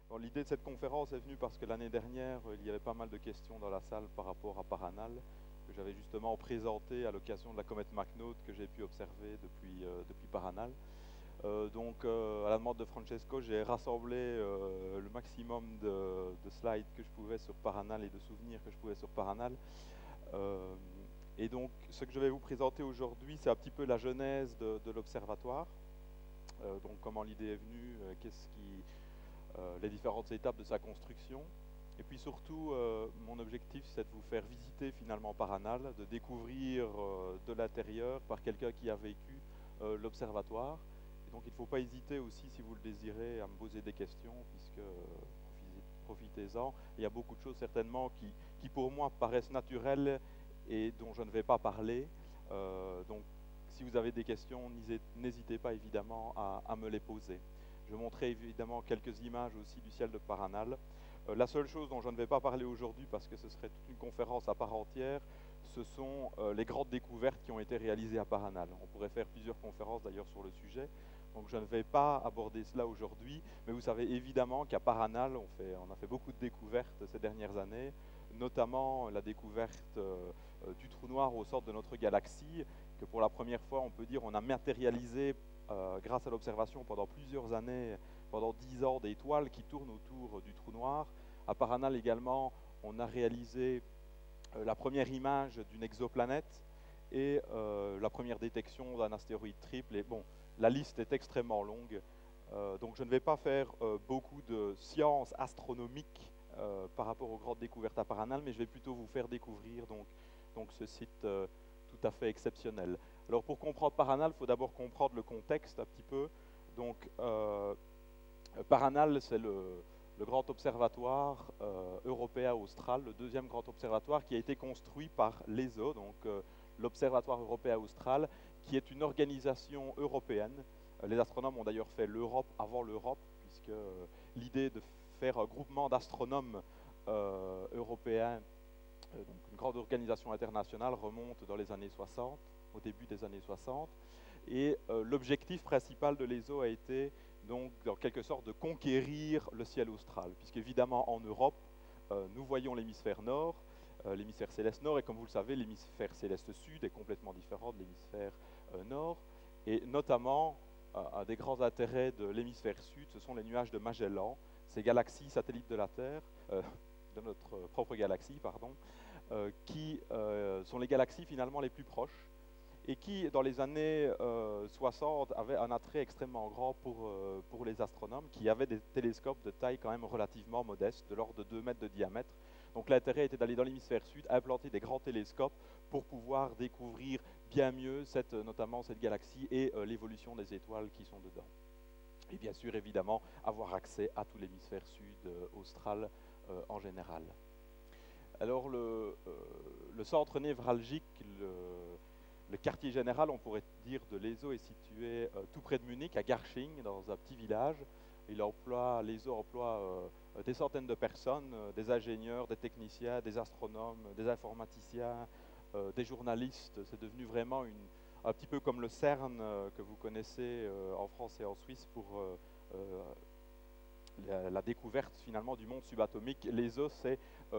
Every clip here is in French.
Bon, l'idée de cette conférence est venue parce que l'année dernière, il y avait pas mal de questions dans la salle par rapport à Paranal, que j'avais justement présenté à l'occasion de la comète McNaught que j'ai pu observer depuis Paranal. À la demande de Francesco, j'ai rassemblé le maximum de slides que je pouvais sur Paranal et de souvenirs que je pouvais sur Paranal. Et donc, ce que je vais vous présenter aujourd'hui, c'est un petit peu la genèse de l'observatoire. Donc, comment l'idée est venue, les différentes étapes de sa construction. Et puis surtout, mon objectif, c'est de vous faire visiter finalement Paranal, de découvrir de l'intérieur par quelqu'un qui a vécu l'observatoire. Et donc il ne faut pas hésiter aussi, si vous le désirez, à me poser des questions, puisque profitez-en. Il y a beaucoup de choses certainement qui pour moi paraissent naturelles et dont je ne vais pas parler. Donc si vous avez des questions, n'hésitez pas évidemment à me les poser. Je vais montrer évidemment quelques images aussi du ciel de Paranal. La seule chose dont je ne vais pas parler aujourd'hui, parce que ce serait toute une conférence à part entière, ce sont les grandes découvertes qui ont été réalisées à Paranal. On pourrait faire plusieurs conférences d'ailleurs sur le sujet, donc je ne vais pas aborder cela aujourd'hui, mais vous savez évidemment qu'à Paranal, on a fait beaucoup de découvertes ces dernières années, notamment la découverte du trou noir au centre de notre galaxie, que pour la première fois, on peut dire, on a matérialisé grâce à l'observation pendant plusieurs années, pendant 10 ans, d'étoiles qui tournent autour du trou noir. À Paranal également, on a réalisé la première image d'une exoplanète et la première détection d'un astéroïde triple. Et bon, la liste est extrêmement longue, donc je ne vais pas faire beaucoup de sciences astronomiques par rapport aux grandes découvertes à Paranal, mais je vais plutôt vous faire découvrir donc ce site tout à fait exceptionnel. Alors pour comprendre Paranal, il faut d'abord comprendre le contexte un petit peu. Donc Paranal, c'est le grand observatoire européen austral, le deuxième grand observatoire qui a été construit par l'ESO, donc l'Observatoire européen austral, qui est une organisation européenne. Les astronomes ont d'ailleurs fait l'Europe avant l'Europe, puisque l'idée de faire un groupement d'astronomes européens, donc une grande organisation internationale, remonte dans les années 60, au début des années 60. Et l'objectif principal de l'ESO a été donc en quelque sorte de conquérir le ciel austral, puisqu'évidemment en Europe, nous voyons l'hémisphère nord, l'hémisphère céleste nord, et comme vous le savez, l'hémisphère céleste sud est complètement différent de l'hémisphère nord, et notamment un des grands intérêts de l'hémisphère sud, ce sont les nuages de Magellan, ces galaxies satellites de la Terre, de notre propre galaxie, pardon, qui sont les galaxies finalement les plus proches, et qui, dans les années 60, avait un attrait extrêmement grand pour les astronomes, qui avaient des télescopes de taille quand même relativement modeste, de l'ordre de 2 mètres de diamètre. Donc l'intérêt était d'aller dans l'hémisphère sud, implanter des grands télescopes pour pouvoir découvrir bien mieux notamment cette galaxie et l'évolution des étoiles qui sont dedans. Et bien sûr, évidemment, avoir accès à tout l'hémisphère sud austral en général. Alors le centre névralgique, le quartier général, on pourrait dire, de l'ESO est situé tout près de Munich, à Garching, dans un petit village. L'ESO emploie des centaines de personnes, des ingénieurs, des techniciens, des astronomes, des informaticiens, des journalistes. C'est devenu vraiment un petit peu comme le CERN que vous connaissez en France et en Suisse pour la découverte finalement du monde subatomique. L'ESO, c'est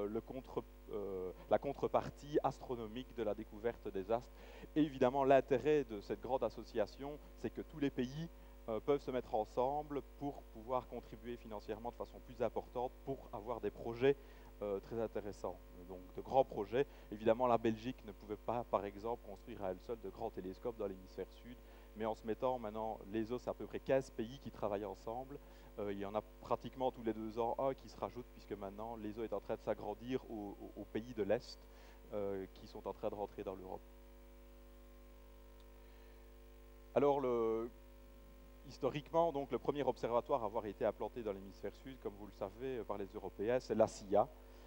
la contrepartie astronomique de la découverte des astres. Et évidemment, l'intérêt de cette grande association, c'est que tous les pays peuvent se mettre ensemble pour pouvoir contribuer financièrement de façon plus importante pour avoir des projets très intéressants. Donc de grands projets. Évidemment, la Belgique ne pouvait pas, par exemple, construire à elle seule de grands télescopes dans l'hémisphère sud, mais en se mettant maintenant, l'ESO, c'est à peu près 15 pays qui travaillent ensemble. Il y en a pratiquement tous les 2 ans un qui se rajoute, puisque maintenant l'ESO est en train de s'agrandir aux pays de l'Est qui sont en train de rentrer dans l'Europe. Alors, historiquement, donc, le premier observatoire à avoir été implanté dans l'hémisphère sud, comme vous le savez, par les Européens, c'est la CIA,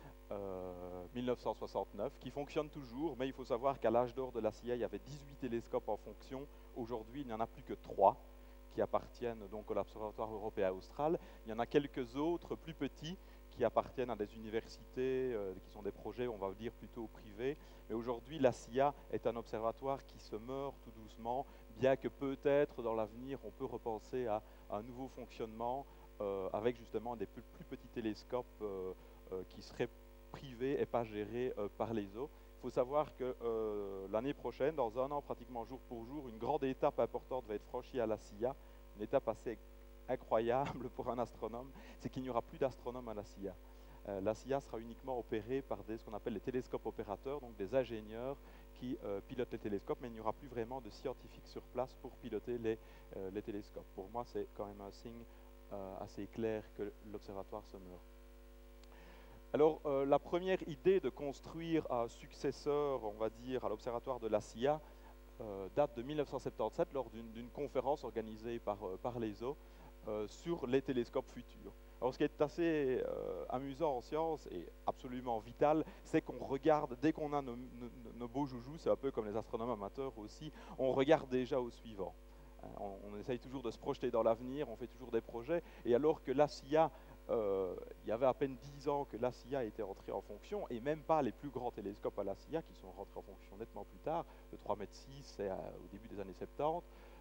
1969, qui fonctionne toujours, mais il faut savoir qu'à l'âge d'or de la CIA, il y avait 18 télescopes en fonction. Aujourd'hui, il n'y en a plus que 3 qui appartiennent donc à l'Observatoire européen austral. Il y en a quelques autres plus petits qui appartiennent à des universités, qui sont des projets, on va dire, plutôt privés. Mais aujourd'hui, la CIA est un observatoire qui se meurt tout doucement, bien que peut-être dans l'avenir, on peut repenser à un nouveau fonctionnement avec justement des plus petits télescopes qui seraient privés et pas gérés par l'ESO. Il faut savoir que l'année prochaine, dans un an, pratiquement jour pour jour, une grande étape importante va être franchie à la CIA, une étape assez incroyable pour un astronome, c'est qu'il n'y aura plus d'astronomes à la CIA. La CIA sera uniquement opérée par ce qu'on appelle les télescopes opérateurs, donc des ingénieurs qui pilotent les télescopes, mais il n'y aura plus vraiment de scientifiques sur place pour piloter les télescopes. Pour moi, c'est quand même un signe assez clair que l'observatoire se meurt. Alors, la première idée de construire un successeur, on va dire, à l'observatoire de la CIA date de 1977 lors d'une conférence organisée par l'ESO sur les télescopes futurs. Alors, ce qui est assez amusant en science et absolument vital, c'est qu'on regarde, dès qu'on a nos beaux joujoux, c'est un peu comme les astronomes amateurs aussi, on regarde déjà au suivant. On essaye toujours de se projeter dans l'avenir, on fait toujours des projets, et alors que la CIA, il y avait à peine 10 ans que la CIA était entrée en fonction, et même pas les plus grands télescopes à la CIA qui sont rentrés en fonction nettement plus tard, de 3,6 m au début des années 70,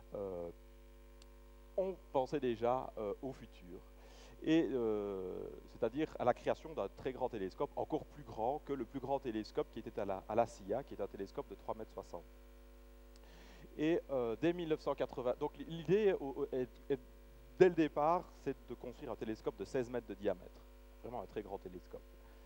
on pensait déjà au futur. Et c'est-à-dire à la création d'un très grand télescope, encore plus grand que le plus grand télescope qui était à la CIA, qui est un télescope de 3,60 m. Et dès 1980, donc l'idée dès le départ, c'est de construire un télescope de 16 mètres de diamètre, vraiment un très grand télescope.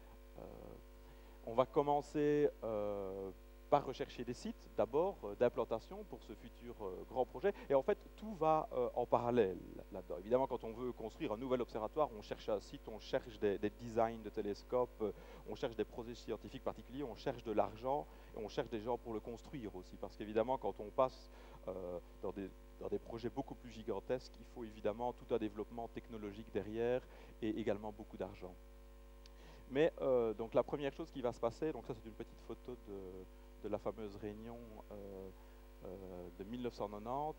On va commencer par rechercher des sites, d'abord, d'implantation pour ce futur grand projet. Et en fait, tout va en parallèle là-dedans. Évidemment, quand on veut construire un nouvel observatoire, on cherche un site, on cherche des designs de télescopes, on cherche des projets scientifiques particuliers, on cherche de l'argent, et on cherche des gens pour le construire aussi. Parce qu'évidemment, quand on passe dans des projets beaucoup plus gigantesques, il faut évidemment tout un développement technologique derrière et également beaucoup d'argent. Mais donc la première chose qui va se passer, donc ça c'est une petite photo de la fameuse réunion de 1990,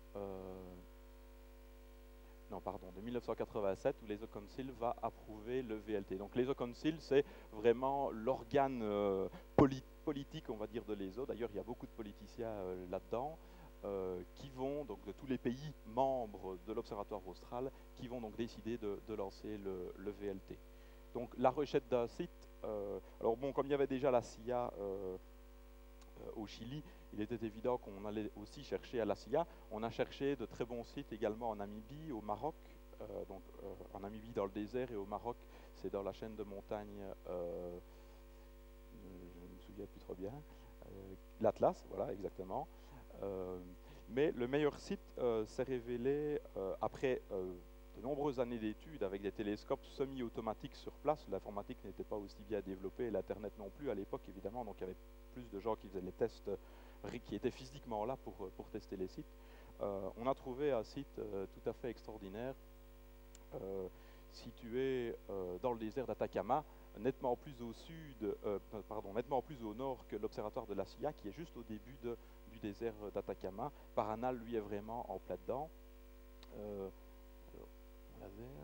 non pardon, de 1987 où l'ESO Council va approuver le VLT. Donc l'ESO Council c'est vraiment l'organe politique on va dire de l'ESO, d'ailleurs il y a beaucoup de politiciens là-dedans, qui vont, donc de tous les pays membres de l'Observatoire austral, qui vont donc décider de lancer le VLT. Donc la recherche d'un site, alors bon, comme il y avait déjà la CIA au Chili, il était évident qu'on allait aussi chercher à la CIA. On a cherché de très bons sites également en Namibie, au Maroc, donc en Namibie dans le désert et au Maroc, c'est dans la chaîne de montagnes, je ne me souviens plus trop bien, l'Atlas, voilà exactement. Mais le meilleur site s'est révélé après de nombreuses années d'études avec des télescopes semi-automatiques sur place. L'informatique n'était pas aussi bien développée et l'Internet non plus à l'époque évidemment, donc il y avait plus de gens qui faisaient les tests, qui étaient physiquement là pour tester les sites. On a trouvé un site tout à fait extraordinaire situé dans le désert d'Atacama, nettement plus au sud, nettement plus au nord que l'observatoire de la CIA, qui est juste au début du désert d'Atacama. Paranal, lui, est vraiment en plein dedans. Laser.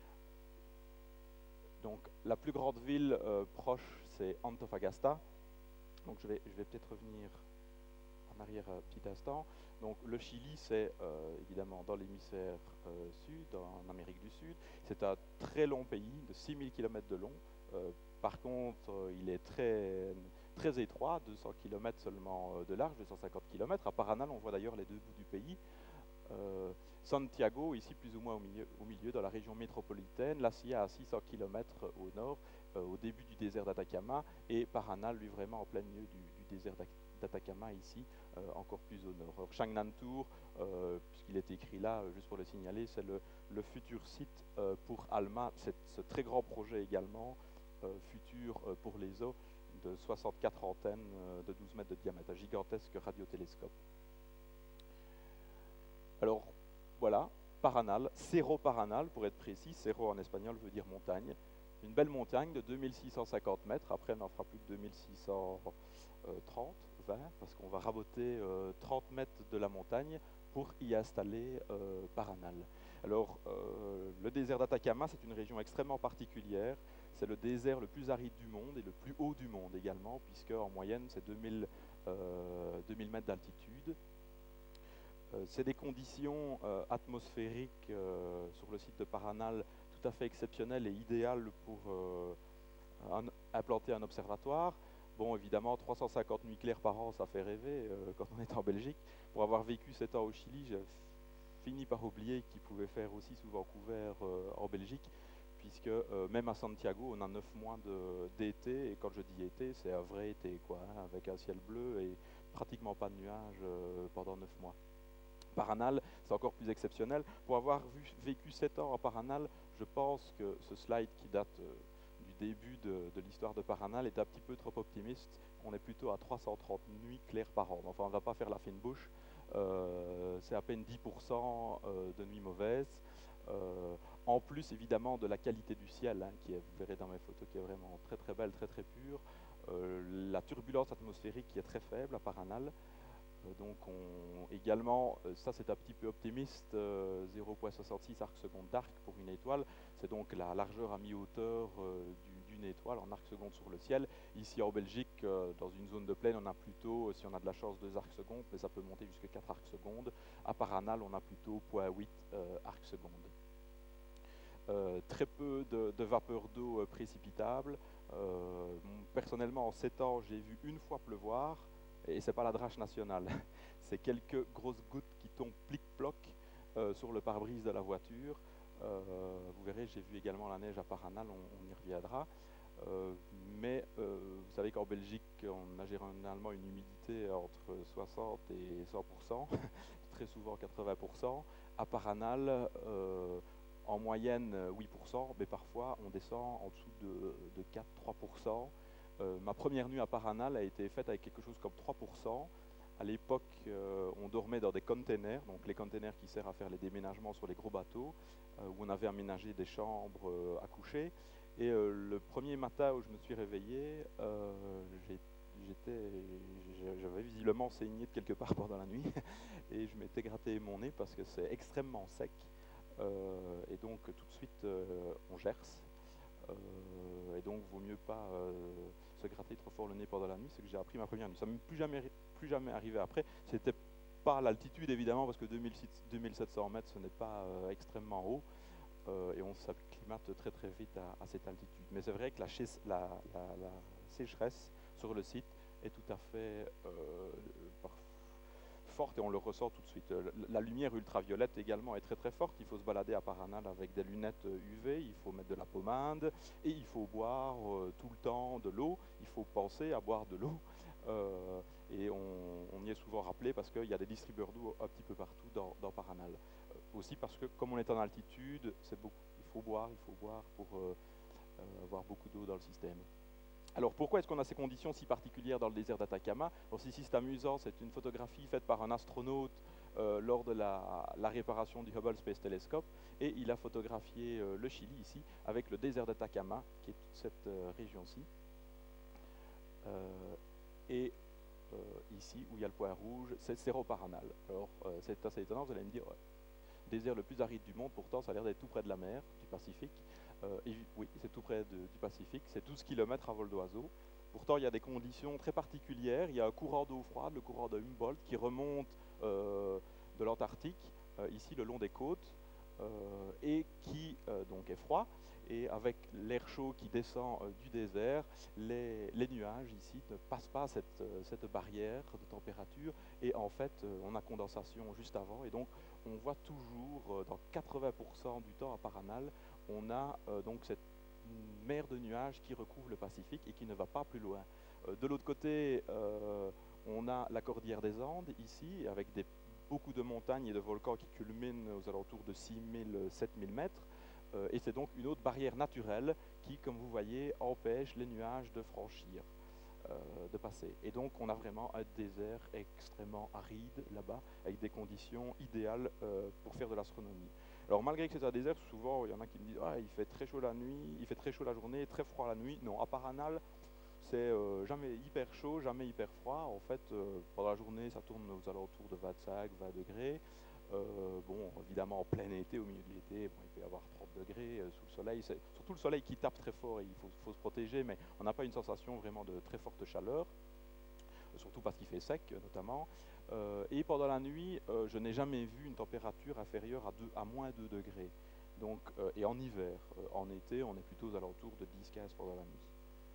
Donc, la plus grande ville proche, c'est Antofagasta. Donc, je vais peut-être revenir en arrière un petit instant. Donc, le Chili, c'est évidemment dans l'hémisphère sud, en Amérique du Sud. C'est un très long pays, de 6000 km de long. Par contre, il est très étroit, 200 km seulement de large, 250 km. À Paranal, on voit d'ailleurs les deux bouts du pays. Santiago, ici plus ou moins au milieu, dans la région métropolitaine. La CIA à 600 km au nord, au début du désert d'Atacama, et Paranal, lui, vraiment en plein milieu du désert d'Atacama, ici, encore plus au nord. Alors, Changnantour, puisqu'il est écrit là, juste pour le signaler, c'est le futur site pour ALMA, ce très grand projet également, futur pour l'ESO, de 64 antennes de 12 mètres de diamètre, un gigantesque radiotélescope. Alors, voilà, Paranal, Cerro Paranal pour être précis, Cerro en espagnol veut dire montagne, une belle montagne de 2650 mètres, après on en fera plus que 2630, 20, parce qu'on va raboter 30 mètres de la montagne pour y installer Paranal. Alors, le désert d'Atacama, c'est une région extrêmement particulière, c'est le désert le plus aride du monde et le plus haut du monde également, puisque en moyenne c'est 2000 mètres d'altitude. C'est des conditions atmosphériques sur le site de Paranal tout à fait exceptionnelles et idéales pour implanter un observatoire. Bon, évidemment, 350 nuits claires par an, ça fait rêver quand on est en Belgique. Pour avoir vécu 7 ans au Chili, j'ai fini par oublier qu'il pouvait faire aussi sous Vancouver en Belgique, puisque même à Santiago, on a 9 mois d'été, et quand je dis été, c'est un vrai été, quoi, hein, avec un ciel bleu et pratiquement pas de nuages pendant 9 mois. Paranal, c'est encore plus exceptionnel. Pour avoir vécu 7 ans à Paranal, je pense que ce slide qui date du début de l'histoire de Paranal est un petit peu trop optimiste. On est plutôt à 330 nuits claires par an. Enfin, on ne va pas faire la fine bouche. C'est à peine 10% de nuits mauvaises. En plus, évidemment, de la qualité du ciel, hein, qui est, vous verrez dans mes photos, qui est vraiment très très belle, très très pure. La turbulence atmosphérique qui est très faible à Paranal. Donc également, ça c'est un petit peu optimiste, 0,66 arcs secondes d'arc pour une étoile, c'est donc la largeur à mi-hauteur d'une étoile en arcs secondes sur le ciel. Ici en Belgique, dans une zone de plaine, on a plutôt, si on a de la chance, 2 arcs secondes, mais ça peut monter jusqu'à 4 arcs secondes. À Paranal, on a plutôt 0,8 arcs secondes. Très peu de vapeur d'eau précipitable. Personnellement, en 7 ans, j'ai vu une fois pleuvoir. Et c'est pas la drache nationale, c'est quelques grosses gouttes qui tombent plic-ploc sur le pare-brise de la voiture. Vous verrez, j'ai vu également la neige à Paranal, on y reviendra. Mais vous savez qu'en Belgique, on a généralement une humidité entre 60 et 100%, très souvent 80%. À Paranal, en moyenne 8%, mais parfois on descend en dessous de 4-3%. Ma première nuit à Paranal a été faite avec quelque chose comme 3%. À l'époque, on dormait dans des containers, donc les containers qui servent à faire les déménagements sur les gros bateaux, où on avait aménagé des chambres à coucher. Et le premier matin où je me suis réveillé, j'avais visiblement saigné de quelque part pendant la nuit, et je m'étais gratté mon nez parce que c'est extrêmement sec. Et donc tout de suite, on gerce. Et donc, vaut mieux pas se gratter trop fort le nez pendant la nuit. C'est que j'ai appris ma première nuit. Ça ne m'est plus jamais arrivé après. C'était pas à l'altitude, évidemment, parce que 2700 mètres, ce n'est pas extrêmement haut. Et on s'acclimate très très vite à cette altitude. Mais c'est vrai que la sécheresse sur le site est tout à fait forte et on le ressent tout de suite. La lumière ultraviolette également est très très forte. Il faut se balader à Paranal avec des lunettes UV, il faut mettre de la pommade et il faut boire tout le temps de l'eau. Il faut penser à boire de l'eau. Et on y est souvent rappelé parce qu'il y a des distributeurs d'eau un petit peu partout dans Paranal. Aussi parce que comme on est en altitude, il faut boire pour avoir beaucoup d'eau dans le système. Alors pourquoi est-ce qu'on a ces conditions si particulières dans le désert d'Atacama? Alors ici c'est amusant, c'est une photographie faite par un astronaute lors de la réparation du Hubble Space Telescope, et il a photographié le Chili ici avec le désert d'Atacama, qui est toute cette région-ci. Et ici où il y a le point rouge, c'est Cerro Paranal. Alors c'est assez étonnant, vous allez me dire, désert le plus aride du monde, pourtant ça a l'air d'être tout près de la mer, du Pacifique. Oui, c'est tout près du Pacifique, c'est 12 km à vol d'oiseau. Pourtant, il y a des conditions très particulières. Il y a un courant d'eau froide, le courant de Humboldt, qui remonte de l'Antarctique, ici le long des côtes, et qui donc est froid. Et avec l'air chaud qui descend du désert, les nuages ici ne passent pas cette barrière de température. Et en fait, on a condensation juste avant. Et donc, on voit toujours, dans 80% du temps à Paranal, on a donc cette mer de nuages qui recouvre le Pacifique et qui ne va pas plus loin. De l'autre côté, on a la cordillère des Andes ici, avec beaucoup de montagnes et de volcans qui culminent aux alentours de 6000-7000 mètres. Et c'est donc une autre barrière naturelle qui, comme vous voyez, empêche les nuages de franchir, de passer. Et donc on a vraiment un désert extrêmement aride là-bas, avec des conditions idéales pour faire de l'astronomie. Alors malgré que c'est un désert, souvent il y en a qui me disent ah, il fait très chaud la nuit, il fait très chaud la journée, très froid la nuit. Non, à Paranal, c'est jamais hyper chaud, jamais hyper froid. En fait, pendant la journée, ça tourne aux alentours de 25-20 degrés. Bon, évidemment, en plein été, au milieu de l'été, bon, il peut y avoir 30 degrés sous le soleil. C'est surtout le soleil qui tape très fort et il faut se protéger, mais on n'a pas une sensation vraiment de très forte chaleur, surtout parce qu'il fait sec, notamment. Et pendant la nuit, je n'ai jamais vu une température inférieure à moins 2 degrés. Donc, et en hiver, en été, on est plutôt aux alentours de 10-15 pendant la nuit.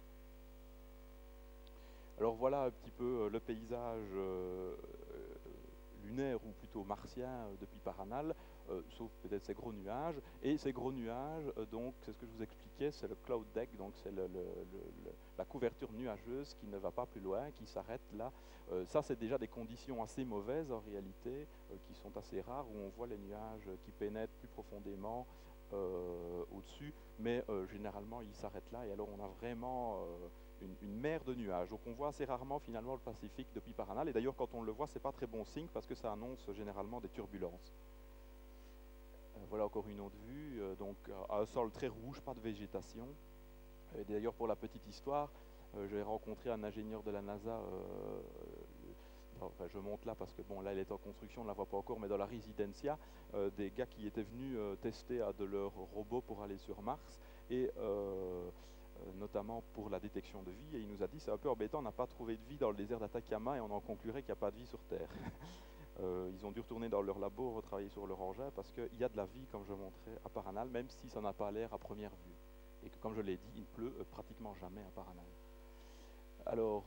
Alors voilà un petit peu le paysage lunaire ou plutôt martien depuis Paranal, sauf peut-être ces gros nuages. Et ces gros nuages, donc c'est ce que je vous expliquais, c'est le cloud deck, donc c'est la couverture nuageuse qui ne va pas plus loin, qui s'arrête là. Ça c'est déjà des conditions assez mauvaises en réalité, qui sont assez rares, où on voit les nuages qui pénètrent plus profondément au-dessus, mais généralement ils s'arrêtent là, et alors on a vraiment une mer de nuages. Donc on voit assez rarement finalement le Pacifique depuis Paranal, et d'ailleurs quand on le voit c'est pas très bon signe parce que ça annonce généralement des turbulences. Voilà encore une autre vue, donc un sol très rouge, pas de végétation. Et d'ailleurs pour la petite histoire, j'ai rencontré un ingénieur de la NASA, enfin, je monte là parce que bon là elle est en construction, on ne la voit pas encore, mais dans la Residencia, des gars qui étaient venus tester de leur robot pour aller sur Mars, et notamment pour la détection de vie, et il nous a dit c'est un peu embêtant, on n'a pas trouvé de vie dans le désert d'Atacama et on en conclurait qu'il n'y a pas de vie sur Terre. Ils ont dû retourner dans leur labo, retravailler sur leur engin parce qu'il y a de la vie, comme je montrais à Paranal, même si ça n'a pas l'air à première vue. Et que comme je l'ai dit, il ne pleut pratiquement jamais à Paranal. Alors,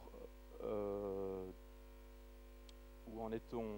où en est-on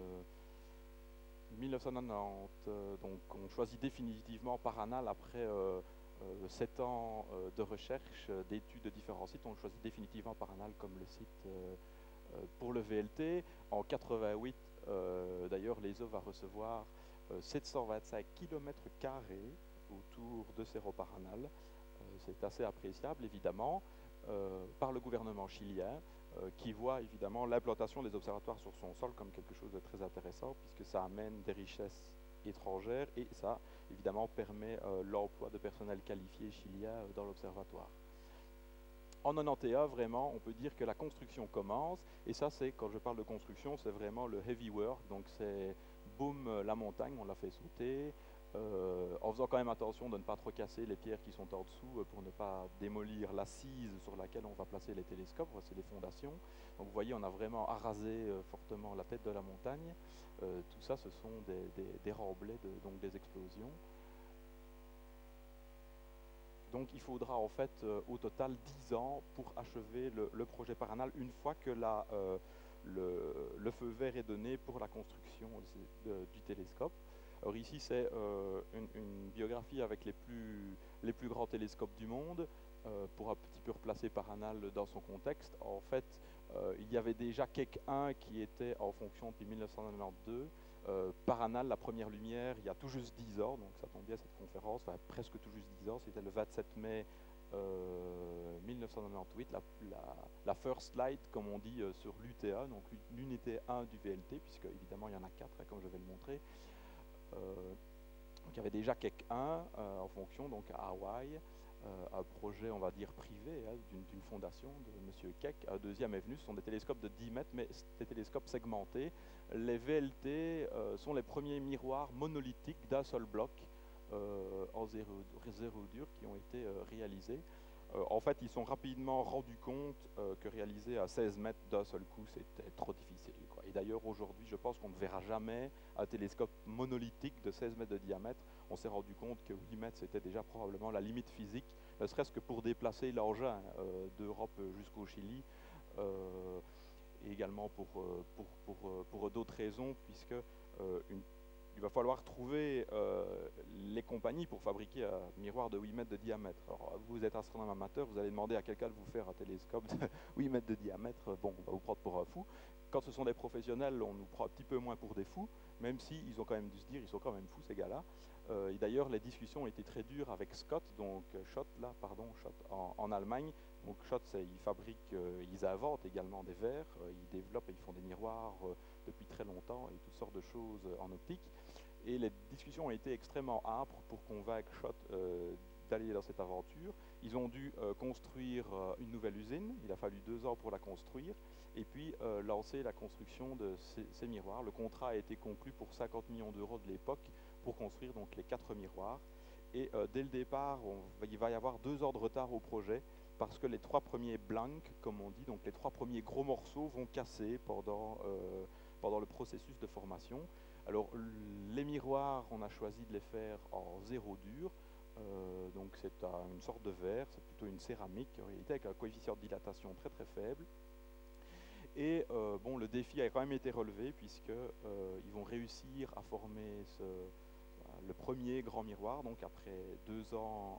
1990, donc on choisit définitivement Paranal après 7 ans de recherche, d'études de différents sites. On choisit définitivement Paranal comme le site pour le VLT. En 88, d'ailleurs, l'ESO va recevoir 725 km² autour de Cerro Paranal. C'est assez appréciable, évidemment, par le gouvernement chilien, qui voit évidemment l'implantation des observatoires sur son sol comme quelque chose de très intéressant, puisque ça amène des richesses étrangères et ça, évidemment, permet l'emploi de personnel qualifié chilien dans l'observatoire. En 91, vraiment, on peut dire que la construction commence, et ça, c'est, quand je parle de construction, c'est vraiment le heavy work, donc c'est boum, la montagne, on l'a fait sauter, en faisant quand même attention de ne pas trop casser les pierres qui sont en dessous pour ne pas démolir l'assise sur laquelle on va placer les télescopes, c'est les fondations. Donc vous voyez, on a vraiment arasé fortement la tête de la montagne. Tout ça, ce sont des remblais, donc des explosions. Donc il faudra en fait au total 10 ans pour achever le projet Paranal, une fois que le feu vert est donné pour la construction du télescope. Alors ici c'est une biographie avec les plus grands télescopes du monde, pour un petit peu replacer Paranal dans son contexte. En fait, il y avait déjà Keck 1 qui était en fonction depuis 1992. Paranal, la première lumière, il y a tout juste 10 ans, donc ça tombe bien cette conférence, enfin presque tout juste 10 ans, c'était le 27 mai 1998, la first light, comme on dit, sur l'UTA, donc l'unité 1 du VLT, puisque évidemment il y en a 4, hein, comme je vais le montrer. Donc il y avait déjà Keck 1 en fonction, donc à Hawaï, un projet, on va dire, privé, hein, d'une fondation de M. Keck. Un deuxième est venu, ce sont des télescopes de 10 mètres, mais des télescopes segmentés. Les VLT sont les premiers miroirs monolithiques d'un seul bloc en zéro dur qui ont été réalisés. En fait, ils sont rapidement rendus compte que réaliser à 16 mètres d'un seul coup, c'était trop difficile, quoi. Et d'ailleurs, aujourd'hui, je pense qu'on ne verra jamais un télescope monolithique de 16 mètres de diamètre. On s'est rendu compte que 8 mètres, c'était déjà probablement la limite physique, ne serait-ce que pour déplacer l'engin d'Europe jusqu'au Chili, et également pour d'autres raisons, puisque il va falloir trouver les compagnies pour fabriquer un miroir de 8 mètres de diamètre. Alors, vous êtes astronome amateur, vous allez demander à quelqu'un de vous faire un télescope de 8 mètres de diamètre, bon, on va vous prendre pour un fou. Quand ce sont des professionnels, on nous prend un petit peu moins pour des fous, même s'ils ont quand même dû se dire, ils sont quand même fous ces gars-là. Et d'ailleurs, les discussions ont été très dures avec Scott, donc Schott en Allemagne. Donc Schott, ils fabriquent, ils inventent également des verres, ils développent et ils font des miroirs depuis très longtemps et toutes sortes de choses en optique. Et les discussions ont été extrêmement âpres pour convaincre Schott d'aller dans cette aventure. Ils ont dû construire une nouvelle usine, il a fallu 2 ans pour la construire, et puis lancer la construction de ces miroirs. Le contrat a été conclu pour 50 millions d'euros de l'époque pour construire donc les 4 miroirs. Et dès le départ, il va y avoir 2 ans de retard au projet, parce que les 3 premiers blanks, comme on dit, donc les 3 premiers gros morceaux vont casser pendant pendant le processus de formation. Alors les miroirs, on a choisi de les faire en zéro dur, donc c'est une sorte de verre, c'est plutôt une céramique en réalité avec un coefficient de dilatation très très faible. Et bon, le défi a quand même été relevé puisque ils vont réussir à former le premier grand miroir, donc après 2 ans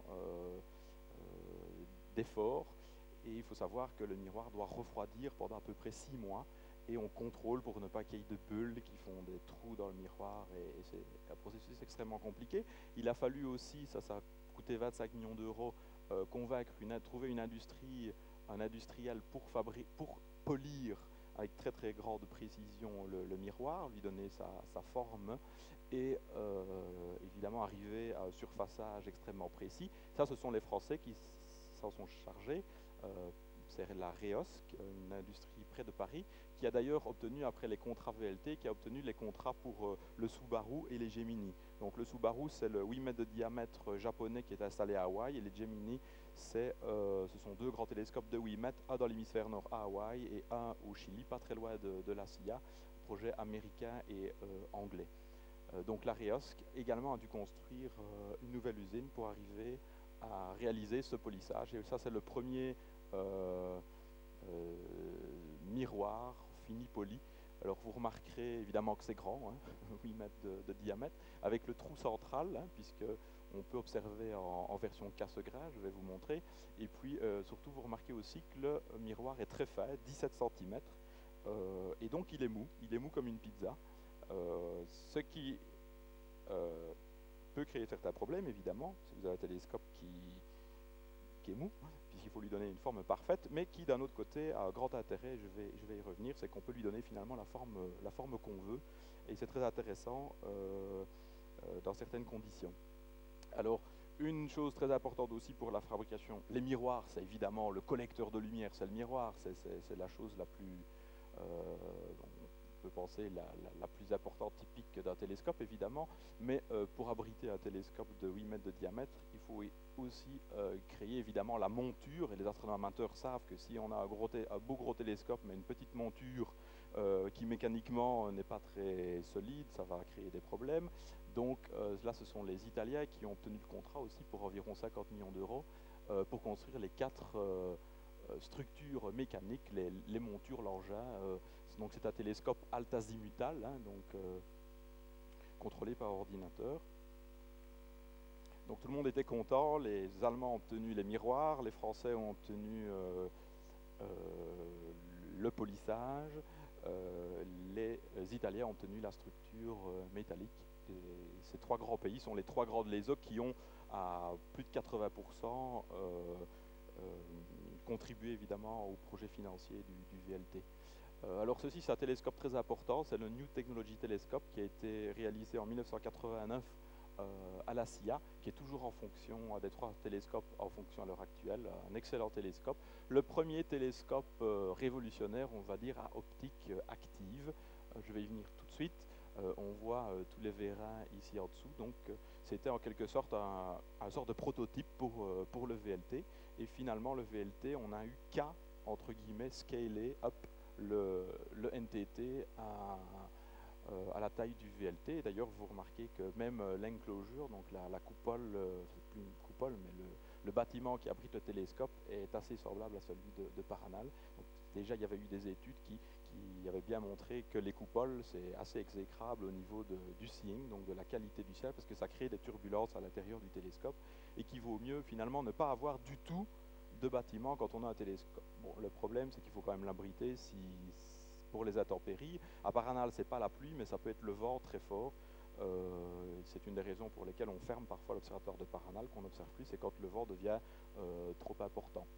d'efforts. Et il faut savoir que le miroir doit refroidir pendant à peu près 6 mois. Et on contrôle pour ne pas qu'il y ait de bulles qui font des trous dans le miroir. Et c'est un processus extrêmement compliqué. Il a fallu aussi, ça a coûté 25 millions d'euros, convaincre, trouver une industrie, un industriel pour polir avec très très grande précision le miroir, lui donner sa forme et évidemment arriver à un surfaçage extrêmement précis. Ça, ce sont les Français qui s'en sont chargés. C'est la Reosc, une industrie près de Paris, qui a d'ailleurs obtenu, après les contrats VLT, qui a obtenu les contrats pour le Subaru et les Gemini. Donc le Subaru, c'est le 8 mètres de diamètre japonais qui est installé à Hawaï, et les Gemini, ce sont 2 grands télescopes de 8 mètres, un dans l'hémisphère nord à Hawaï et un au Chili, pas très loin de la CIA, projet américain et anglais. Donc la Reosc également a dû construire une nouvelle usine pour arriver à réaliser ce polissage. Et ça, c'est le premier miroir fini poli. Alors vous remarquerez évidemment que c'est grand, hein, 8 mètres de diamètre, avec le trou central, hein, puisque on peut observer en version casse-grain, je vais vous montrer. Et puis surtout vous remarquez aussi que le miroir est très fin, 17 cm, et donc il est mou comme une pizza, ce qui peut créer certains problèmes évidemment, si vous avez un télescope qui est mou, puisqu'il faut lui donner une forme parfaite, mais qui d'un autre côté a un grand intérêt, je vais y revenir, c'est qu'on peut lui donner finalement la forme qu'on veut, et c'est très intéressant dans certaines conditions. Alors, une chose très importante aussi pour la fabrication, les miroirs, c'est évidemment le collecteur de lumière, c'est le miroir, c'est la chose la plus, on peut penser, la plus importante, typique d'un télescope évidemment, mais pour abriter un télescope de 8 mètres de diamètre, il faut aussi créer évidemment la monture, et les astronomes amateurs savent que si on a un beau gros télescope mais une petite monture qui mécaniquement n'est pas très solide, ça va créer des problèmes. Donc là, ce sont les Italiens qui ont obtenu le contrat aussi pour environ 50 millions d'euros pour construire les 4 structures mécaniques, les montures, l'engin. Donc c'est un télescope altazimutal, hein, donc contrôlé par ordinateur. Donc tout le monde était content, les Allemands ont obtenu les miroirs, les Français ont obtenu le polissage, les Italiens ont obtenu la structure métallique. Et ces 3 grands pays sont les 3 grandes léso qui ont à plus de 80% contribué évidemment au projet financier du VLT. Alors ceci, c'est un télescope très important, c'est le New Technology Telescope qui a été réalisé en 1989 à la CIA, qui est toujours en fonction, des 3 télescopes en fonction à l'heure actuelle, un excellent télescope. Le premier télescope révolutionnaire, on va dire, à optique active. Je vais y venir tout de suite. On voit tous les vérins ici en dessous, donc c'était en quelque sorte un sort de prototype pour le VLT. Et finalement, le VLT, on a eu qu'à, entre guillemets, scaler up le NTT à la taille du VLT. D'ailleurs, vous remarquez que même l'enclosure, donc la coupole, c'est plus une coupole, mais le bâtiment qui abrite le télescope est assez semblable à celui de Paranal. Donc, déjà, il y avait eu des études qui avaient bien montré que les coupoles, c'est assez exécrable au niveau du seeing, donc de la qualité du ciel, parce que ça crée des turbulences à l'intérieur du télescope, et qu'il vaut mieux finalement ne pas avoir du tout de bâtiment quand on a un télescope. Bon, le problème, c'est qu'il faut quand même l'abriter pour les intempéries. À Paranal, c'est pas la pluie, mais ça peut être le vent très fort. C'est une des raisons pour lesquelles on ferme parfois l'observatoire de Paranal, qu'on n'observe plus, c'est quand le vent devient trop important.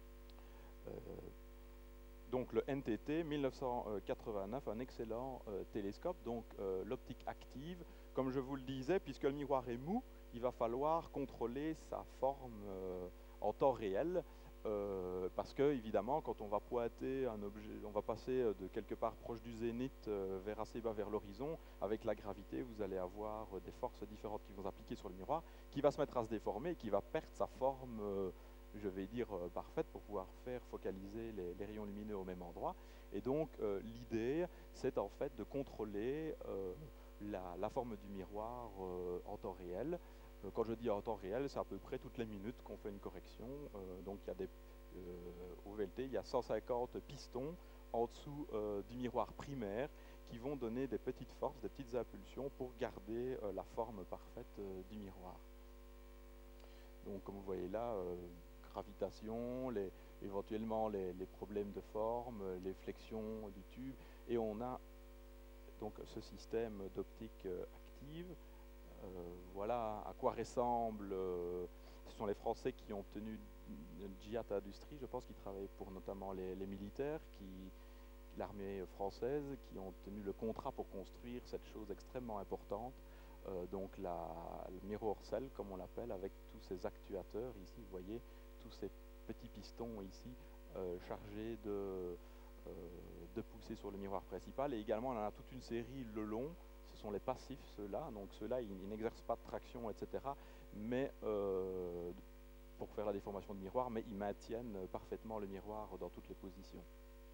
Donc le NTT 1989, un excellent télescope, donc l'optique active. Comme je vous le disais, puisque le miroir est mou, il va falloir contrôler sa forme en temps réel, parce que évidemment, quand on va pointer un objet, on va passer de quelque part proche du zénith vers assez bas vers l'horizon, avec la gravité, vous allez avoir des forces différentes qui vont s'appliquer sur le miroir, qui va se mettre à se déformer, et qui va perdre sa forme je vais dire parfaite pour pouvoir faire focaliser les rayons lumineux au même endroit. Et donc l'idée, c'est en fait de contrôler la forme du miroir en temps réel. Quand je dis en temps réel, c'est à peu près toutes les minutes qu'on fait une correction. Donc il y a au VLT, il y a 150 pistons en dessous du miroir primaire qui vont donner des petites forces, des petites impulsions pour garder la forme parfaite du miroir. Donc comme vous voyez là, gravitation, éventuellement les problèmes de forme, les flexions du tube, et on a donc ce système d'optique active. Voilà à quoi ressemble, ce sont les Français qui ont obtenu GIAT Industrie, je pense, qui travaillent pour notamment les militaires, l'armée française, qui ont obtenu le contrat pour construire cette chose extrêmement importante, donc le mirror cell, comme on l'appelle, avec tous ces actuateurs ici, vous voyez, tous ces petits pistons ici, chargés de pousser sur le miroir principal. Et également, on en a toute une série le long. Ce sont les passifs, ceux-là. Donc ceux-là, ils n'exercent pas de traction, etc. Mais pour faire la déformation du miroir, mais ils maintiennent parfaitement le miroir dans toutes les positions.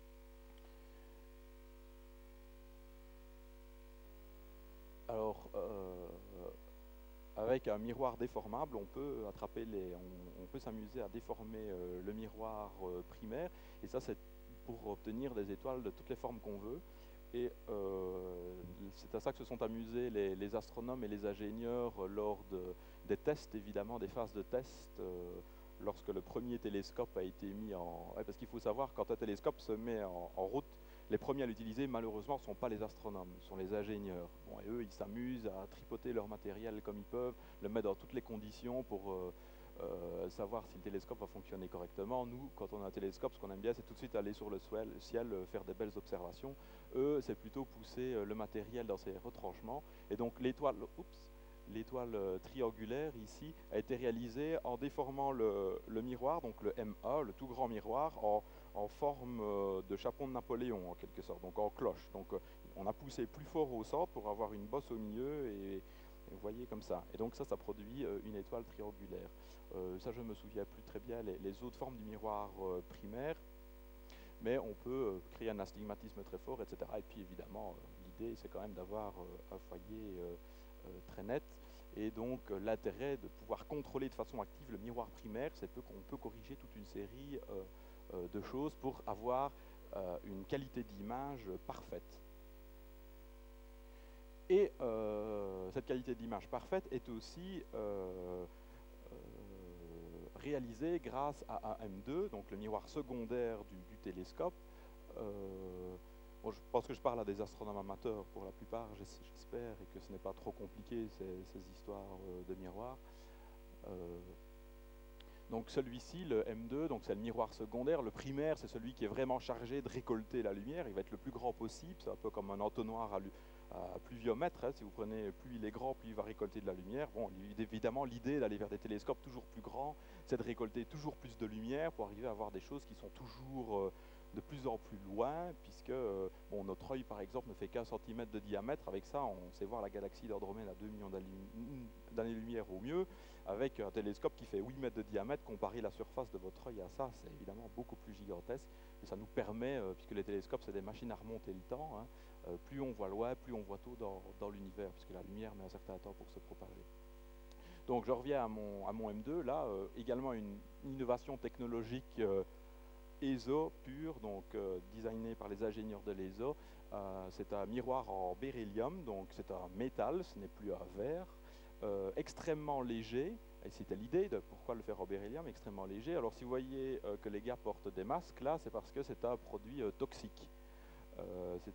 Alors, avec un miroir déformable, on peut s'amuser à déformer le miroir primaire. Et ça, c'est pour obtenir des étoiles de toutes les formes qu'on veut. Et c'est à ça que se sont amusés les astronomes et les ingénieurs lors des tests, évidemment, des phases de test, lorsque le premier télescope a été mis en... Ouais, parce qu'il faut savoir, quand un télescope se met en route, les premiers à l'utiliser, malheureusement, ne sont pas les astronomes, ce sont les ingénieurs. Bon, et eux, ils s'amusent à tripoter leur matériel comme ils peuvent, le mettre dans toutes les conditions pour savoir si le télescope va fonctionner correctement. Nous, quand on a un télescope, ce qu'on aime bien, c'est tout de suite aller sur le ciel, faire des belles observations. Eux, c'est plutôt pousser le matériel dans ses retranchements. Et donc l'étoile triangulaire ici a été réalisée en déformant le miroir, donc le MA, le tout grand miroir, en forme de chaperon de Napoléon en quelque sorte, donc en cloche. Donc on a poussé plus fort au centre pour avoir une bosse au milieu et vous voyez comme ça. Et donc ça produit une étoile triangulaire. Ça je ne me souviens plus très bien les autres formes du miroir primaire, mais on peut créer un astigmatisme très fort, etc. Et puis évidemment, l'idée c'est quand même d'avoir un foyer très net. Et donc l'intérêt de pouvoir contrôler de façon active le miroir primaire, c'est qu'on peut corriger toute une série de choses pour avoir une qualité d'image parfaite. Et cette qualité d'image parfaite est aussi réalisée grâce à un M2, donc le miroir secondaire du télescope. Bon, je pense que je parle à des astronomes amateurs pour la plupart, j'espère, et que ce n'est pas trop compliqué ces histoires de miroirs. Donc celui-ci, le M2, donc c'est le miroir secondaire. Le primaire, c'est celui qui est vraiment chargé de récolter la lumière. Il va être le plus grand possible. C'est un peu comme un entonnoir à pluviomètre. Hein. Si vous prenez, plus il est grand, plus il va récolter de la lumière. Bon, évidemment, l'idée d'aller vers des télescopes toujours plus grands, c'est de récolter toujours plus de lumière pour arriver à avoir des choses qui sont toujours de plus en plus loin, puisque bon, notre œil, par exemple, ne fait qu'1 centimètre de diamètre. Avec ça, on sait voir la galaxie d'Andromède à 2 millions d'années-lumière au mieux. Avec un télescope qui fait 8 mètres de diamètre, comparer la surface de votre œil à ça, c'est évidemment beaucoup plus gigantesque. Et ça nous permet, puisque les télescopes, c'est des machines à remonter le temps, hein, plus on voit loin, plus on voit tôt dans l'univers, puisque la lumière met un certain temps pour se propager. Donc je reviens à mon M2, là, également une innovation technologique ESO pur, donc designé par les ingénieurs de l'ESO. C'est un miroir en beryllium, donc c'est un métal, ce n'est plus un verre. Extrêmement léger, et c'était l'idée de pourquoi le faire en beryllium, extrêmement léger. Alors si vous voyez que les gars portent des masques là, c'est parce que c'est un produit toxique. Je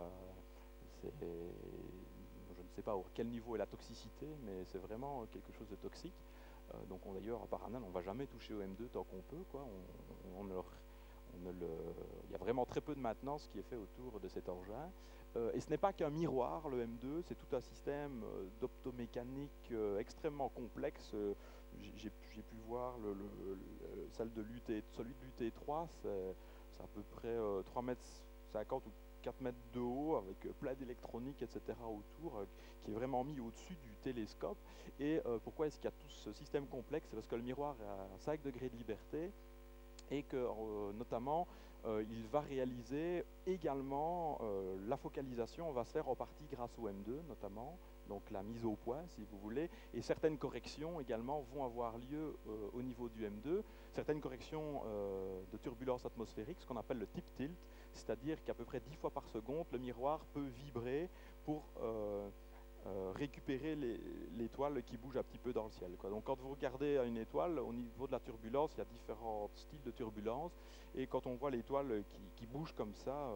ne sais pas à quel niveau est la toxicité, mais c'est vraiment quelque chose de toxique. Donc d'ailleurs, à Paranal, on ne va jamais toucher au M2 tant qu'on peut, quoi. Il y a vraiment très peu de maintenance qui est fait autour de cet engin. Et ce n'est pas qu'un miroir, le M2, c'est tout un système d'optomécanique extrêmement complexe. J'ai pu voir celui de l'UT3, c'est à peu près 3,50 mètres ou 4 mètres de haut, avec plein d'électronique, etc. autour, qui est vraiment mis au-dessus du télescope. Et pourquoi est-ce qu'il y a tout ce système complexe? C'est parce que le miroir a 5 degrés de liberté, et que notamment il va réaliser également la focalisation, va se faire en partie grâce au M2 notamment, donc la mise au point si vous voulez, et certaines corrections également vont avoir lieu au niveau du M2, certaines corrections de turbulence atmosphérique, ce qu'on appelle le tip tilt, c'est-à-dire qu'à peu près 10 fois par seconde, le miroir peut vibrer pour récupérer l'étoile qui bouge un petit peu dans le ciel, quoi. Donc quand vous regardez une étoile, au niveau de la turbulence, il y a différents styles de turbulence, et quand on voit l'étoile qui bouge comme ça,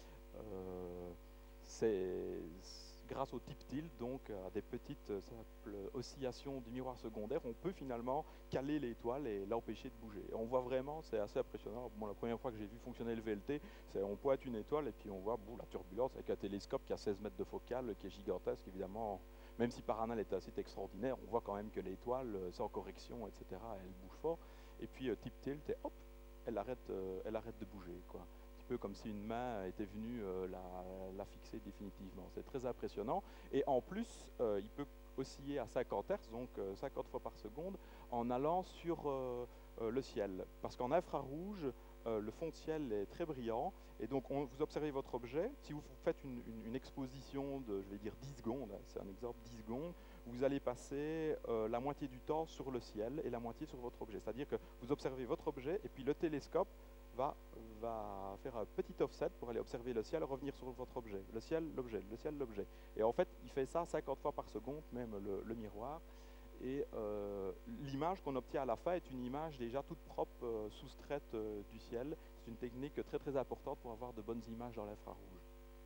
c'est grâce au tip tilt, donc à des petites simples oscillations du miroir secondaire, on peut finalement caler l'étoile et l'empêcher de bouger. Et on voit vraiment, c'est assez impressionnant. Bon, la première fois que j'ai vu fonctionner le VLT, c'est on pointe une étoile et puis on voit la turbulence avec un télescope qui a 16 mètres de focale, qui est gigantesque évidemment. Même si Paranal est assez extraordinaire, on voit quand même que l'étoile, sans correction, etc., elle bouge fort. Et puis tip tilt et hop, elle arrête de bouger, quoi. Peu comme si une main était venue la fixer définitivement. C'est très impressionnant. Et en plus, il peut osciller à 50 Hz, donc 50 fois par seconde, en allant sur le ciel. Parce qu'en infrarouge, le fond de ciel est très brillant, et donc vous observez votre objet. Si vous faites une exposition de, je vais dire 10 secondes, hein, c'est un exemple, 10 secondes, vous allez passer la moitié du temps sur le ciel et la moitié sur votre objet. C'est-à-dire que vous observez votre objet, et puis le télescope va faire un petit offset pour aller observer le ciel, revenir sur votre objet. Le ciel, l'objet, le ciel, l'objet. Et en fait, il fait ça 50 fois par seconde, même le miroir. Et l'image qu'on obtient à la fin est une image déjà toute propre, soustraite du ciel. C'est une technique très très importante pour avoir de bonnes images dans l'infrarouge.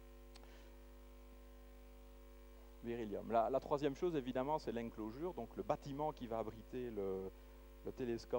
Beryllium. La troisième chose, évidemment, c'est l'enclosure, donc le bâtiment qui va abriter le télescope.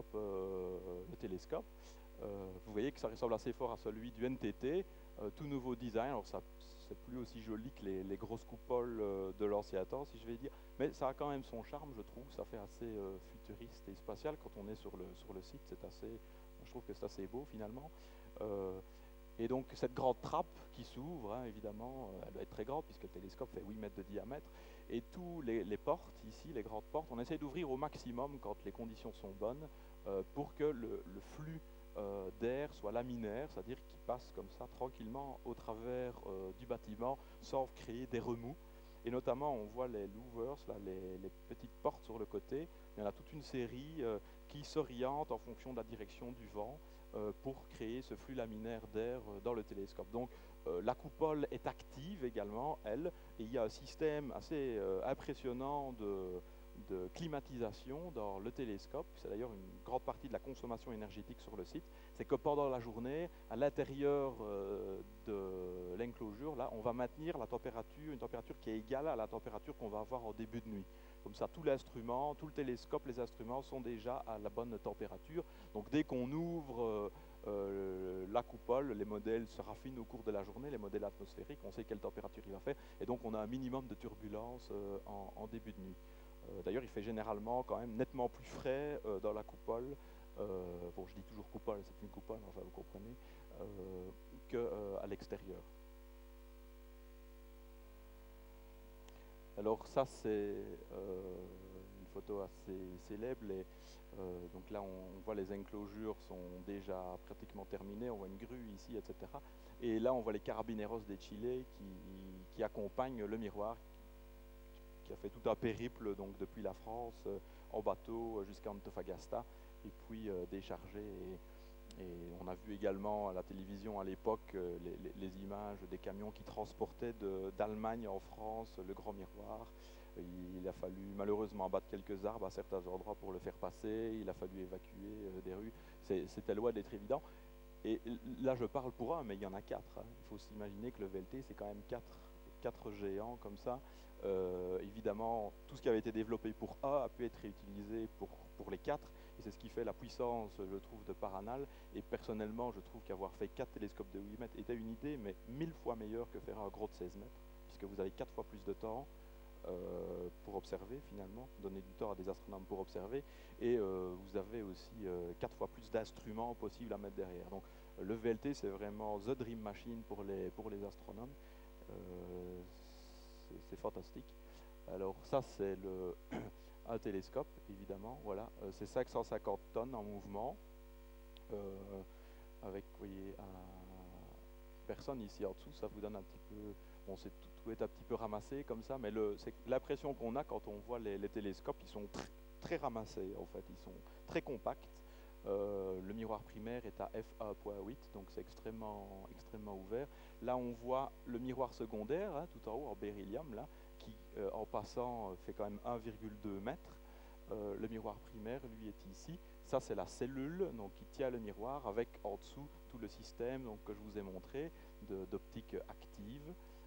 Vous voyez que ça ressemble assez fort à celui du NTT, tout nouveau design. Alors ça, c'est plus aussi joli que les grosses coupoles de l'ancien temps, si je vais dire, mais ça a quand même son charme, je trouve. Ça fait assez futuriste et spatial quand on est sur le site. C'est assez, je trouve que c'est assez beau finalement. Et donc cette grande trappe qui s'ouvre, hein, évidemment, elle doit être très grande puisque le télescope fait 8 mètres de diamètre. Et tous les portes ici, les grandes portes, on essaie d'ouvrir au maximum quand les conditions sont bonnes pour que le flux d'air soit laminaire, c'est-à-dire qu'il passe comme ça tranquillement au travers du bâtiment sans créer des remous. Et notamment, on voit les louvers, là, les petites portes sur le côté. Il y en a toute une série qui s'orientent en fonction de la direction du vent pour créer ce flux laminaire d'air dans le télescope. Donc la coupole est active également, elle, et il y a un système assez impressionnant de climatisation dans le télescope. C'est d'ailleurs une grande partie de la consommation énergétique sur le site. C'est que pendant la journée, à l'intérieur de l'enclosure, là, on va maintenir la température, une température qui est égale à la température qu'on va avoir en début de nuit. Comme ça, tout l'instrument, tout le télescope, les instruments sont déjà à la bonne température. Donc dès qu'on ouvre la coupole, les modèles se raffinent au cours de la journée, les modèles atmosphériques, on sait quelle température il va faire, et donc on a un minimum de turbulence en début de nuit. D'ailleurs, il fait généralement quand même nettement plus frais dans la coupole, bon, je dis toujours coupole, c'est une coupole, enfin vous comprenez, qu'à l'extérieur. Alors ça, c'est une photo assez célèbre. Donc là, on voit les enclosures sont déjà pratiquement terminées, on voit une grue ici, etc. Et là, on voit les carabineros de Chile qui accompagnent le miroir, qui a fait tout un périple donc depuis la France en bateau jusqu'à Antofagasta et puis déchargé. Et on a vu également à la télévision à l'époque les images des camions qui transportaient d'Allemagne en France le grand miroir. Il a fallu malheureusement abattre quelques arbres à certains endroits pour le faire passer. Il a fallu évacuer des rues. C'était loin d'être évident. Et là, je parle pour un, mais il y en a quatre. Hein. Il faut s'imaginer que le VLT, c'est quand même quatre géants comme ça. Évidemment, tout ce qui avait été développé pour A a pu être réutilisé pour les quatre, et c'est ce qui fait la puissance, je trouve, de Paranal. Et personnellement, je trouve qu'avoir fait 4 télescopes de 8 mètres était une idée, mais 1000 fois meilleure que faire un gros de 16 mètres, puisque vous avez 4 fois plus de temps pour observer finalement, donner du temps à des astronomes pour observer, et vous avez aussi 4 fois plus d'instruments possibles à mettre derrière. Donc le VLT, c'est vraiment the dream machine pour les astronomes. C'est fantastique. Alors ça, c'est un télescope, évidemment. Voilà, c'est 550 tonnes en mouvement, avec, vous voyez, personne ici en dessous, ça vous donne un petit peu, bon, tout est un petit peu ramassé comme ça, mais c'est l'impression qu'on a quand on voit les télescopes, ils sont très ramassés en fait, ils sont très compacts. Le miroir primaire est à f1.8, donc c'est extrêmement ouvert. Là, on voit le miroir secondaire, hein, tout en haut en beryllium, là, qui en passant fait quand même 1,2 mètre. Le miroir primaire, lui, est ici. Ça, c'est la cellule donc, qui tient le miroir avec en dessous tout le système donc, que je vous ai montré d'optique active.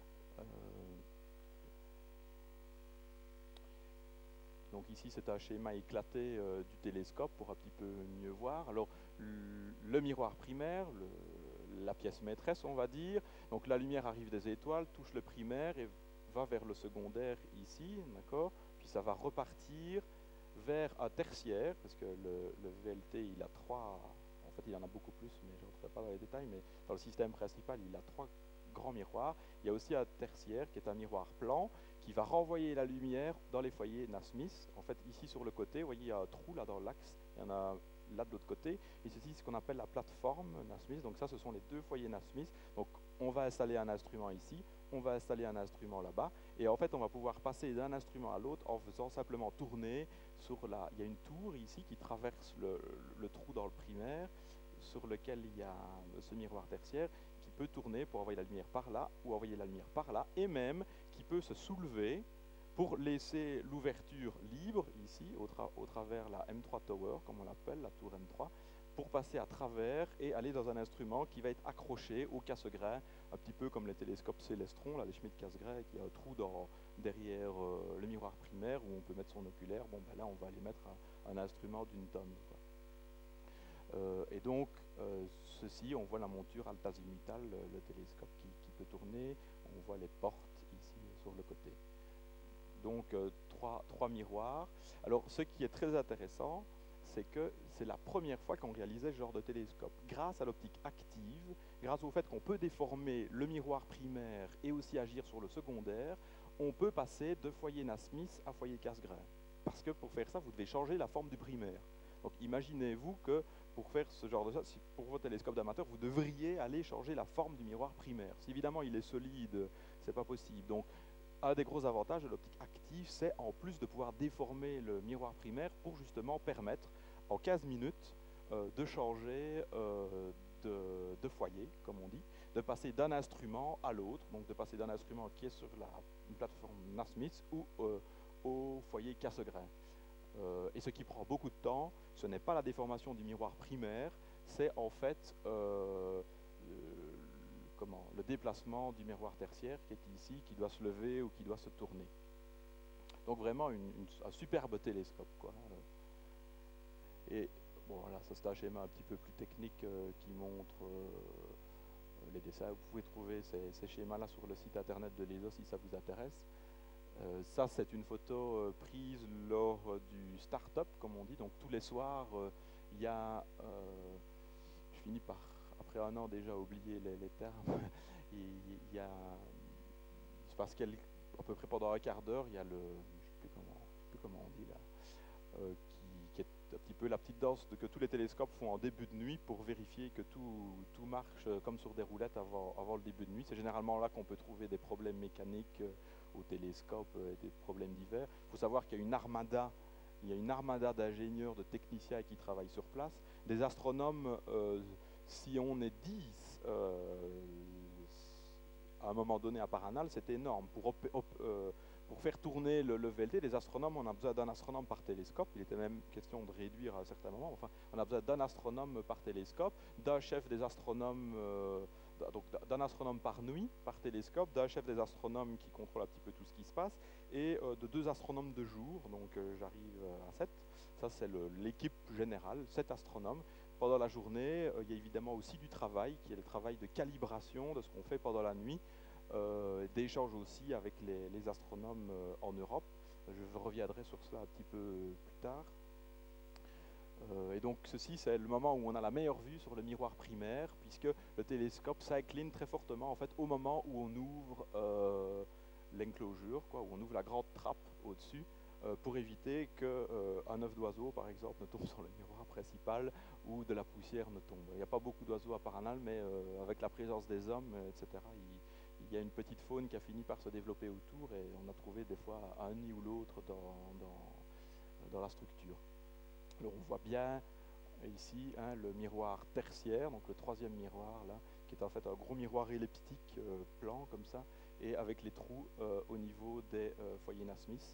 Donc ici, c'est un schéma éclaté du télescope pour un petit peu mieux voir. Alors, le miroir primaire, la pièce maîtresse, on va dire. Donc la lumière arrive des étoiles, touche le primaire et va vers le secondaire ici, d'accord. Puis ça va repartir vers un tertiaire, parce que le VLT, il a trois, en fait il en a beaucoup plus, mais je ne rentrerai pas dans les détails, mais dans le système principal, il a trois grands miroirs. Il y a aussi un tertiaire qui est un miroir plan, qui va renvoyer la lumière dans les foyers Nasmyth. En fait, ici sur le côté, vous voyez, il y a un trou là dans l'axe, il y en a là de l'autre côté, et ceci c'est ce qu'on appelle la plateforme Nasmyth. Donc ça, ce sont les deux foyers Nasmyth. Donc on va installer un instrument ici, on va installer un instrument là-bas, et en fait on va pouvoir passer d'un instrument à l'autre en faisant simplement tourner sur il y a une tour ici qui traverse le trou dans le primaire, sur lequel il y a ce miroir tertiaire qui peut tourner pour envoyer la lumière par là ou envoyer la lumière par là, et même qui peut se soulever pour laisser l'ouverture libre ici au travers la M3 Tower, comme on l'appelle, la tour M3, pour passer à travers et aller dans un instrument qui va être accroché au casse-grain, un petit peu comme les télescopes Célestron, là, les Schmidt casse-grain, qui a un trou derrière le miroir primaire où on peut mettre son oculaire. Bon, ben là, on va aller mettre un instrument d'une tonne, quoi. Et donc, ceci, on voit la monture altazimuthale, le télescope qui peut tourner. On voit les portes ici sur le côté. Donc, trois miroirs. Alors, ce qui est très intéressant, c'est que c'est la première fois qu'on réalisait ce genre de télescope. Grâce à l'optique active, grâce au fait qu'on peut déformer le miroir primaire et aussi agir sur le secondaire, on peut passer de foyer Nasmyth à foyer casse-grain. Parce que pour faire ça, vous devez changer la forme du primaire. Donc imaginez-vous que pour faire ce genre de choses, pour vos télescopes d'amateurs, vous devriez aller changer la forme du miroir primaire. Si évidemment il est solide, c'est pas possible. Donc un des gros avantages de l'optique active, c'est en plus de pouvoir déformer le miroir primaire pour justement permettre en 15 minutes de changer de foyer, comme on dit, de passer d'un instrument à l'autre, donc de passer d'un instrument qui est sur une plateforme Nasmyth ou au foyer casse-grain. Et ce qui prend beaucoup de temps, ce n'est pas la déformation du miroir primaire, c'est en fait le déplacement du miroir tertiaire qui est ici, qui doit se lever ou qui doit se tourner. Donc vraiment un superbe télescope, quoi. Et bon, voilà, ça c'est un schéma un petit peu plus technique qui montre les dessins. Vous pouvez trouver ces schémas-là sur le site internet de l'ESO si ça vous intéresse. Ça, c'est une photo prise lors du start-up, comme on dit. Donc tous les soirs, il y a... je finis par, après un an déjà, oublier les termes. Il y a... C'est parce qu'à peu près pendant un quart d'heure, il y a je ne sais plus comment on dit là, qui est un petit peu la petite danse que tous les télescopes font en début de nuit pour vérifier que tout marche comme sur des roulettes avant le début de nuit. C'est généralement là qu'on peut trouver des problèmes mécaniques au télescope et des problèmes divers. Il faut savoir qu'il y a une armada d'ingénieurs, de techniciens qui travaillent sur place. Des astronomes, si on est 10 à un moment donné à Paranal, c'est énorme. Pour faire tourner le VLT, les astronomes, on a besoin d'un astronome par télescope. Il était même question de réduire à un certain moment. Enfin, on a besoin d'un astronome par télescope, d'un chef des astronomes, donc d'un astronome par nuit, par télescope, d'un chef des astronomes qui contrôle un petit peu tout ce qui se passe, et de 2 astronomes de jour. Donc j'arrive à 7. Ça, c'est l'équipe générale, 7 astronomes. Pendant la journée, il y a évidemment aussi du travail, qui est le travail de calibration de ce qu'on fait pendant la nuit. D'échanges aussi avec les astronomes en Europe. Je reviendrai sur cela un petit peu plus tard. Et donc ceci, c'est le moment où on a la meilleure vue sur le miroir primaire, puisque le télescope s'incline très fortement en fait, au moment où on ouvre l'enclosure, où on ouvre la grande trappe au-dessus. pour éviter qu'un œuf d'oiseau, par exemple, ne tombe sur le miroir principal ou de la poussière ne tombe. Il n'y a pas beaucoup d'oiseaux à Paranal, mais avec la présence des hommes, etc., il y a une petite faune qui a fini par se développer autour et on a trouvé des fois un nid ou l'autre dans la structure. Alors on voit bien ici le miroir tertiaire, donc le troisième miroir là, qui est en fait un gros miroir elliptique plan comme ça, et avec les trous au niveau des foyers Nasmyth.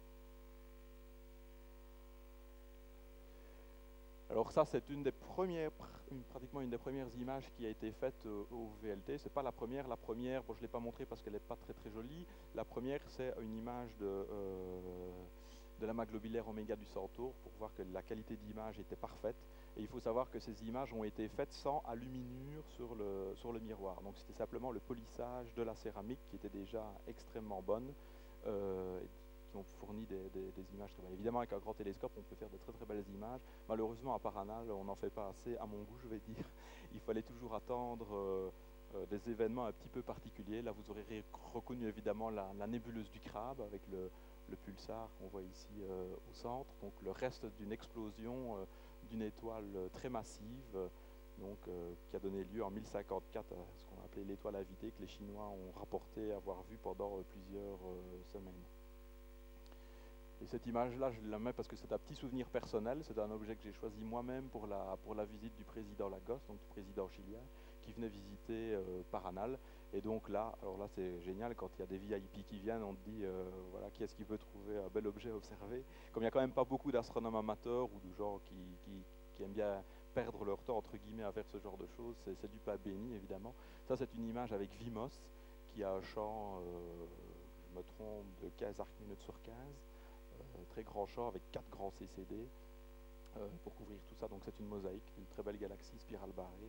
Alors ça, c'est pratiquement une des premières images qui a été faite au VLT. C'est pas la première. La première, bon, je ne l'ai pas montrée parce qu'elle n'est pas très très jolie. La première, c'est une image de l'amas globulaire oméga du Centaure pour voir que la qualité d'image était parfaite. Et il faut savoir que ces images ont été faites sans aluminure sur le miroir. Donc c'était simplement le polissage de la céramique qui était déjà extrêmement bonne. Qui ont fourni des images très belles. Évidemment, avec un grand télescope, on peut faire de très très belles images. Malheureusement, à Paranal, on n'en fait pas assez, à mon goût, je vais dire. Il fallait toujours attendre des événements un petit peu particuliers. Là, vous aurez reconnu évidemment la nébuleuse du Crabe avec le pulsar qu'on voit ici au centre. Donc, le reste d'une explosion d'une étoile très massive. Qui a donné lieu en 1054 à ce qu'on appelait l'étoile invitée, que les Chinois ont rapporté avoir vu pendant plusieurs semaines. Et cette image-là, je la mets parce que c'est un petit souvenir personnel. C'est un objet que j'ai choisi moi-même pour la visite du président Lagos, donc du président chilien, qui venait visiter Paranal. Et donc là, alors là c'est génial, quand il y a des VIP qui viennent, on te dit, voilà, qui est-ce qui veut trouver un bel objet à observer. Comme il n'y a quand même pas beaucoup d'astronomes amateurs ou de gens qui aiment bien perdre leur temps, entre guillemets, à faire ce genre de choses, c'est du pas béni, évidemment. Ça, c'est une image avec Vimos, qui a un champ, je me trompe, de 15 arc-minutes sur 15. Très grand champ avec 4 grands CCD pour couvrir tout ça. Donc c'est une mosaïque, une très belle galaxie spirale barrée.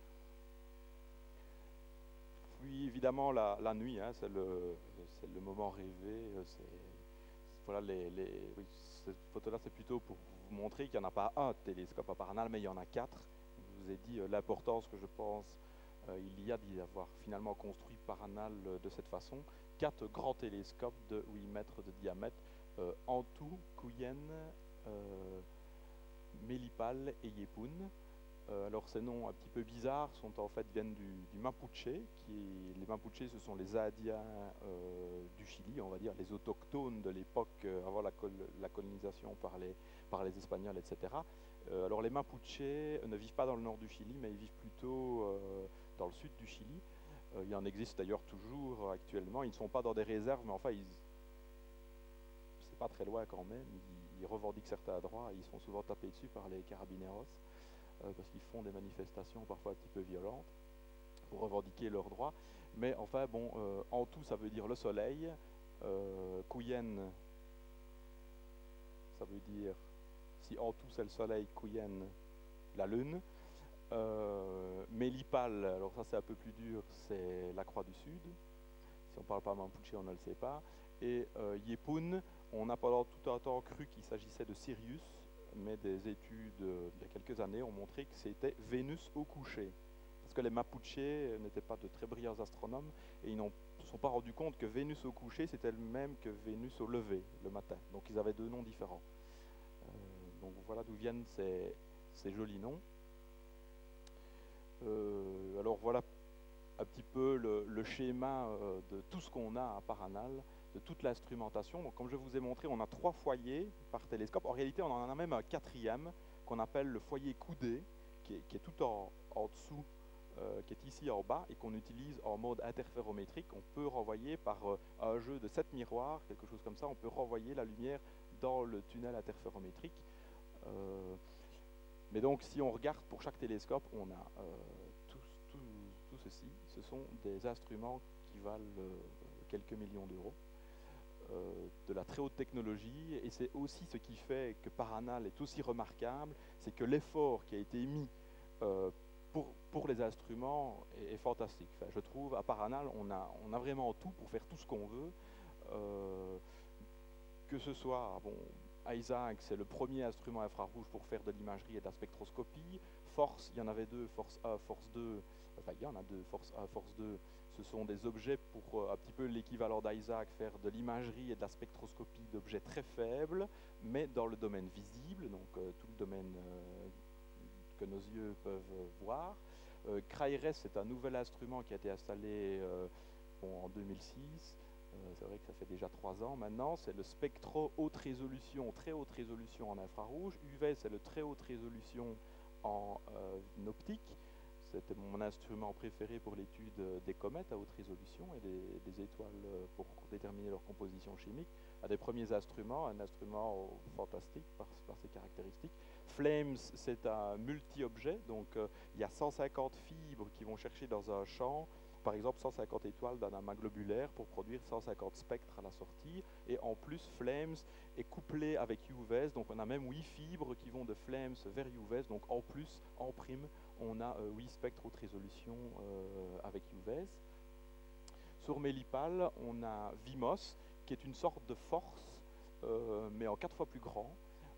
Puis évidemment la nuit, hein, c'est le moment rêvé. Voilà, oui, cette photo-là, c'est plutôt pour vous montrer qu'il n'y en a pas un télescope à Paranal, mais il y en a 4. Je vous ai dit l'importance que je pense il y a d'y avoir finalement construit Paranal de cette façon. 4 grands télescopes de 8 mètres de diamètre. Antu, Cuyen, Melipal et Yepun. Alors ces noms un petit peu bizarres viennent du Mapuche. Les Mapuches, ce sont les Indiens du Chili, on va dire, les autochtones de l'époque avant la colonisation par les Espagnols, etc. Alors les Mapuches ne vivent pas dans le nord du Chili, mais ils vivent plutôt dans le sud du Chili. Il en existe d'ailleurs toujours actuellement. Ils ne sont pas dans des réserves, mais enfin, c'est pas très loin quand même. Ils revendiquent certains droits et ils se font souvent taper dessus par les carabineros parce qu'ils font des manifestations parfois un petit peu violentes pour revendiquer leurs droits. Mais enfin, bon, en tout, ça veut dire le soleil. Cuyen, ça veut dire, si en tout c'est le soleil, Cuyen, la lune. Melipal, alors ça c'est un peu plus dur, c'est la croix du Sud. Si on ne parle pas Mapuche, on ne le sait pas. Et Yepun, on a pendant tout un temps cru qu'il s'agissait de Sirius, mais des études il y a quelques années ont montré que c'était Vénus au coucher. Parce que les Mapuches n'étaient pas de très brillants astronomes et ils ne se sont pas rendus compte que Vénus au coucher c'était le même que Vénus au lever le matin. Donc ils avaient deux noms différents. Donc voilà d'où viennent ces jolis noms. Alors voilà un petit peu le schéma de tout ce qu'on a à Paranal, de toute l'instrumentation. Donc comme je vous ai montré, on a 3 foyers par télescope. En réalité, on en a même un 4e qu'on appelle le foyer coudé, qui est tout en dessous, qui est ici en bas et qu'on utilise en mode interférométrique. On peut renvoyer par un jeu de 7 miroirs, quelque chose comme ça, on peut renvoyer la lumière dans le tunnel interférométrique. Mais donc si on regarde pour chaque télescope, on a tout ceci. Ce sont des instruments qui valent quelques millions d'euros, de la très haute technologie, et c'est aussi ce qui fait que Paranal est aussi remarquable, c'est que l'effort qui a été mis pour les instruments est fantastique. Enfin, je trouve à Paranal on a vraiment tout pour faire tout ce qu'on veut, que ce soit ISAC, c'est le premier instrument infrarouge pour faire de l'imagerie et de la spectroscopie. Force, il y en avait 2, Force 1, Force 2, enfin il y en a 2, Force 1, Force 2, Ce sont des objets pour un petit peu l'équivalent d'Isaac, faire de l'imagerie et de la spectroscopie d'objets très faibles, mais dans le domaine visible, donc tout le domaine que nos yeux peuvent voir. CRAIRES, c'est un nouvel instrument qui a été installé en 2006. C'est vrai que ça fait déjà 3 ans maintenant. C'est le spectro haute résolution, très haute résolution en infrarouge. UV, c'est le très haute résolution en optique. C'était mon instrument préféré pour l'étude des comètes à haute résolution et des étoiles pour déterminer leur composition chimique. Un des premiers instruments, un instrument fantastique par ses caractéristiques. Flames, c'est un multi-objet, donc il y a 150 fibres qui vont chercher dans un champ, par exemple 150 étoiles d'un amas globulaire pour produire 150 spectres à la sortie. Et en plus, Flames est couplé avec UVES, donc on a même 8 fibres qui vont de Flames vers UVES, donc en plus, en prime, on a 8 spectres haute résolution avec UVES. Sur Mélipal, on a VIMOS, qui est une sorte de force, mais en 4 fois plus grand,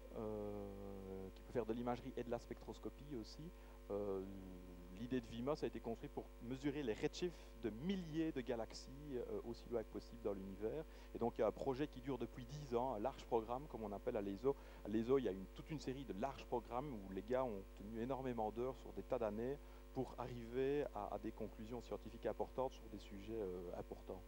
qui peut faire de l'imagerie et de la spectroscopie aussi. L'idée de VIMOS a été construite pour mesurer les redshifts de milliers de galaxies aussi loin que possible dans l'univers. Et donc il y a un projet qui dure depuis 10 ans, un large programme comme on appelle à l'ESO. À l'ESO, il y a toute une série de larges programmes où les gars ont tenu énormément d'heures sur des tas d'années pour arriver à des conclusions scientifiques importantes sur des sujets importants.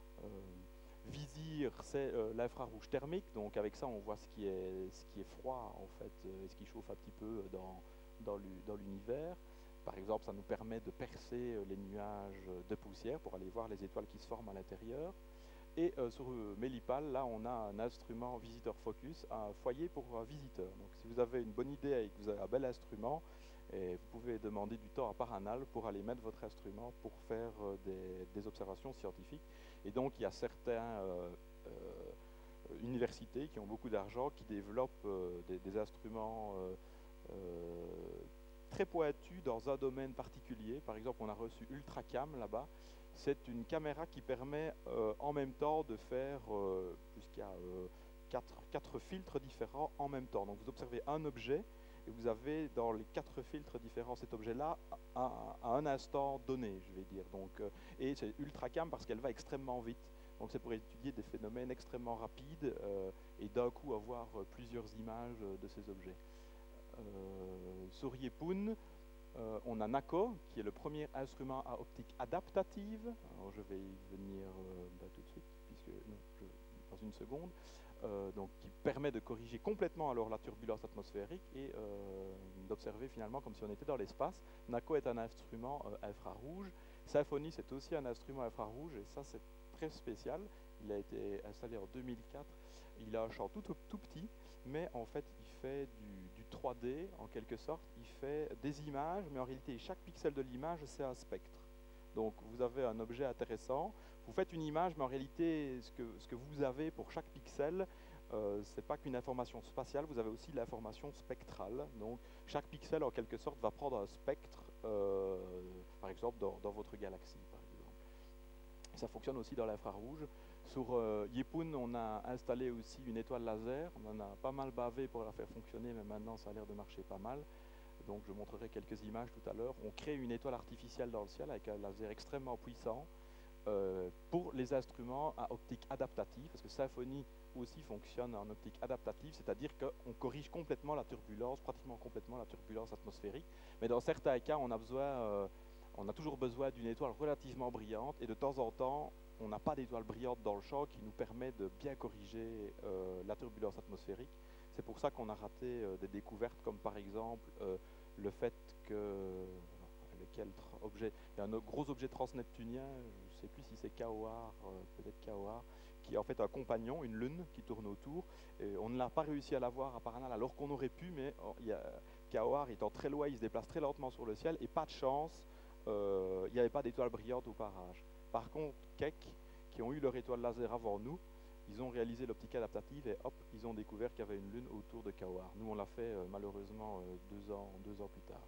Visir, c'est l'infrarouge thermique, donc avec ça on voit ce qui est froid en fait, et ce qui chauffe un petit peu dans l'univers. Par exemple, ça nous permet de percer les nuages de poussière pour aller voir les étoiles qui se forment à l'intérieur. Et sur Mélipal, là on a un instrument Visitor Focus, un foyer pour un visiteur. Donc si vous avez une bonne idée et que vous avez un bel instrument, et vous pouvez demander du temps à Paranal pour aller mettre votre instrument pour faire des observations scientifiques. Et donc il y a certaines universités qui ont beaucoup d'argent, qui développent des instruments très pointus dans un domaine particulier. Par exemple, on a reçu Ultracam là-bas. C'est une caméra qui permet en même temps de faire jusqu'à 4 filtres différents en même temps. Donc vous observez un objet et vous avez dans les 4 filtres différents cet objet-là à un instant donné, je vais dire. Donc, et c'est Ultracam parce qu'elle va extrêmement vite. Donc c'est pour étudier des phénomènes extrêmement rapides et d'un coup avoir plusieurs images de ces objets. Sur Yepun, on a NACO, qui est le premier instrument à optique adaptative. Alors je vais y venir tout de suite, puisque non, dans une seconde. Donc qui permet de corriger complètement alors la turbulence atmosphérique et d'observer finalement comme si on était dans l'espace. NACO est un instrument infrarouge. Symfony, c'est aussi un instrument infrarouge, et ça c'est très spécial. Il a été installé en 2004. Il a un champ tout petit, mais en fait il fait du 3D en quelque sorte. Il fait des images, mais en réalité chaque pixel de l'image c'est un spectre. Donc vous avez un objet intéressant, vous faites une image, mais en réalité ce que vous avez pour chaque pixel, c'est pas qu'une information spatiale, vous avez aussi l'information spectrale. Donc chaque pixel en quelque sorte va prendre un spectre, par exemple dans votre galaxie par exemple. Ça fonctionne aussi dans l'infrarouge. Sur Yepun, on a installé aussi une étoile laser. On en a pas mal bavé pour la faire fonctionner, mais maintenant ça a l'air de marcher pas mal. Donc je montrerai quelques images tout à l'heure. On crée une étoile artificielle dans le ciel avec un laser extrêmement puissant pour les instruments à optique adaptative, parce que Symfony aussi fonctionne en optique adaptative, c'est-à-dire qu'on corrige complètement la turbulence, pratiquement complètement la turbulence atmosphérique. Mais dans certains cas, on a toujours besoin d'une étoile relativement brillante, et de temps en temps, on n'a pas d'étoile brillante dans le champ qui nous permet de bien corriger la turbulence atmosphérique. C'est pour ça qu'on a raté des découvertes comme par exemple le fait que il y a un gros objet transneptunien, je ne sais plus si c'est KOAR, peut-être KOAR, qui est en fait un compagnon, une lune qui tourne autour. Et on ne l'a pas réussi à l'avoir à Paranal alors qu'on aurait pu, mais KOAR étant très loin, il se déplace très lentement sur le ciel et pas de chance, il n'y avait pas d'étoile brillante au parage. Par contre, Keck, qui ont eu leur étoile laser avant nous, ils ont réalisé l'optique adaptative et hop, ils ont découvert qu'il y avait une lune autour de KOAR. Nous, on l'a fait malheureusement 2 ans plus tard.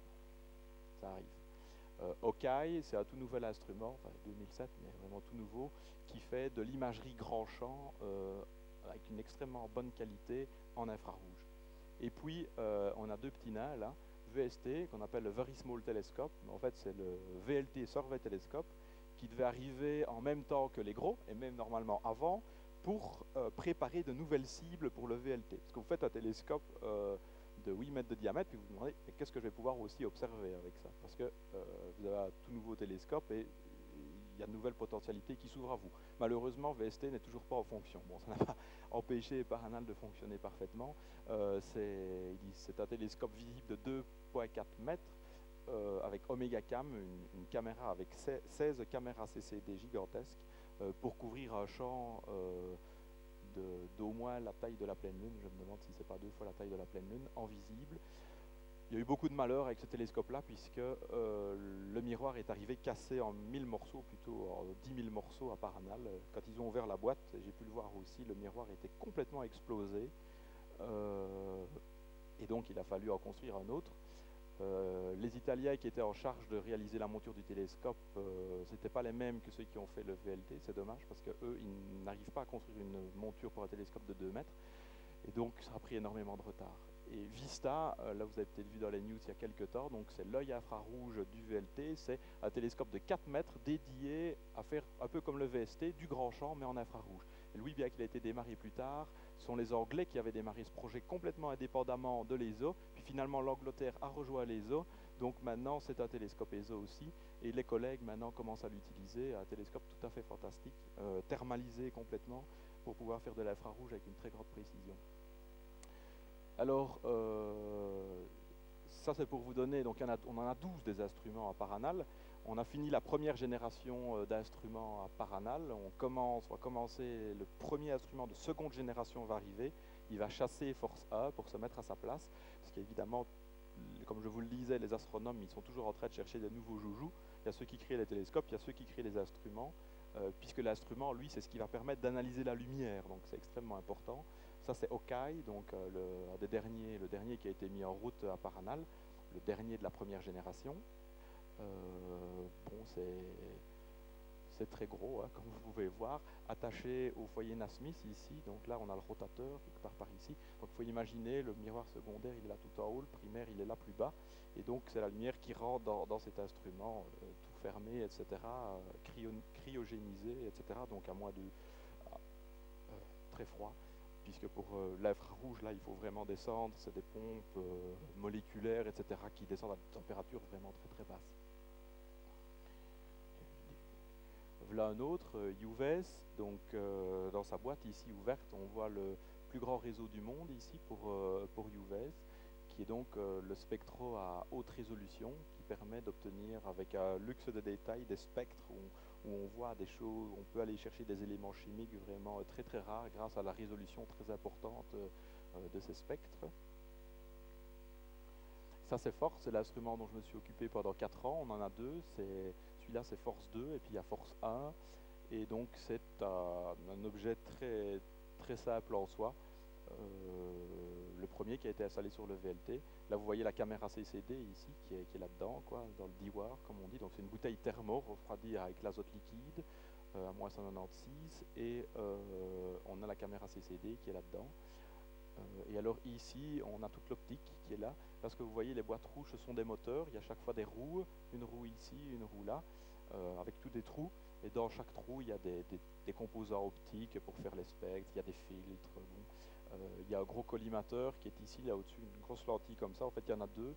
Ça arrive. Okai, c'est un tout nouvel instrument, enfin 2007, mais vraiment tout nouveau, qui fait de l'imagerie grand champ avec une extrêmement bonne qualité en infrarouge. Et puis, on a 2 petits nains là, VST, qu'on appelle le Very Small Telescope, mais en fait c'est le VLT Survey Telescope, qui devaient arriver en même temps que les gros, et même normalement avant, pour préparer de nouvelles cibles pour le VLT. Parce que vous faites un télescope de 8 mètres de diamètre, puis vous vous demandez qu'est-ce que je vais pouvoir aussi observer avec ça, parce que vous avez un tout nouveau télescope et il y a de nouvelles potentialités qui s'ouvrent à vous. Malheureusement, VST n'est toujours pas en fonction. Bon, ça n'a pas empêché Paranal de fonctionner parfaitement. C'est un télescope visible de 2,4 mètres avec Omega Cam, une caméra avec 16 caméras CCD gigantesques pour couvrir un champ d'au moins la taille de la pleine lune. Je me demande si c'est pas 2 fois la taille de la pleine lune en visible. Il y a eu beaucoup de malheur avec ce télescope-là, puisque le miroir est arrivé cassé en 1000 morceaux, plutôt en 10 000 morceaux à Paranal. Quand ils ont ouvert la boîte, j'ai pu le voir aussi, le miroir était complètement explosé. Et donc il a fallu en construire un autre. Les Italiens qui étaient en charge de réaliser la monture du télescope, ce n'étaient pas les mêmes que ceux qui ont fait le VLT, c'est dommage, parce qu'eux, ils n'arrivent pas à construire une monture pour un télescope de 2 mètres. Et donc ça a pris énormément de retard. Et VISTA, là vous avez peut-être vu dans les news il y a quelques temps, donc c'est l'œil infrarouge du VLT, c'est un télescope de 4 mètres dédié à faire un peu comme le VST, du grand champ mais en infrarouge. Et lui, bien qu'il a été démarré plus tard, ce sont les Anglais qui avaient démarré ce projet complètement indépendamment de l'ESO, puis finalement l'Angleterre a rejoint l'ESO, donc maintenant c'est un télescope ESO aussi, et les collègues maintenant commencent à l'utiliser, un télescope tout à fait fantastique, thermalisé complètement, pour pouvoir faire de l'infrarouge avec une très grande précision. Alors, ça c'est pour vous donner, donc on en a 12 des instruments à Paranal. On a fini la première génération d'instruments à Paranal. On va commencer, le premier instrument de seconde génération va arriver. Il va chasser Force A pour se mettre à sa place. Parce qu'évidemment, comme je vous le disais, les astronomes, ils sont toujours en train de chercher des nouveaux joujoux. Il y a ceux qui créent les télescopes, il y a ceux qui créent les instruments. Puisque l'instrument, lui, c'est ce qui va permettre d'analyser la lumière. Donc c'est extrêmement important. Ça, c'est Okai, donc le dernier qui a été mis en route à Paranal, le dernier de la première génération. Bon, c'est très gros, hein, comme vous pouvez voir, attaché au foyer Nasmyth ici. Donc là, on a le rotateur quelque part par ici. Donc il faut imaginer, le miroir secondaire, il est là tout en haut, le primaire, il est là plus bas. Et donc c'est la lumière qui rentre dans cet instrument, tout fermé, etc., cryogénisé, etc. Donc à moins de très froid. Puisque pour l'infrarouge, là, il faut vraiment descendre, c'est des pompes moléculaires, etc., qui descendent à des températures vraiment très très basses. Voilà un autre, UVES, donc dans sa boîte ici ouverte, on voit le plus grand réseau du monde ici pour UVES, qui est donc le spectro à haute résolution, qui permet d'obtenir avec un luxe de détails des spectres où on voit des choses, on peut aller chercher des éléments chimiques vraiment très très rares grâce à la résolution très importante de ces spectres. Ça c'est Force, c'est l'instrument dont je me suis occupé pendant 4 ans, on en a deux, celui-là c'est Force 2 et puis il y a Force 1, et donc c'est un objet très, très simple en soi. Le premier qui a été installé sur le VLT. Là, vous voyez la caméra CCD ici qui est là-dedans, quoi, dans le DWAR, comme on dit. Donc, c'est une bouteille thermo refroidie avec l'azote liquide à moins 196, et on a la caméra CCD qui est là-dedans. Et alors ici, on a toute l'optique qui est là, parce que vous voyez, les boîtes rouges, ce sont des moteurs. Il y a chaque fois des roues, une roue ici, une roue là, avec tous des trous. Et dans chaque trou, il y a des composants optiques pour faire les spectres, il y a des filtres. Bon. Il y a un gros collimateur qui est ici, là au-dessus, une grosse lentille comme ça. En fait, il y en a deux,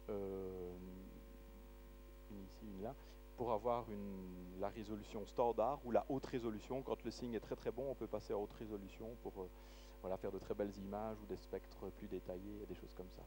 une ici, une là, pour avoir la résolution standard ou la haute résolution. Quand le signe est très très bon, on peut passer à haute résolution pour voilà, faire de très belles images ou des spectres plus détaillés et des choses comme ça.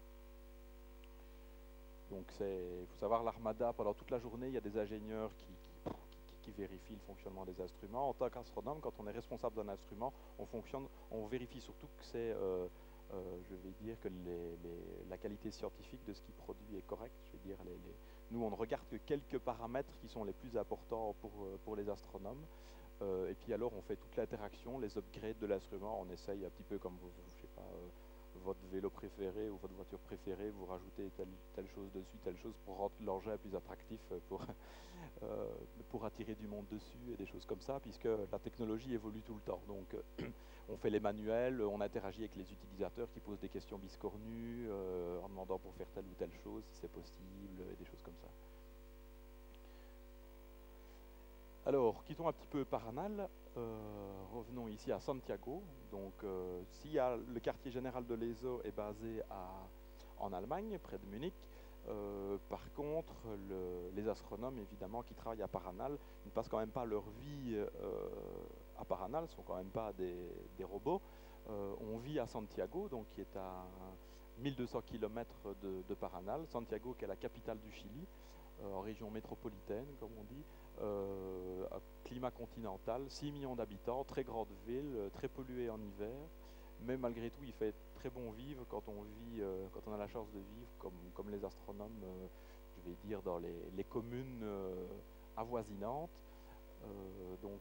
Donc il faut savoir, l'Armada, pendant toute la journée, il y a des ingénieurs qui vérifient le fonctionnement des instruments. En tant qu'astronome, quand on est responsable d'un instrument, on vérifie surtout que c'est, je vais dire, que la qualité scientifique de ce qu'il produit est correcte. Je vais dire, nous, on ne regarde que quelques paramètres qui sont les plus importants pour les astronomes. Et puis alors, on fait toute l'interaction, les upgrades de l'instrument. On essaye un petit peu comme, je sais pas, votre vélo préféré ou votre voiture préférée, vous rajoutez telle chose dessus, telle chose pour rendre l'engin plus attractif, pour attirer du monde dessus et des choses comme ça, puisque la technologie évolue tout le temps. Donc on fait les manuels, on interagit avec les utilisateurs qui posent des questions biscornues en demandant pour faire telle ou telle chose, si c'est possible, et des choses comme ça. Alors, quittons un petit peu Paranal, revenons ici à Santiago. Donc, si le quartier général de l'ESO est basé en Allemagne, près de Munich, par contre, les astronomes, évidemment, qui travaillent à Paranal, ne passent quand même pas leur vie à Paranal, ne sont quand même pas des robots. On vit à Santiago, donc qui est à 1200 km de Paranal. Santiago, qui est la capitale du Chili, en région métropolitaine, comme on dit, climat continental, 6 millions d'habitants, très grande ville, très polluée en hiver, mais malgré tout, il fait très bon vivre quand on vit, quand on a la chance de vivre, comme les astronomes, je vais dire, dans les communes avoisinantes. Donc,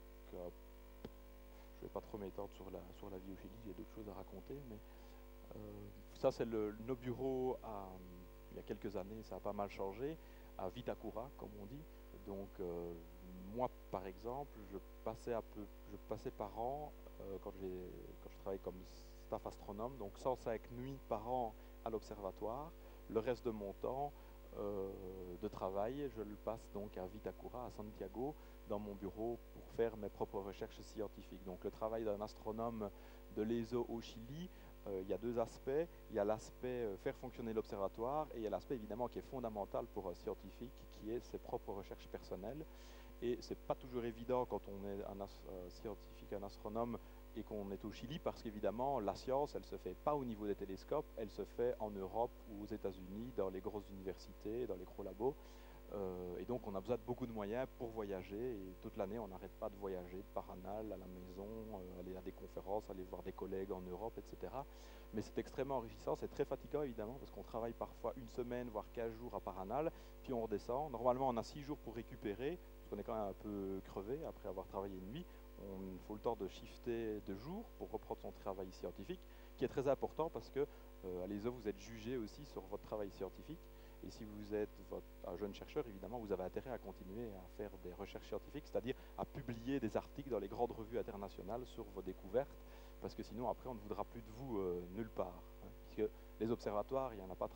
je ne vais pas trop m'étendre sur la vie au Chili, j'ai d'autres choses à raconter, mais ça, c'est nos bureaux il y a quelques années, ça a pas mal changé, à Vitacura, comme on dit. Donc, moi, par exemple, je passais par an, quand je travaillais comme staff astronome, donc 105 nuits par an à l'observatoire. Le reste de mon temps de travail, je le passe donc à Vitacura, à Santiago, dans mon bureau pour faire mes propres recherches scientifiques. Donc, le travail d'un astronome de l'ESO au Chili, il y a deux aspects. Il y a l'aspect faire fonctionner l'observatoire et il y a l'aspect évidemment qui est fondamental pour un scientifique, qui est ses propres recherches personnelles. Et c'est pas toujours évident quand on est un scientifique, un astronome et qu'on est au Chili, parce qu'évidemment la science, elle se fait pas au niveau des télescopes, elle se fait en Europe ou aux États-Unis, dans les grosses universités, dans les gros labos. Et donc on a besoin de beaucoup de moyens pour voyager, et toute l'année on n'arrête pas de voyager de Paranal à la maison, aller à des conférences, aller voir des collègues en Europe, etc. Mais c'est extrêmement enrichissant, c'est très fatigant évidemment, parce qu'on travaille parfois une semaine, voire 15 jours à Paranal, puis on redescend. Normalement on a 6 jours pour récupérer, parce qu'on est quand même un peu crevé après avoir travaillé une nuit. Il faut le temps de shifter de jour pour reprendre son travail scientifique, qui est très important parce que à l'ESO vous êtes jugé aussi sur votre travail scientifique. Et si vous êtes un jeune chercheur, évidemment, vous avez intérêt à continuer à faire des recherches scientifiques, c'est-à-dire à publier des articles dans les grandes revues internationales sur vos découvertes, parce que sinon, après, on ne voudra plus de vous nulle part. Hein, puisque les observatoires, il n'y en a pas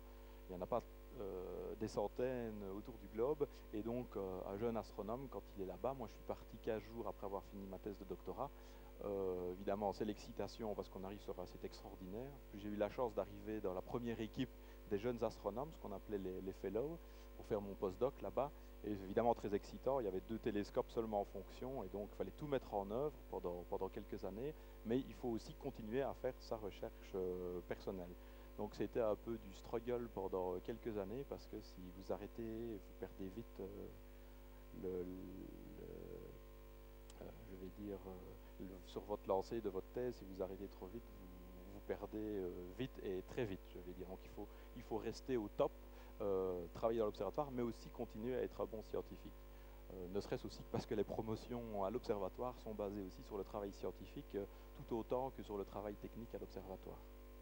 des centaines autour du globe, et donc un jeune astronome, quand il est là-bas, moi je suis parti 15 jours après avoir fini ma thèse de doctorat. Évidemment, c'est l'excitation parce qu'on arrive sur un site extraordinaire. Puis j'ai eu la chance d'arriver dans la première équipe des jeunes astronomes, ce qu'on appelait les fellows, pour faire mon postdoc là-bas. Et évidemment très excitant, il y avait 2 télescopes seulement en fonction, et donc il fallait tout mettre en œuvre pendant quelques années, mais il faut aussi continuer à faire sa recherche personnelle. Donc c'était un peu du struggle pendant quelques années, parce que si vous arrêtez, vous perdez vite je vais dire, sur votre lancée de votre thèse, si vous arrêtez trop vite, vous perdez vite et très vite, je vais dire. Donc il faut rester au top, travailler dans l'observatoire, mais aussi continuer à être un bon scientifique. Ne serait-ce aussi parce que les promotions à l'observatoire sont basées aussi sur le travail scientifique, tout autant que sur le travail technique à l'observatoire.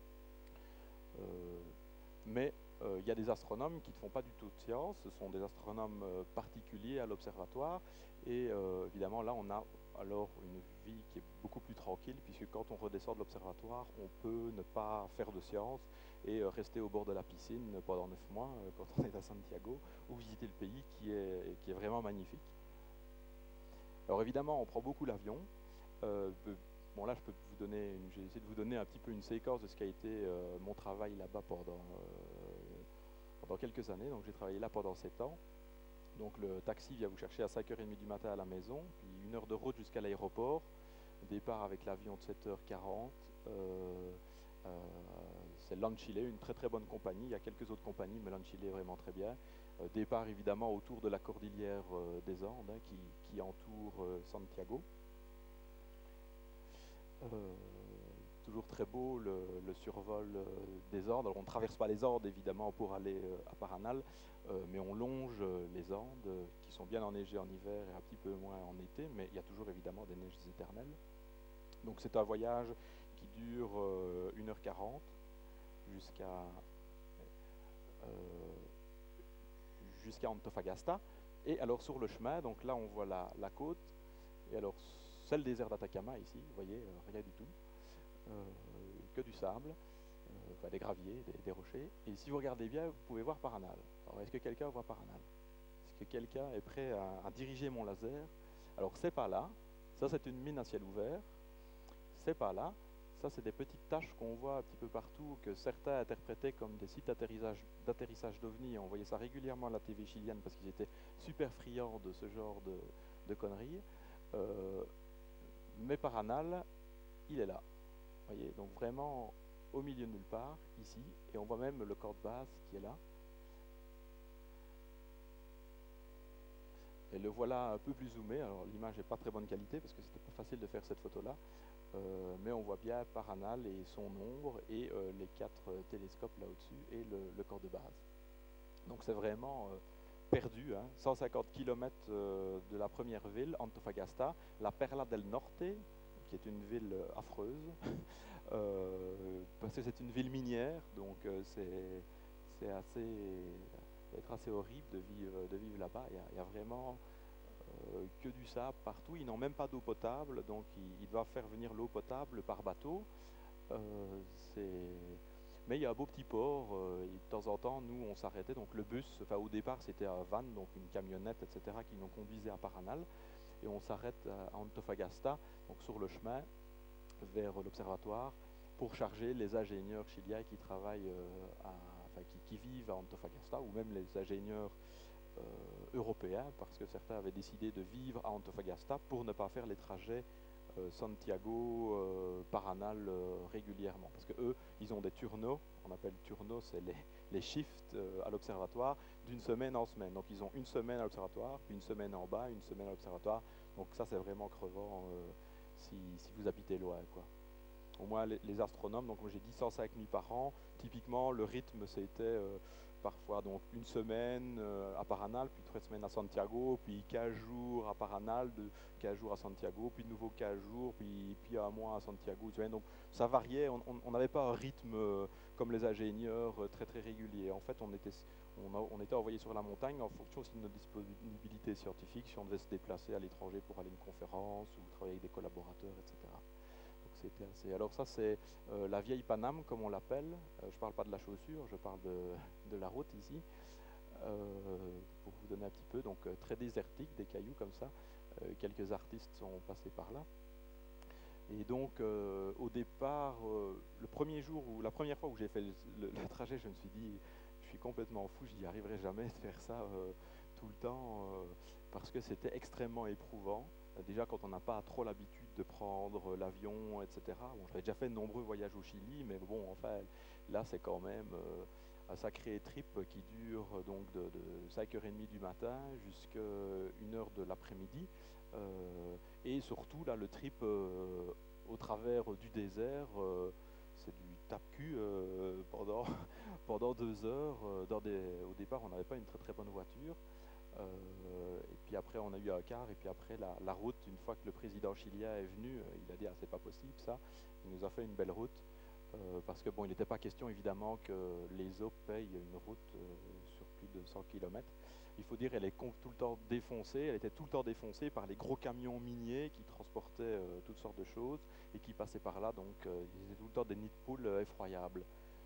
Mais il y a des astronomes qui ne font pas du tout de science, ce sont des astronomes particuliers à l'observatoire, et évidemment là on a alors une vie qui est beaucoup plus tranquille, puisque quand on redescend de l'observatoire, on peut ne pas faire de science et rester au bord de la piscine pendant 9 mois quand on est à Santiago, ou visiter le pays qui est vraiment magnifique. Alors évidemment on prend beaucoup l'avion. Bon là, j'ai essayé de vous donner un petit peu une séquence de ce qui a été mon travail là-bas pendant quelques années. Donc j'ai travaillé là pendant 7 ans. Donc le taxi vient vous chercher à 5h30 du matin à la maison, puis 1 heure de route jusqu'à l'aéroport. Départ avec l'avion de 7h40. C'est Lanchile, une très très bonne compagnie. Il y a quelques autres compagnies, mais Lanchile est vraiment très bien. Départ évidemment autour de la cordillère des Andes, hein, qui entoure Santiago. Toujours très beau le survol des Andes. Alors on ne traverse pas les Andes évidemment pour aller à Paranal, mais on longe les Andes qui sont bien enneigées en hiver et un petit peu moins en été, mais il y a toujours évidemment des neiges éternelles. Donc c'est un voyage qui dure 1h40 jusqu'à Antofagasta. Et alors sur le chemin, donc là on voit la côte, et alors c'est le désert d'Atacama ici, vous voyez, rien du tout. Que du sable, enfin, des graviers, des rochers. Et si vous regardez bien, vous pouvez voir Paranal. Alors, est-ce que quelqu'un voit Paranal? Est-ce que quelqu'un est prêt à diriger mon laser Alors c'est pas là, ça c'est une mine à ciel ouvert, c'est pas là, ça c'est des petites taches qu'on voit un petit peu partout, que certains interprétaient comme des sites d'atterrissage d'OVNI. On voyait ça régulièrement à la TV chilienne parce qu'ils étaient super friands de ce genre de conneries. Mais Paranal, il est là. Voyez, donc vraiment au milieu de nulle part, ici, et on voit même le corps de base qui est là. Et le voilà un peu plus zoomé. Alors l'image n'est pas très bonne qualité parce que c'était pas facile de faire cette photo-là, mais on voit bien Paranal et son ombre et les 4 télescopes là au-dessus et le corps de base. Donc c'est vraiment perdu, hein. 150 km de la première ville, Antofagasta, la Perla del Norte, qui est une ville affreuse, parce que c'est une ville minière, donc c'est assez, ça va être assez horrible de vivre là-bas. Il y a vraiment que du sable partout. Ils n'ont même pas d'eau potable, donc ils doivent faire venir l'eau potable par bateau. Mais il y a un beau petit port, et de temps en temps, nous, on s'arrêtait. Donc le bus, enfin au départ, c'était un van, donc une camionnette, etc., qui nous conduisait à Paranal. Et on s'arrête à Antofagasta, donc sur le chemin vers l'observatoire, pour charger les ingénieurs chiliens qui travaillent, qui vivent à Antofagasta, ou même les ingénieurs européens, parce que certains avaient décidé de vivre à Antofagasta pour ne pas faire les trajets Santiago, Paranal régulièrement. Parce que eux, ils ont des turnos, on appelle turnos, c'est les shifts à l'observatoire d'une semaine en semaine. Donc ils ont une semaine à l'observatoire, puis une semaine en bas, une semaine à l'observatoire. Donc ça c'est vraiment crevant si vous habitez loin, quoi. Au moins les astronomes, donc moi j'ai dit 105 nuits par an, typiquement le rythme c'était parfois donc une semaine à Paranal, puis 3 semaines à Santiago, puis 15 jours à Paranal, 15 jours à Santiago, puis de nouveau 15 jours, puis un mois à Santiago. Tu vois, donc ça variait, on n'avait pas un rythme comme les ingénieurs très très régulier. En fait on était envoyé sur la montagne en fonction aussi de notre disponibilité scientifique, si on devait se déplacer à l'étranger pour aller à une conférence ou travailler avec des collaborateurs, etc. Alors ça c'est la vieille Paname comme on l'appelle. Je ne parle pas de la chaussure, je parle de la route ici. Pour vous donner un petit peu, donc très désertique, des cailloux comme ça. Quelques artistes sont passés par là. Et donc au départ, le premier jour ou la première fois où j'ai fait le trajet, je me suis dit je suis complètement fou, j'y arriverai jamais de faire ça tout le temps parce que c'était extrêmement éprouvant. Déjà quand on n'a pas trop l'habitude de prendre l'avion, etc. Bon, j'avais déjà fait de nombreux voyages au Chili, mais bon, enfin, là c'est quand même un sacré trip qui dure donc de 5h30 du matin jusqu'à 1h de l'après-midi. Et surtout, là, le trip au travers du désert, c'est du tape-cul pendant 2 heures. Au départ, on n'avait pas une très très bonne voiture. Et puis après on a eu un car, et puis après la route, une fois que le président chilien est venu, il a dit ah, c'est pas possible ça, il nous a fait une belle route, parce que bon, il n'était pas question évidemment que les eaux payent une route sur plus de 100 km. Il faut dire elle est tout le temps défoncée, elle était tout le temps défoncée par les gros camions miniers qui transportaient toutes sortes de choses et qui passaient par là, donc ils étaient tout le temps des nids de poules effroyables.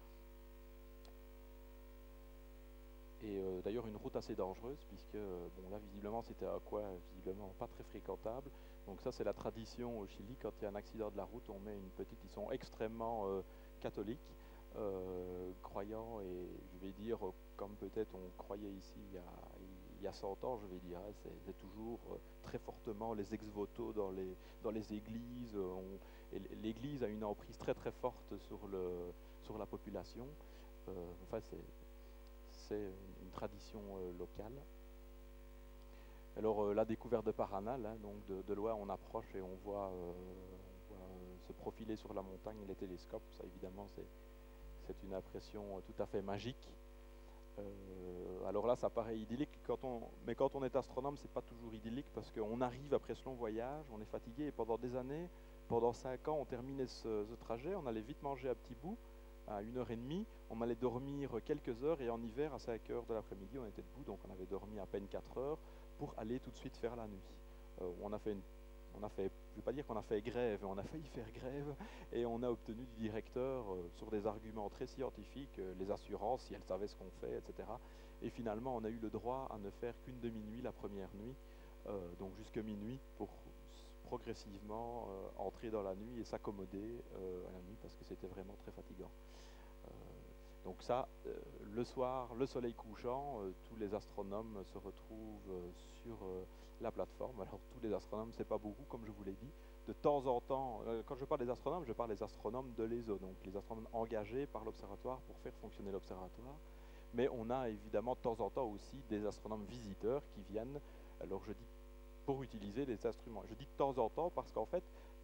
Et d'ailleurs une route assez dangereuse puisque bon là visiblement c'était un coin visiblement pas très fréquentable. Donc ça c'est la tradition au Chili, quand il y a un accident de la route on met une petite, ils sont extrêmement catholiques, croyants, et je vais dire comme peut-être on croyait ici il y a 100 ans, je vais dire, hein, c'est toujours très fortement les ex-voto dans les églises. L'église a une emprise très très forte sur la population. Enfin c'est une tradition locale. Alors la découverte de Paranal, hein, donc de loin on approche et on voit se profiler sur la montagne les télescopes. Ça évidemment c'est une impression tout à fait magique. Alors là ça paraît idyllique, mais quand on est astronome c'est pas toujours idyllique, parce qu'on arrive après ce long voyage, on est fatigué, et pendant des années, pendant 5 ans on terminait ce trajet, on allait vite manger un petit bout à 1h30, on allait dormir quelques heures, et en hiver à 5h de l'après-midi on était debout, donc on avait dormi à peine 4 heures pour aller tout de suite faire la nuit. Je ne vais pas dire qu'on a fait grève, on a failli faire grève, et on a obtenu du directeur, sur des arguments très scientifiques, les assurances, si elles savaient ce qu'on fait, etc. Et finalement on a eu le droit à ne faire qu'une demi-nuit la première nuit, donc jusque minuit, pour progressivement entrer dans la nuit et s'accommoder à la nuit, parce que c'était vraiment très fatigant. Euh, donc ça, le soir, le soleil couchant, tous les astronomes se retrouvent sur la plateforme. Alors tous les astronomes, c'est pas beaucoup, comme je vous l'ai dit. De temps en temps, quand je parle des astronomes, je parle des astronomes de l'ESO, donc les astronomes engagés par l'observatoire pour faire fonctionner l'observatoire. Mais on a évidemment de temps en temps aussi des astronomes visiteurs qui viennent, alors je dis pour utiliser les instruments. Je dis de temps en temps parce qu'en fait,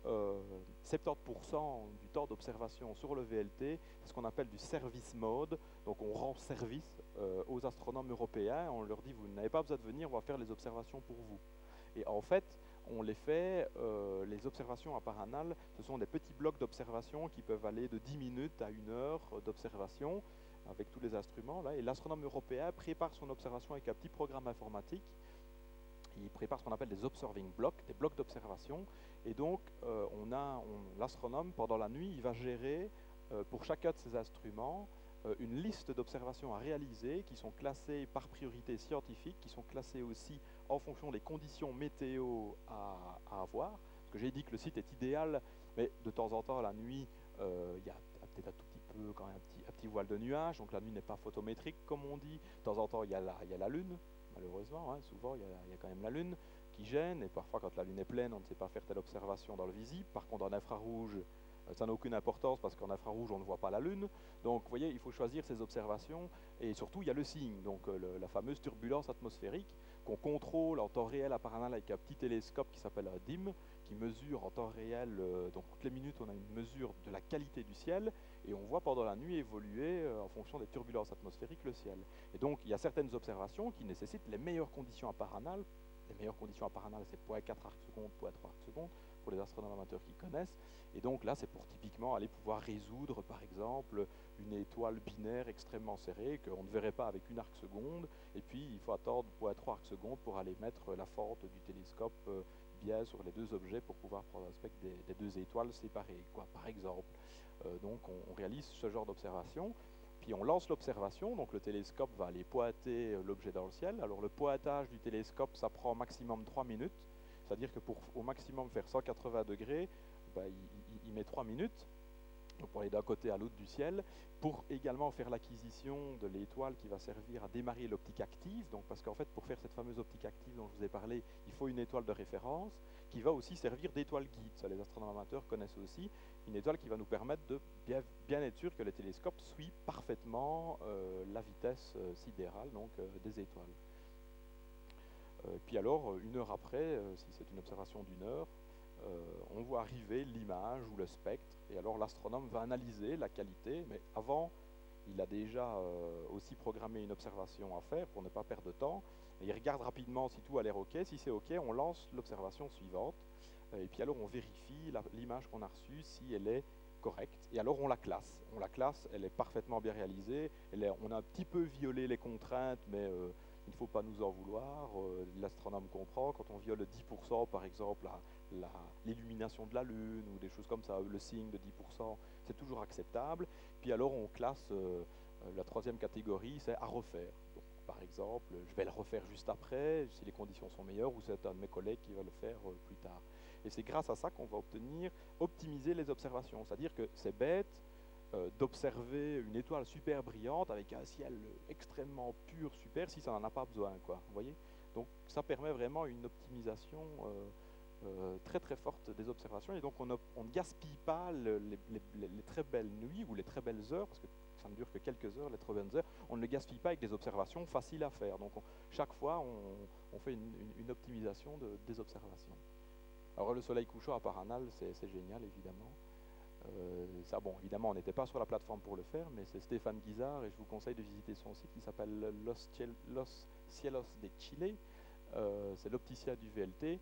70% du temps d'observation sur le VLT, c'est ce qu'on appelle du service mode. Donc on rend service aux astronomes européens, on leur dit vous n'avez pas besoin de venir, on va faire les observations pour vous. Et en fait, on les fait, les observations à Paranal, ce sont des petits blocs d'observation qui peuvent aller de 10 minutes à 1 heure d'observation avec tous les instruments là. Et l'astronome européen prépare son observation avec un petit programme informatique. Il prépare ce qu'on appelle des observing blocks, des blocs d'observation. Et donc, l'astronome, pendant la nuit, il va gérer pour chacun de ces instruments une liste d'observations à réaliser qui sont classées par priorité scientifique, qui sont classées aussi en fonction des conditions météo à avoir. Parce que j'ai dit que le site est idéal, mais de temps en temps, la nuit, il y a peut-être un tout petit peu, quand même, un petit voile de nuages, donc la nuit n'est pas photométrique, comme on dit. De temps en temps, il y a la Lune. Malheureusement, hein, souvent il y a quand même la Lune qui gêne, et parfois quand la Lune est pleine, on ne sait pas faire telle observation dans le visible. Par contre, en infrarouge, ça n'a aucune importance parce qu'en infrarouge, on ne voit pas la Lune. Donc, vous voyez, il faut choisir ses observations, et surtout, il y a le signe, donc la fameuse turbulence atmosphérique qu'on contrôle en temps réel à Paranal avec un petit télescope qui s'appelle un DIM, qui mesure en temps réel, donc toutes les minutes, on a une mesure de la qualité du ciel, et on voit pendant la nuit évoluer en fonction des turbulences atmosphériques le ciel. Et donc il y a certaines observations qui nécessitent les meilleures conditions à Paranal. Les meilleures conditions à Paranal, c'est 0,4 arcs secondes, 0,3 arcs secondes, pour les astronomes amateurs qui connaissent. Et donc là, c'est pour typiquement aller pouvoir résoudre, par exemple, une étoile binaire extrêmement serrée qu'on ne verrait pas avec 1 arc seconde. Et puis, il faut attendre 0,3 arcs secondes pour aller mettre la fente du télescope bien sur les deux objets pour pouvoir prendre l'aspect des deux étoiles séparées, quoi, par exemple. Donc, on réalise ce genre d'observation. Puis on lance l'observation, donc le télescope va aller pointer l'objet dans le ciel. Alors le pointage du télescope, ça prend maximum 3 minutes. C'est-à-dire que pour au maximum faire 180 degrés, ben, il met 3 minutes. Donc pour aller d'un côté à l'autre du ciel, pour également faire l'acquisition de l'étoile qui va servir à démarrer l'optique active, donc parce qu'en fait pour faire cette fameuse optique active dont je vous ai parlé, il faut une étoile de référence qui va aussi servir d'étoile guide, ça les astronomes amateurs connaissent aussi, une étoile qui va nous permettre de bien être sûr que le télescope suit parfaitement la vitesse sidérale donc, des étoiles. Puis alors, 1 heure après, si c'est une observation d'1 heure, on voit arriver l'image ou le spectre, et alors l'astronome va analyser la qualité, mais avant, il a déjà aussi programmé une observation à faire pour ne pas perdre de temps, et il regarde rapidement si tout a l'air OK. Si c'est OK, on lance l'observation suivante, et puis alors on vérifie l'image qu'on a reçue, si elle est correcte, et alors on la classe. On la classe, elle est parfaitement bien réalisée, on a un petit peu violé les contraintes, mais il ne faut pas nous en vouloir, l'astronome comprend, quand on viole 10% par exemple l'illumination de la Lune ou des choses comme ça, le signe de 10%, c'est toujours acceptable. Puis alors on classe la troisième catégorie, c'est à refaire. Donc, par exemple, je vais le refaire juste après, si les conditions sont meilleures, ou c'est un de mes collègues qui va le faire plus tard. Et c'est grâce à ça qu'on va optimiser les observations. C'est-à-dire que c'est bête d'observer une étoile super brillante avec un ciel extrêmement pur, super, si ça n'en a pas besoin, quoi. Vous voyez? Donc ça permet vraiment une optimisation très très forte des observations, et donc on ne gaspille pas les très belles nuits ou les très belles heures, parce que ça ne dure que quelques heures, les très belles heures, on ne les gaspille pas avec des observations faciles à faire. Donc chaque fois, on fait une optimisation des observations. Alors le soleil couchant à Paranal, c'est génial, évidemment. Ça, bon, évidemment, on n'était pas sur la plateforme pour le faire, mais c'est Stéphane Guizard, et je vous conseille de visiter son site qui s'appelle Los Cielos de Chile. C'est l'opticien du VLT.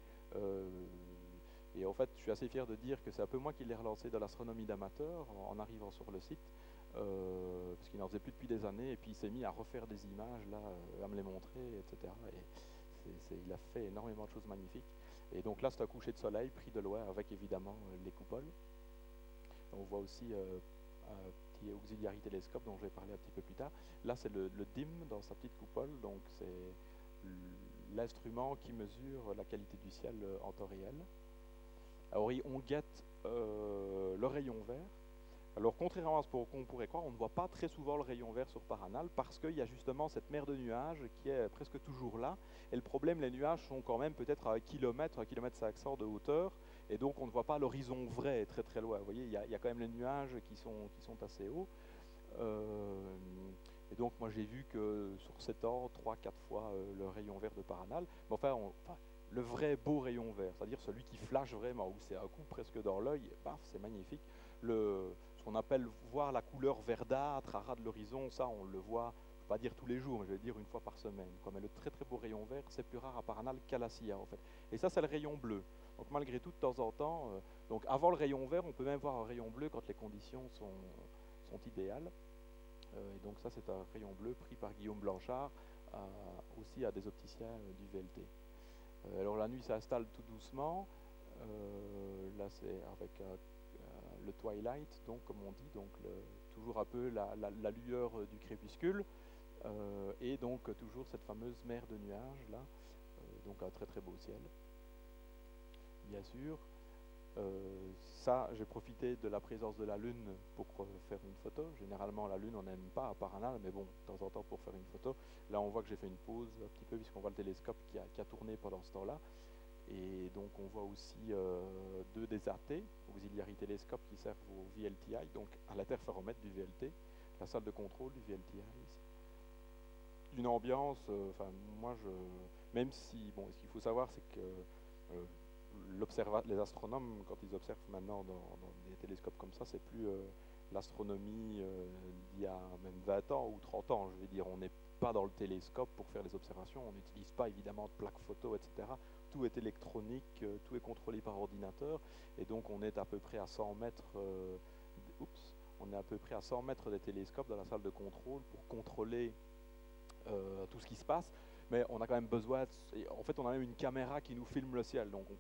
Et en fait, je suis assez fier de dire que c'est un peu moi qui l'ai relancé dans l'astronomie d'amateur en arrivant sur le site, parce qu'il n'en faisait plus depuis des années, et puis il s'est mis à refaire des images, là, à me les montrer, etc. Et il a fait énormément de choses magnifiques. Et donc là, c'est un coucher de soleil pris de loin avec évidemment les coupoles. On voit aussi un petit auxiliary télescope dont je vais parler un petit peu plus tard. Là, c'est le DIM dans sa petite coupole, donc c'est l'instrument qui mesure la qualité du ciel en temps réel. Alors on guette le rayon vert. Alors contrairement à ce qu'on pourrait croire, on ne voit pas très souvent le rayon vert sur Paranal parce qu'il y a justement cette mer de nuages qui est presque toujours là. Et le problème, les nuages sont quand même peut-être à 1 km 500 de hauteur, et donc on ne voit pas l'horizon vrai très très loin. Vous voyez, il y a quand même les nuages qui sont assez hauts. Et donc moi j'ai vu que sur 7 ans, 3-4 fois le rayon vert de Paranal. Mais enfin, le vrai beau rayon vert, c'est-à-dire celui qui flash vraiment, où c'est un coup presque dans l'œil, paf, c'est magnifique. Ce qu'on appelle voir la couleur verdâtre à ras de l'horizon, ça on le voit, je ne vais pas dire tous les jours, mais je vais dire une fois par semaine. Mais le très très beau rayon vert, c'est plus rare à Paranal qu'à la Silla en fait. Et ça c'est le rayon bleu. Donc malgré tout, de temps en temps, donc avant le rayon vert, on peut même voir un rayon bleu quand les conditions sont idéales. Et donc ça c'est un rayon bleu pris par Guillaume Blanchard, aussi à des opticiens du VLT. Alors la nuit s'installe tout doucement. Là c'est avec le twilight, donc comme on dit, donc toujours un peu la lueur du crépuscule, et donc toujours cette fameuse mer de nuages là, donc un très très beau ciel, bien sûr. Ça, j'ai profité de la présence de la Lune pour faire une photo. Généralement, la Lune, on n'aime pas à Paranal, mais bon, de temps en temps pour faire une photo. Là, on voit que j'ai fait une pause un petit peu, puisqu'on voit le télescope qui a tourné pendant ce temps-là. Et donc, on voit aussi 2 des AT, Auxiliary Telescope, qui servent au VLTI, donc à l'interféromètre du VLT, la salle de contrôle du VLTI ici. Une ambiance, moi, même si, bon, ce qu'il faut savoir, c'est que les astronomes, quand ils observent maintenant dans des télescopes comme ça, c'est plus l'astronomie d'il y a même 20 ans ou 30 ans. Je veux dire, on n'est pas dans le télescope pour faire les observations, on n'utilise pas évidemment de plaques photo, etc. Tout est électronique, tout est contrôlé par ordinateur, et donc on est à peu près à 100 mètres, on est à peu près à 100 mètres des télescopes dans la salle de contrôle pour contrôler tout ce qui se passe. Mais on a quand même besoin, en fait on a même une caméra qui nous filme le ciel, donc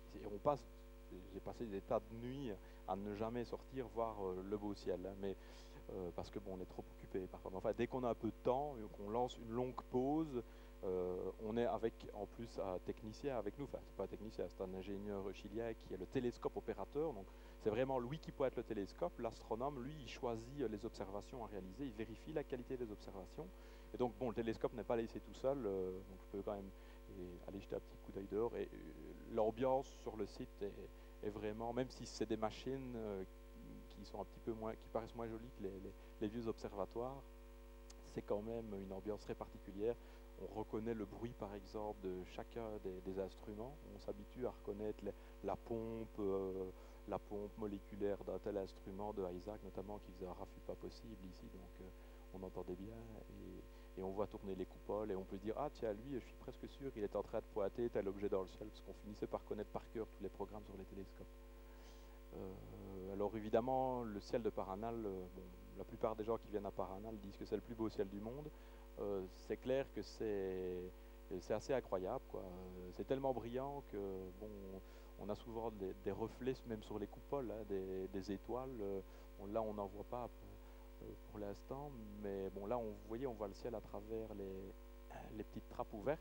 j'ai passé des tas de nuits à ne jamais sortir voir le beau ciel, hein, mais parce que bon, on est trop occupé parfois. Enfin, dès qu'on a un peu de temps et qu'on lance une longue pause, on est avec en plus un technicien avec nous, enfin c'est pas un technicien, c'est un ingénieur chilien qui est le télescope opérateur, donc c'est vraiment lui qui pointe le télescope. L'astronome, lui, il choisit les observations à réaliser, il vérifie la qualité des observations. Et donc, bon, le télescope n'est pas laissé tout seul, donc je peux quand même aller jeter un petit coup d'œil dehors. Et l'ambiance sur le site est vraiment, même si c'est des machines qui sont un petit peu moins, qui paraissent moins jolies que les vieux observatoires, c'est quand même une ambiance très particulière. On reconnaît le bruit, par exemple, de chacun des instruments. On s'habitue à reconnaître la pompe moléculaire d'un tel instrument, de Isaac notamment, qui faisait un raffut pas possible ici. Donc, on entendait bien et on voit tourner les coupoles et on peut dire, ah tiens, lui, je suis presque sûr qu'il est en train de pointer tel objet dans le ciel, parce qu'on finissait par connaître par cœur tous les programmes sur les télescopes. Alors évidemment, le ciel de Paranal, bon, la plupart des gens qui viennent à Paranal disent que c'est le plus beau ciel du monde. C'est clair que c'est assez incroyable, quoi. C'est tellement brillant que bon, on a souvent des reflets même sur les coupoles, hein, des étoiles. Là, on n'en voit pas pour l'instant, mais bon, là, vous voyez, on voit le ciel à travers les petites trappes ouvertes.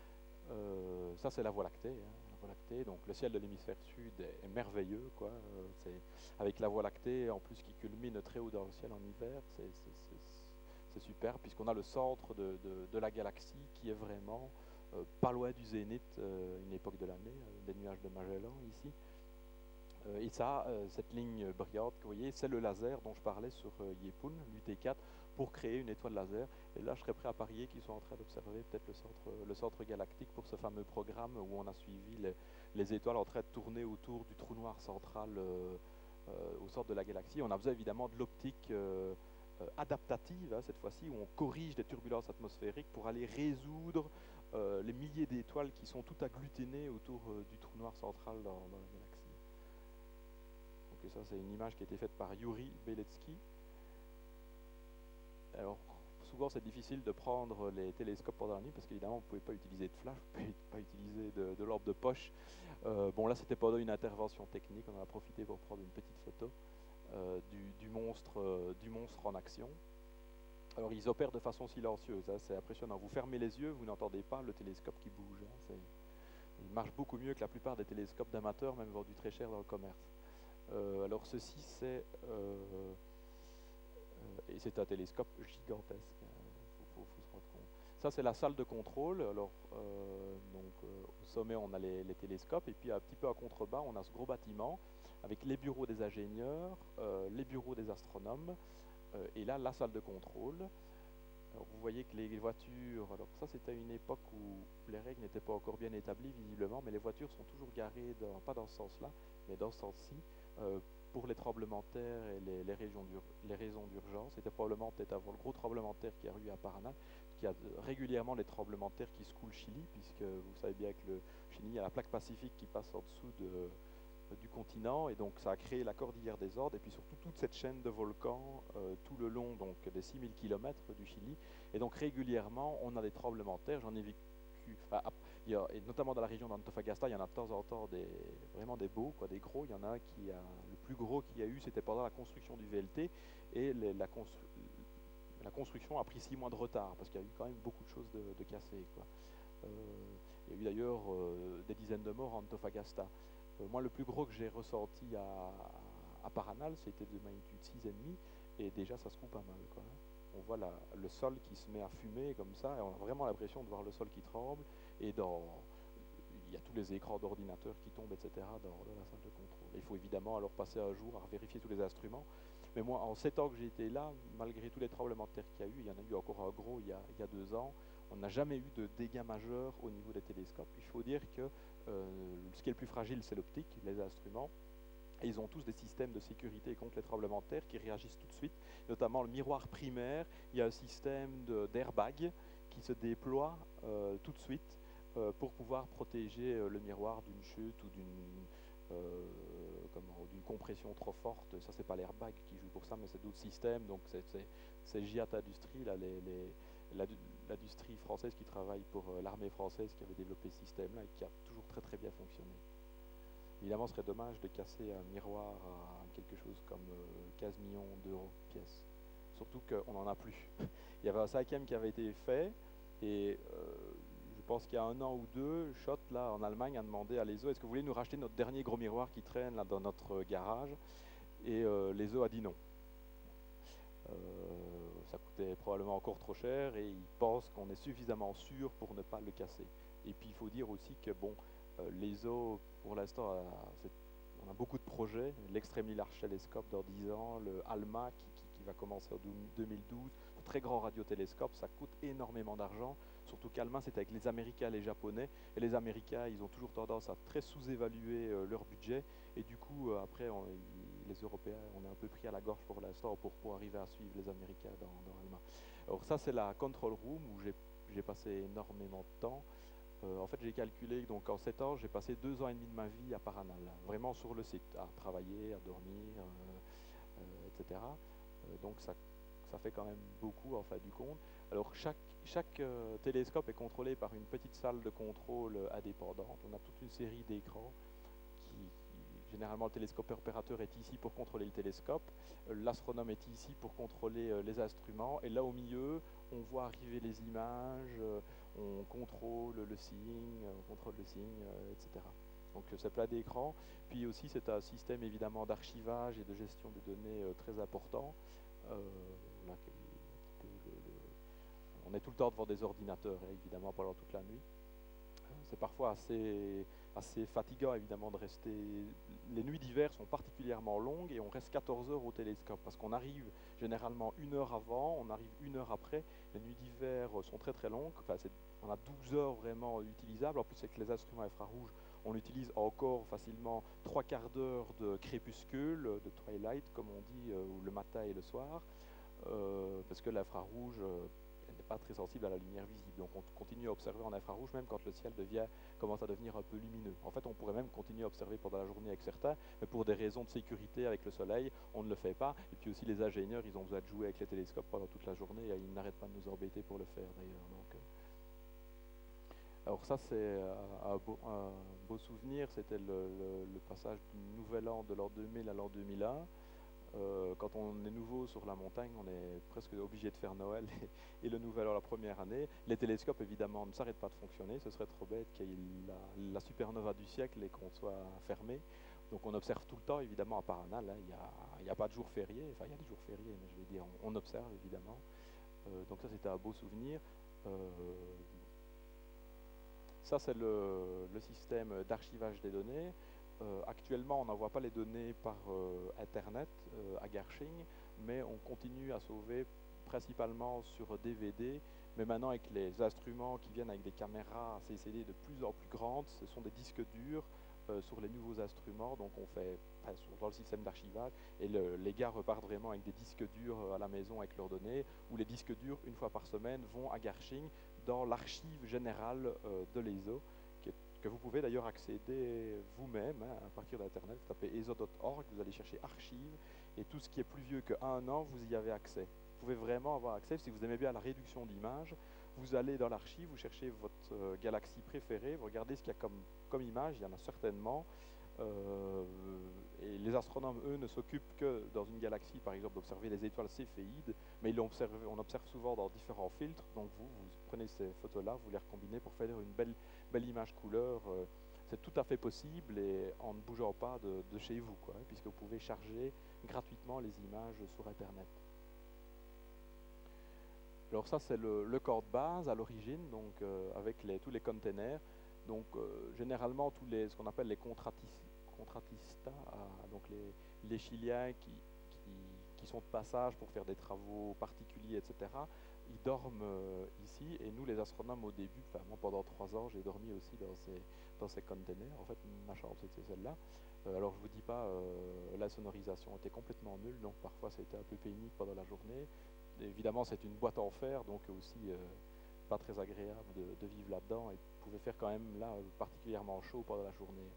Ça, c'est la Voie lactée, hein, la Voie lactée. Donc, le ciel de l'hémisphère sud est merveilleux, quoi. Avec la Voie lactée, en plus, qui culmine très haut dans le ciel en hiver, c'est super, puisqu'on a le centre de la galaxie qui est vraiment pas loin du zénith, une époque de l'année, des nuages de Magellan ici. Et ça, cette ligne brillante que vous voyez, c'est le laser dont je parlais sur Yepun, l'UT4, pour créer une étoile laser. Et là, je serais prêt à parier qu'ils sont en train d'observer peut-être le centre galactique pour ce fameux programme où on a suivi les étoiles en train de tourner autour du trou noir central au centre de la galaxie. On a besoin évidemment de l'optique adaptative, hein, cette fois-ci, où on corrige des turbulences atmosphériques pour aller résoudre les milliers d'étoiles qui sont toutes agglutinnées autour du trou noir central dans la galaxie. Donc ça, c'est une image qui a été faite par Yuri Beletsky. Alors, souvent, c'est difficile de prendre les télescopes pendant la nuit parce qu'évidemment, vous ne pouvez pas utiliser de flash, vous ne pouvez pas utiliser de lampe de poche. Bon, là, c'était pendant une intervention technique. On en a profité pour prendre une petite photo du monstre en action. Alors ils opèrent de façon silencieuse, hein, c'est impressionnant. Vous fermez les yeux, vous n'entendez pas le télescope qui bouge. Hein, il marche beaucoup mieux que la plupart des télescopes d'amateurs, même vendus très cher dans le commerce. Alors ceci, et c'est un télescope gigantesque, faut se rendre compte. Ça, c'est la salle de contrôle. Alors, au sommet, on a les télescopes, et puis un petit peu à contrebas, on a ce gros bâtiment avec les bureaux des ingénieurs, les bureaux des astronomes, et là, la salle de contrôle. Alors, vous voyez que les voitures, alors ça c'était une époque où les règles n'étaient pas encore bien établies visiblement, mais les voitures sont toujours garées, pas dans ce sens-là, mais dans ce sens-ci, pour les tremblements de terre et les raisons d'urgence. C'était probablement peut-être avant le gros tremblement de terre qui a eu à Paraná, qui a régulièrement les tremblements de terre qui secouent le Chili, puisque vous savez bien que le Chili, il y a la plaque pacifique qui passe en dessous du continent, et donc ça a créé la cordillère des Andes, et puis surtout toute cette chaîne de volcans tout le long donc, des 6000 km du Chili, et donc régulièrement on a des tremblements de terre. J'en ai vécu, et notamment dans la région d'Antofagasta, il y en a de temps en temps vraiment des beaux, des gros. Il y en a un le plus gros qu'il y a eu, c'était pendant la construction du VLT, et la construction a pris 6 mois de retard, parce qu'il y a eu quand même beaucoup de choses de cassées. Il y a eu d'ailleurs des dizaines de morts en Antofagasta. Moi, le plus gros que j'ai ressenti à Paranal, c'était de magnitude 6,5, et déjà ça secoue pas mal. On voit le sol qui se met à fumer comme ça, et on a vraiment l'impression de voir le sol qui tremble, et il y a tous les écrans d'ordinateurs qui tombent, etc. dans la salle de contrôle. Il faut évidemment alors passer un jour à vérifier tous les instruments. Mais moi, en 7 ans que j'ai été là, malgré tous les tremblements de terre qu'il y a eu, il y en a eu encore un gros il y a 2 ans, on n'a jamais eu de dégâts majeurs au niveau des télescopes. Il faut dire que ce qui est le plus fragile, c'est l'optique, les instruments. Et ils ont tous des systèmes de sécurité contre les tremblements de terre qui réagissent tout de suite, notamment le miroir primaire. Il y a un système d'airbag qui se déploie tout de suite pour pouvoir protéger le miroir d'une chute ou d'une compression trop forte. Ça, c'est pas l'airbag qui joue pour ça, mais c'est d'autres systèmes. Donc c'est Giat Industrie, l'industrie française qui travaille pour l'armée française, qui avait développé ce système-là et qui a toujours très très bien fonctionné. Évidemment, ce serait dommage de casser un miroir à quelque chose comme 15 millions d'euros pièce. Surtout qu'on n'en a plus. Il y avait un 5e qui avait été fait, et je pense qu'il y a 1 an ou 2, Schott, là, en Allemagne, a demandé à l'ESO, est-ce que vous voulez nous racheter notre dernier gros miroir qui traîne là, dans notre garage? Et l'ESO a dit non. Ça coûtait probablement encore trop cher, et ils pensent qu'on est suffisamment sûr pour ne pas le casser. Et puis il faut dire aussi que bon, l'ESO, pour l'instant, on a beaucoup de projets. L'Extremely Large Telescope dans 10 ans, le ALMA qui va commencer en 2012, le très grand radiotélescope, ça coûte énormément d'argent. Surtout qu'ALMA, c'est avec les Américains et les Japonais. Et les Américains, ils ont toujours tendance à très sous-évaluer leur budget. Et du coup, après, les Européens, on est un peu pris à la gorge pour l'instant pour arriver à suivre les Américains dans ALMA. Alors ça, c'est la control room où j'ai passé énormément de temps. En fait, j'ai calculé, donc en 7 ans, j'ai passé 2 ans et demi de ma vie à Paranal, vraiment sur le site, à travailler, à dormir, etc. Donc ça fait quand même beaucoup en fin du compte. Alors chaque télescope est contrôlé par une petite salle de contrôle indépendante. On a toute une série d'écrans généralement le télescope opérateur est ici pour contrôler le télescope, l'astronome est ici pour contrôler les instruments, et là au milieu on voit arriver les images, on contrôle le signe, etc. Donc c'est plein d'écrans. Puis aussi c'est un système évidemment d'archivage et de gestion des données très important. On est tout le temps devant des ordinateurs, évidemment pendant toute la nuit. C'est parfois assez fatigant évidemment de rester. Les nuits d'hiver sont particulièrement longues et on reste 14 heures au télescope parce qu'on arrive généralement 1 heure avant, on arrive 1 heure après. Les nuits d'hiver sont très très longues, on a 12 heures vraiment utilisables. En plus avec les instruments infrarouges, on utilise encore facilement 3/4 d'heure de crépuscule, de twilight comme on dit, le matin et le soir, parce que l'infrarouge n'est pas très sensible à la lumière visible. Donc on continue à observer en infrarouge même quand le ciel commence à devenir un peu lumineux. En fait, on pourrait même continuer à observer pendant la journée avec certains, mais pour des raisons de sécurité avec le soleil, on ne le fait pas. Et puis aussi les ingénieurs, ils ont besoin de jouer avec les télescopes pendant toute la journée et ils n'arrêtent pas de nous embêter pour le faire d'ailleurs. Alors ça c'est un beau souvenir, c'était le passage du nouvel an de l'an 2000 à l'an 2001. Quand on est nouveau sur la montagne, on est presque obligé de faire Noël et le Nouvel An la première année. Les télescopes, évidemment, ne s'arrêtent pas de fonctionner. Ce serait trop bête qu'il y ait la supernova du siècle et qu'on soit fermé. Donc on observe tout le temps, évidemment, à Paranal. Hein. Il n'y a pas de jour férié. Enfin, il y a des jours fériés, mais je vais dire, on observe, évidemment. Donc ça, c'était un beau souvenir. Ça, c'est le système d'archivage des données. Actuellement, on n'envoie pas les données par Internet à Garching, mais on continue à sauver principalement sur DVD. Mais maintenant, avec les instruments qui viennent avec des caméras CCD de plus en plus grandes, ce sont des disques durs sur les nouveaux instruments. Donc, on fait dans le système d'archivage, et les gars repartent vraiment avec des disques durs à la maison avec leurs données, où les disques durs, une fois par semaine, vont à Garching dans l'archive générale de l'ESO, que vous pouvez d'ailleurs accéder vous-même hein, à partir d'Internet. Vous tapez ESO.org, vous allez chercher archives, et tout ce qui est plus vieux qu'un an, vous y avez accès. Vous pouvez vraiment avoir accès. Si vous aimez bien la réduction d'images, vous allez dans l'archive, vous cherchez votre galaxie préférée, vous regardez ce qu'il y a comme image, il y en a certainement. Et les astronomes, eux, ne s'occupent que dans une galaxie, par exemple, d'observer les étoiles céphéides, mais on observe souvent dans différents filtres. Donc vous prenez ces photos-là, vous les recombinez pour faire une belle image couleur. C'est tout à fait possible et en ne bougeant pas de chez vous, quoi, puisque vous pouvez charger gratuitement les images sur Internet. Alors ça, c'est le corps de base à l'origine, donc avec tous les containers. Donc généralement, ce qu'on appelle les contratistas, donc les Chiliens qui sont de passage pour faire des travaux particuliers, etc., ils dorment ici. Et nous, les astronomes, au début, enfin moi pendant 3 ans, j'ai dormi aussi dans ces containers. En fait, ma chambre, c'était celle-là. Alors je vous dis pas, la sonorisation était complètement nulle, donc parfois c'était un peu pénible pendant la journée. Évidemment, c'est une boîte en fer, donc aussi pas très agréable de vivre là-dedans, et pouvait faire quand même là particulièrement chaud pendant la journée.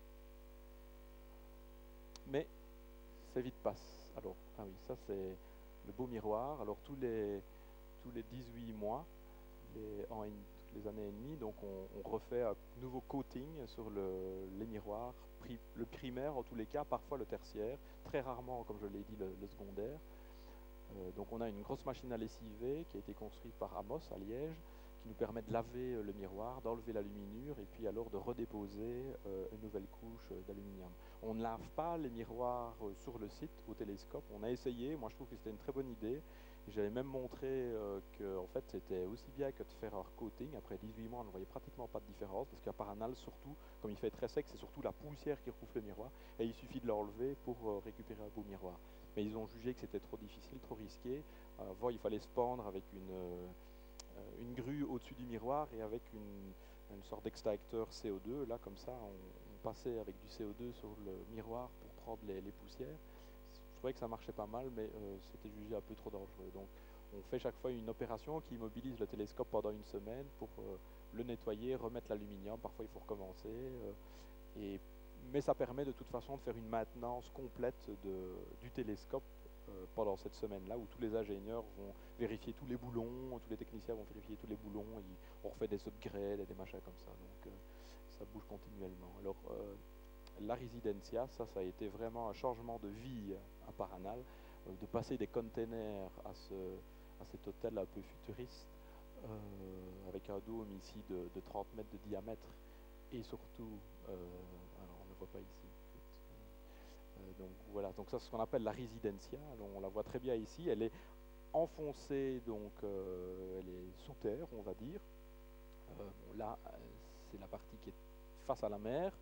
Mais c'est vite passe. Alors, ah oui, ça c'est le beau miroir. Alors tous les 18 mois, toutes les années et demie, donc on refait un nouveau coating sur les miroirs, le primaire en tous les cas, parfois le tertiaire, très rarement, comme je l'ai dit, le secondaire. Donc on a une grosse machine à lessiver qui a été construite par Amos à Liège, qui nous permet de laver le miroir, d'enlever l'aluminure et puis alors de redéposer une nouvelle couche d'aluminium. On ne lave pas les miroirs sur le site au télescope. On a essayé, moi je trouve que c'était une très bonne idée. J'avais même montré que en fait, c'était aussi bien que de faire un coating. Après 18 mois, on ne voyait pratiquement pas de différence, parce qu'à Paranal, surtout, comme il fait très sec, c'est surtout la poussière qui recouvre le miroir, et il suffit de l'enlever pour récupérer un beau miroir. Mais ils ont jugé que c'était trop difficile, trop risqué. Avant, il fallait se pendre avec une grue au-dessus du miroir et avec une sorte d'extracteur CO2. Là, comme ça, on passait avec du CO2 sur le miroir pour prendre les poussières. Je trouvais que ça marchait pas mal, mais c'était jugé un peu trop dangereux. Donc, on fait chaque fois une opération qui immobilise le télescope pendant une semaine pour le nettoyer, remettre l'aluminium. Parfois, il faut recommencer. Mais ça permet de toute façon de faire une maintenance complète du télescope pendant cette semaine-là, où tous les ingénieurs vont vérifier tous les boulons, tous les techniciens vont vérifier tous les boulons, on refait des upgrades et des machins comme ça, donc ça bouge continuellement. Alors la Residencia, ça a été vraiment un changement de vie à Paranal, de passer des containers à cet hôtel un peu futuriste, avec un dôme ici de 30 mètres de diamètre, et surtout, alors on ne le voit pas ici, donc voilà, donc ça c'est ce qu'on appelle la Residencia. Alors, on la voit très bien ici, elle est enfoncée, donc elle est sous terre, on va dire. Bon, là, c'est la partie qui est face à la mer.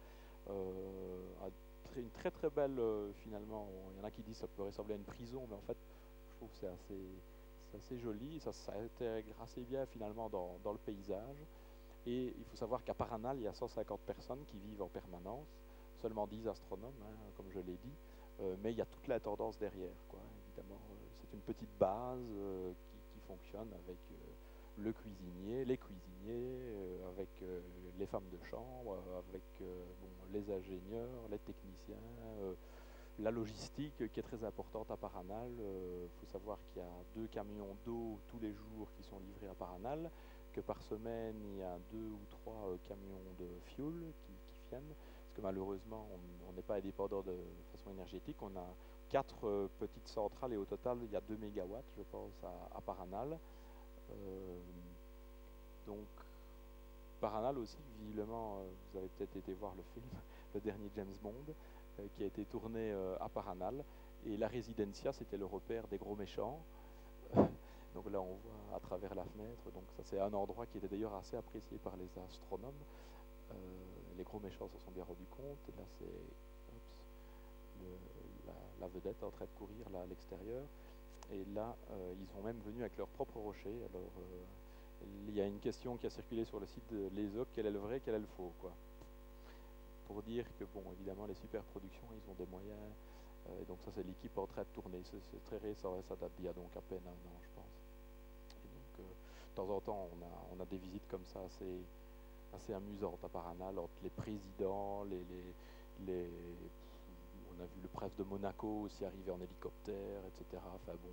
Une très très belle, finalement, il y en a qui disent que ça peut ressembler à une prison, mais en fait, je trouve que c'est assez joli, ça s'intègre assez bien finalement dans le paysage. Et il faut savoir qu'à Paranal, il y a 150 personnes qui vivent en permanence, seulement 10 astronomes, hein, comme je l'ai dit, mais il y a toute la tendance derrière, quoi, évidemment. C'est une petite base qui fonctionne avec le cuisinier, les cuisiniers, avec les femmes de chambre, avec les ingénieurs, les techniciens, la logistique qui est très importante à Paranal. Faut savoir qu'il y a 2 camions d'eau tous les jours qui sont livrés à Paranal, que par semaine il y a 2 ou 3 camions de fuel qui viennent, parce que malheureusement on n'est pas indépendant de façon énergétique, on 4 petites centrales et au total il y a 2 mégawatts je pense à Paranal. Donc Paranal aussi, visiblement, vous avez peut-être été voir le film, le dernier James Bond, qui a été tourné à Paranal. Et la Residencia, c'était le repère des gros méchants. Donc là, on voit à travers la fenêtre. Donc ça, c'est un endroit qui était d'ailleurs assez apprécié par les astronomes. Les gros méchants se sont bien rendus compte. Et là, c'est la vedette en train de courir là à l'extérieur. Et là, ils sont même venus avec leur propre rocher. Alors, il y a une question qui a circulé sur le site de l'ESOC, quel est le vrai, quel est le faux, quoi. Pour dire que, bon, évidemment, les super productions, ils ont des moyens. Et donc ça, c'est l'équipe en train de tourner. C'est très récent, ça date d'il y a donc à peine 1 an, je pense. Et donc, de temps en temps, on a des visites comme ça assez amusantes à Paranal, entre les présidents, on a vu le prince de Monaco aussi arriver en hélicoptère, etc. Enfin bon,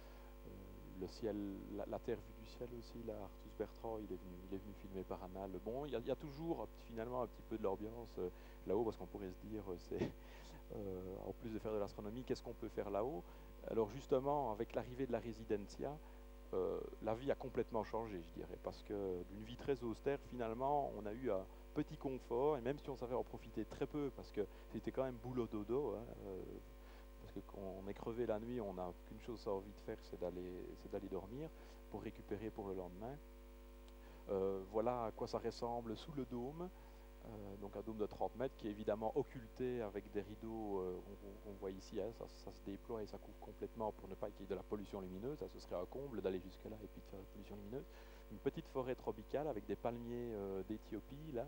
le ciel, la terre vue du ciel aussi, là, Artus Bertrand, il est venu filmer Paranal. Bon, il y a toujours finalement un petit peu de l'ambiance là-haut, parce qu'on pourrait se dire, c'est en plus de faire de l'astronomie, qu'est-ce qu'on peut faire là-haut? Alors justement, avec l'arrivée de la Residencia, la vie a complètement changé, je dirais, parce que d'une vie très austère, finalement, on a eu un petit confort, et même si on savait en profiter très peu, parce que c'était quand même boulot dodo, hein, parce que quand on est crevé la nuit, on n'a qu'une chose à envie de faire, c'est d'aller dormir pour récupérer pour le lendemain. Voilà à quoi ça ressemble sous le dôme. Donc un dôme de 30 mètres qui est évidemment occulté avec des rideaux, on voit ici, hein, ça se déploie et ça couvre complètement pour ne pas qu'il y ait de la pollution lumineuse. Ça, ce serait un comble d'aller jusque là et puis de faire de la pollution lumineuse. Une petite forêt tropicale avec des palmiers d'Éthiopie là,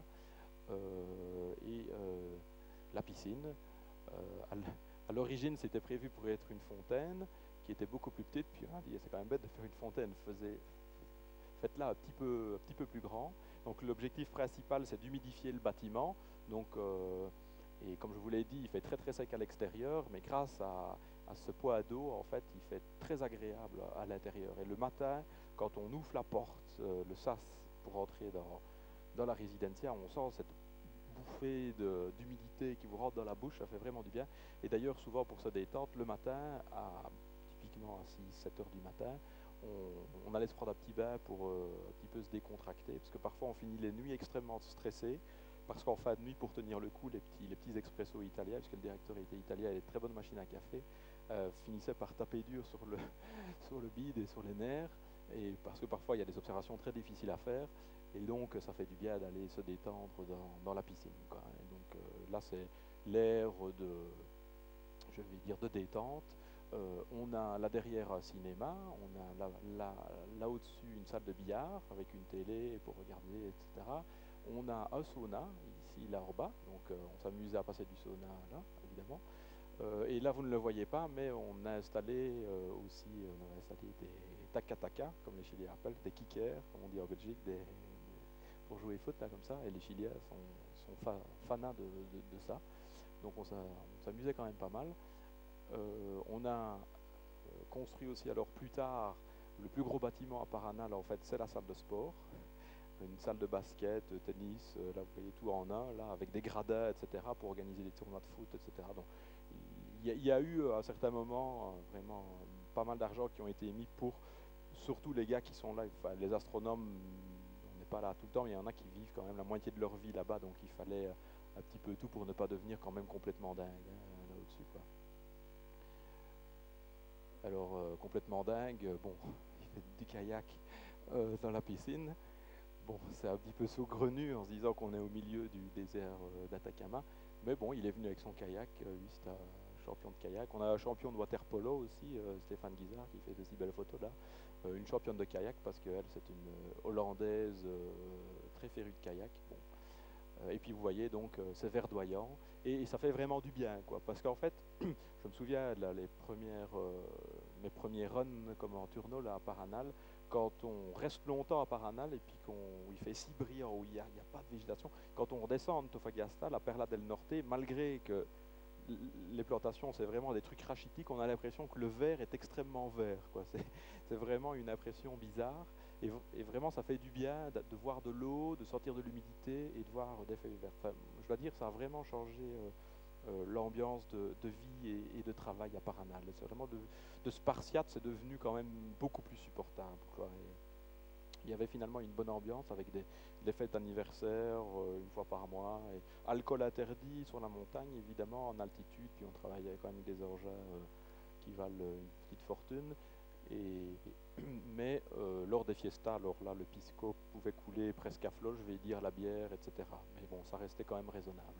et la piscine. À l'origine, c'était prévu pour être une fontaine qui était beaucoup plus petite, puis on a dit c'est quand même bête de faire une fontaine, faites-la un petit peu plus grand. Donc l'objectif principal, c'est d'humidifier le bâtiment. Donc, et comme je vous l'ai dit, il fait très très sec à l'extérieur, mais grâce à ce poids d'eau, en fait, il fait très agréable à l'intérieur. Et le matin, quand on ouvre la porte, le sas pour entrer dans la Residencia, on sent cette bouffée d'humidité qui vous rentre dans la bouche, ça fait vraiment du bien. Et d'ailleurs, souvent pour se détendre, le matin, typiquement à 6-7 heures du matin, on allait se prendre un petit bain pour un petit peu se décontracter, parce que parfois on finit les nuits extrêmement stressés, parce qu'en fin de nuit, pour tenir le coup, les petits expressos italiens, parce que le directeur était italien et les très bonnes machines à café, finissaient par taper dur sur le bide et sur les nerfs, et parce que parfois il y a des observations très difficiles à faire, et donc ça fait du bien d'aller se détendre dans la piscine, quoi. Et donc là c'est l'air je vais dire, de détente. On a là derrière un cinéma, on a là au-dessus une salle de billard avec une télé pour regarder, etc. On a un sauna ici, là en bas, donc on s'amusait à passer du sauna là, évidemment. Et là, vous ne le voyez pas, mais on a installé aussi on a installé des taka-taka, comme les Chiliens appellent, des kickers, comme on dit en Belgique, pour jouer foot, là, comme ça. Et les Chiliens sont fanats de ça. Donc on s'amusait quand même pas mal. On a construit aussi alors plus tard le plus gros bâtiment à Paranal, en fait, c'est la salle de sport. Une salle de basket, tennis, là vous voyez tout en un, là, avec des gradins, etc., pour organiser des tournois de foot, etc. Donc il y a eu à un certain moment vraiment pas mal d'argent qui ont été mis pour surtout les gars qui sont là, enfin, les astronomes, on n'est pas là tout le temps, mais il y en a qui vivent quand même la moitié de leur vie là-bas, donc il fallait un petit peu tout pour ne pas devenir quand même complètement dingue là au-dessus, quoi. Alors complètement dingue, bon, il fait du kayak dans la piscine. Bon, c'est un petit peu saugrenu en se disant qu'on est au milieu du désert d'Atacama, mais bon, il est venu avec son kayak, lui c'est un champion de kayak. On a un champion de water polo aussi, Stéphane Guizard, qui fait de si belles photos là. Une championne de kayak parce qu'elle c'est une Hollandaise très férue de kayak. Bon. Et puis vous voyez donc c'est verdoyant et ça fait vraiment du bien, quoi, parce qu'en fait je me souviens là, mes premiers runs comme en turno là à Paranal, quand on reste longtemps à Paranal et puis il fait si brillant, où il n'y a pas de végétation, quand on redescend en Antofagasta, la Perla del Norte, malgré que les plantations c'est vraiment des trucs rachitiques, on a l'impression que le vert est extrêmement vert, quoi. C'est vraiment une impression bizarre. Et vraiment, ça fait du bien de voir de l'eau, de sentir de l'humidité et de voir des feuilles vertes. Enfin, je dois dire, ça a vraiment changé l'ambiance de vie et de travail à Paranal. C'est vraiment de Spartiate, c'est devenu quand même beaucoup plus supportable, quoi. Et il y avait finalement une bonne ambiance avec des fêtes anniversaires une fois par mois, et alcool interdit sur la montagne, évidemment, en altitude, puis on travaillait quand même avec des engins qui valent une petite fortune. Mais lors des fiestas, alors là, le pisco pouvait couler presque à flot, je vais dire, la bière, etc. Mais bon, ça restait quand même raisonnable.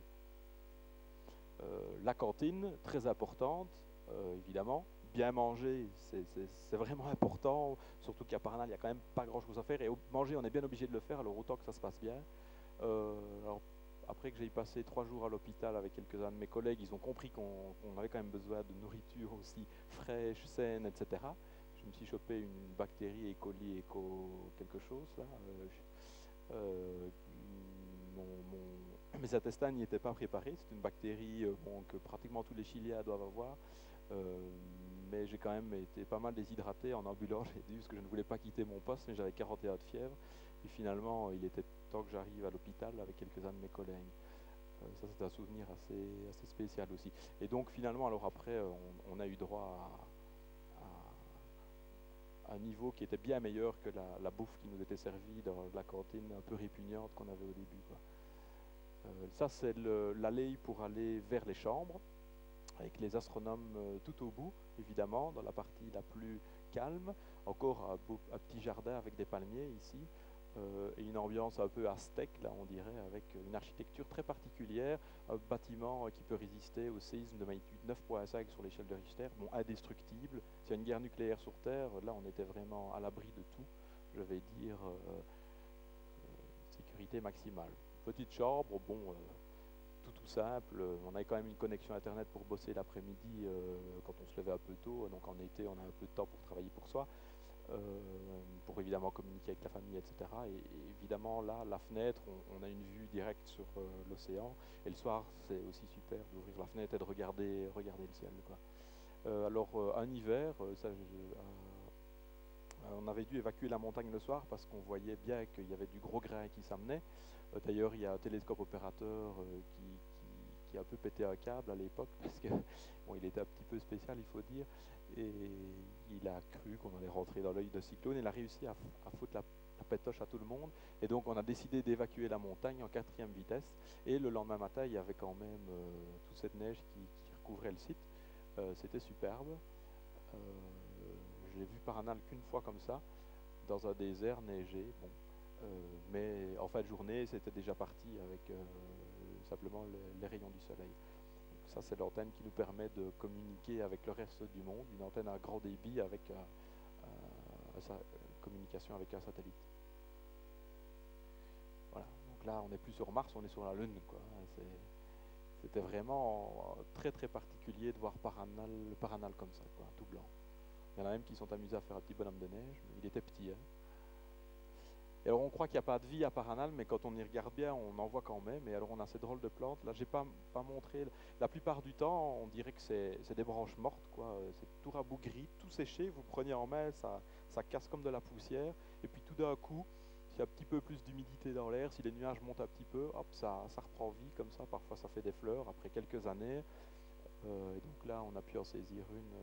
La cantine, très importante, évidemment. Bien manger, c'est vraiment important, surtout qu'à Paranal, il n'y a quand même pas grand-chose à faire. Et manger, on est bien obligé de le faire, alors autant que ça se passe bien. Alors, après que j'ai passé 3 jours à l'hôpital avec quelques-uns de mes collègues, ils ont compris qu'on avait quand même besoin de nourriture aussi fraîche, saine, etc. Je me suis chopé une bactérie E. coli, quelque chose, là. Mes intestins n'y étaient pas préparés. C'est une bactérie que pratiquement tous les Chiliens doivent avoir. Mais j'ai quand même été pas mal déshydraté en ambulant, j'ai dit, parce que je ne voulais pas quitter mon poste, mais j'avais 41 de fièvre. Et finalement, il était temps que j'arrive à l'hôpital avec quelques-uns de mes collègues. Ça, c'est un souvenir assez spécial aussi. Et donc, finalement, alors après, on a eu droit à un niveau qui était bien meilleur que la bouffe qui nous était servie dans la cantine un peu répugnante qu'on avait au début, quoi. Ça, c'est l'allée pour aller vers les chambres, avec les astronomes tout au bout, évidemment, dans la partie la plus calme. Encore un petit jardin avec des palmiers ici, et une ambiance un peu aztèque, là, on dirait, avec une architecture très particulière, un bâtiment qui peut résister au séisme de magnitude 9,5 sur l'échelle de Richter, bon, indestructible. S'il y a une guerre nucléaire sur Terre, là, on était vraiment à l'abri de tout, je vais dire, sécurité maximale. Petite chambre, bon, tout simple. On avait quand même une connexion internet pour bosser l'après-midi quand on se levait un peu tôt. Donc en été, on a un peu de temps pour travailler pour soi, pour évidemment communiquer avec la famille, etc. Et évidemment, là, la fenêtre, on a une vue directe sur l'océan. Et le soir, c'est aussi super d'ouvrir la fenêtre et de regarder le ciel, quoi. Alors, un hiver, on avait dû évacuer la montagne le soir parce qu'on voyait bien qu'il y avait du gros grain qui s'amenait. D'ailleurs, il y a un télescope opérateur qui a un peu pété un câble à l'époque, parce que bon, il était un petit peu spécial, il faut dire, et il a cru qu'on allait rentrer dans l'œil de cyclone. Il a réussi à foutre la pétoche à tout le monde, et donc on a décidé d'évacuer la montagne en 4e vitesse, et le lendemain matin, il y avait quand même toute cette neige qui recouvrait le site. C'était superbe. Je l'ai vu Paranal qu'une fois comme ça, dans un désert neigé. Bon. Mais en fin de journée, c'était déjà parti avec simplement les rayons du soleil. Donc ça, c'est l'antenne qui nous permet de communiquer avec le reste du monde, une antenne à grand débit avec communication avec un satellite. Voilà. Donc là, on n'est plus sur Mars, on est sur la Lune, quoi. C'était vraiment très très particulier de voir Paranal comme ça, quoi, tout blanc. Il y en a même qui sont amusés à faire un petit bonhomme de neige, mais il était petit, hein. Et alors on croit qu'il n'y a pas de vie à Paranal, mais quand on y regarde bien, on en voit quand même. Et alors on a ces drôles de plantes. Là, j'ai pas montré. La plupart du temps, on dirait que c'est des branches mortes, quoi. C'est tout rabougri, tout séché. Vous prenez en main, ça casse comme de la poussière. Et puis tout d'un coup, s'il y a un petit peu plus d'humidité dans l'air, si les nuages montent un petit peu, hop, ça reprend vie comme ça. Parfois, ça fait des fleurs après quelques années. Et donc là, on a pu en saisir une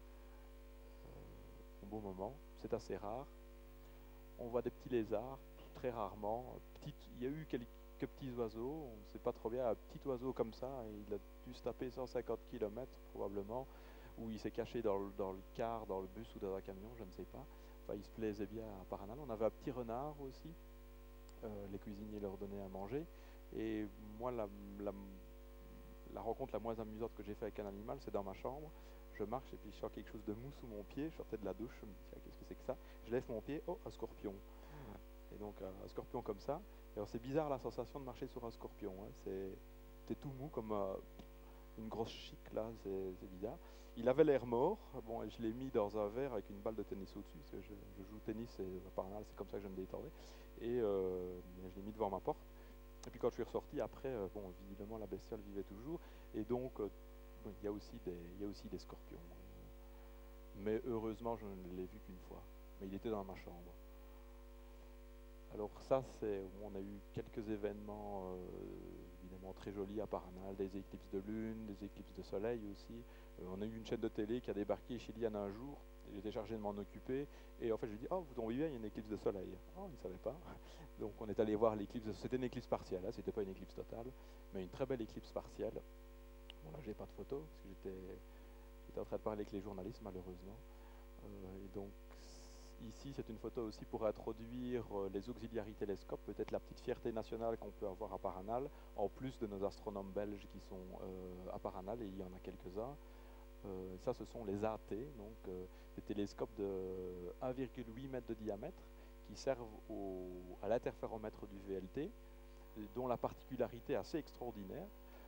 au bon moment. C'est assez rare. On voit des petits lézards, très rarement. Il y a eu quelques petits oiseaux, on ne sait pas trop bien, un petit oiseau comme ça, il a dû se taper 150 km probablement, où il s'est caché dans le car, dans le bus ou dans un camion, je ne sais pas. Enfin, il se plaisait bien à Paranal. On avait un petit renard aussi, les cuisiniers leur donnaient à manger. Et moi, la rencontre la moins amusante que j'ai faite avec un animal, c'est dans ma chambre. Je marche et puis je sens quelque chose de mou sous mon pied, je sortais de la douche, je me dis qu'est-ce que c'est que ça? Je lève mon pied, oh, un scorpion. Et donc un scorpion comme ça. Et alors c'est bizarre la sensation de marcher sur un scorpion, hein. C'est tout mou comme une grosse chic là, c'est bizarre. Il avait l'air mort, bon, et je l'ai mis dans un verre avec une balle de tennis au-dessus, parce que je joue au tennis et par là c'est comme ça que je me détendais. Et je l'ai mis devant ma porte. Et puis quand je suis ressorti après, bon, visiblement la bestiole vivait toujours. Et donc bon, il y a aussi des scorpions. Mais heureusement, je ne l'ai vu qu'une fois. Mais il était dans ma chambre. Alors ça, on a eu quelques événements évidemment très jolies à Paranal, des éclipses de lune, des éclipses de soleil aussi. On a eu une chaîne de télé qui a débarqué chez Liane un jour, j'étais chargé de m'en occuper, et en fait je lui dis, oh vous tombez bien, il y a une éclipse de soleil. Oh, il ne savait pas. Donc on est allé voir l'éclipse, c'était une éclipse partielle, hein, c'était pas une éclipse totale, mais une très belle éclipse partielle. Bon là j'ai pas de photo, parce que j'étais en train de parler avec les journalistes malheureusement. Et donc ici c'est une photo aussi pour introduire les auxiliaries télescopes, peut-être la petite fierté nationale qu'on peut avoir à Paranal, en plus de nos astronomes belges qui sont à Paranal, et il y en a quelques-uns. Ça ce sont les AT, donc des télescopes de 1,8 m de diamètre qui servent à l'interféromètre du VLT, dont la particularité assez extraordinaire,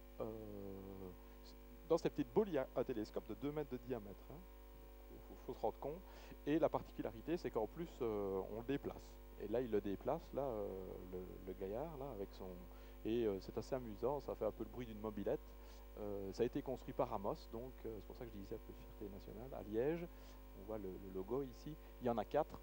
dans cette petite boule il y a un télescope de 2 mètres de diamètre, hein. Faut se rendre compte, et la particularité c'est qu'en plus on le déplace, et là il le déplace là, le gaillard là avec son, et c'est assez amusant, ça fait un peu le bruit d'une mobilette. Ça a été construit par Amos, donc c'est pour ça que je disais un peu fierté nationale, à Liège. On voit le logo ici, il y en a 4,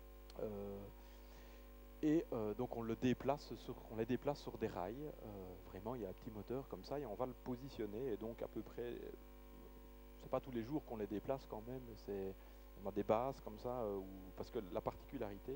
donc on les déplace sur des rails, vraiment il y a un petit moteur comme ça, et on va le positionner, et donc à peu près, c'est pas tous les jours qu'on les déplace quand même, on a des bases comme ça, parce que la particularité,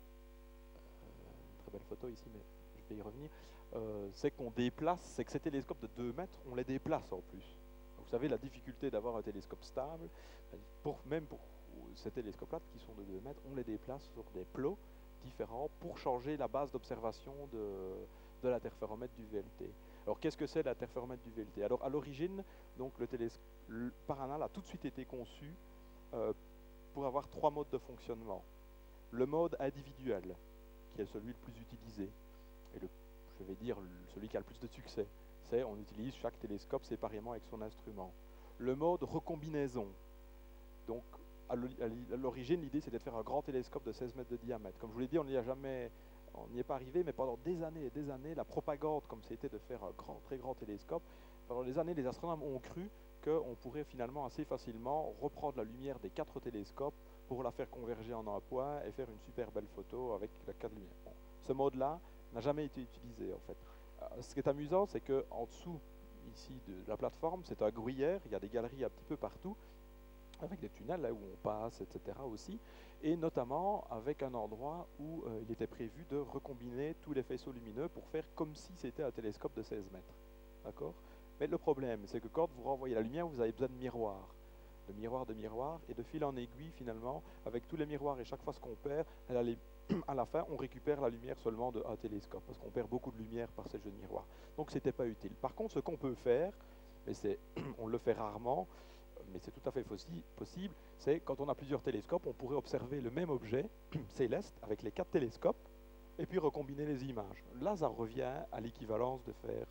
une très belle photo ici, mais je vais y revenir, c'est qu'on déplace, c'est que ces télescopes de 2 mètres, on les déplace en plus. Vous savez la difficulté d'avoir un télescope stable, même pour ces télescopes-là qui sont de 2 mètres, on les déplace sur des plots différents pour changer la base d'observation de l'interféromètre du VLT. Alors qu'est-ce que c'est l'interféromètre du VLT? Alors à l'origine, donc le Paranal a tout de suite été conçu pour avoir 3 modes de fonctionnement. Le mode individuel, qui est celui le plus utilisé, et je vais dire celui qui a le plus de succès, c'est on utilise chaque télescope séparément avec son instrument. Le mode recombinaison, donc à l'origine l'idée c'était de faire un grand télescope de 16 mètres de diamètre. Comme je vous l'ai dit, on n'y est pas arrivé, mais pendant des années et des années, la propagande comme c'était de faire un très grand télescope, pendant des années les astronomes ont cru qu'on pourrait finalement assez facilement reprendre la lumière des 4 télescopes pour la faire converger en un point et faire une super belle photo avec la 4 lumières. Bon, ce mode-là n'a jamais été utilisé en fait. Ce qui est amusant, c'est qu'en dessous ici de la plateforme, c'est un gruyère, il y a des galeries un petit peu partout, avec des tunnels là où on passe, etc. aussi, et notamment avec un endroit où il était prévu de recombiner tous les faisceaux lumineux pour faire comme si c'était un télescope de 16 mètres. D'accord ? Mais le problème, c'est que quand vous renvoyez la lumière, vous avez besoin de miroirs. De miroirs, et de fil en aiguille finalement, avec tous les miroirs, et chaque fois ce qu'on perd, à la fin, on récupère la lumière seulement d'un télescope, parce qu'on perd beaucoup de lumière par ces jeux de miroirs. Donc c'était pas utile. Par contre, ce qu'on peut faire, mais on le fait rarement, mais c'est tout à fait possible, c'est quand on a plusieurs télescopes, on pourrait observer le même objet céleste avec les 4 télescopes, et puis recombiner les images. Là, ça revient à l'équivalence de faire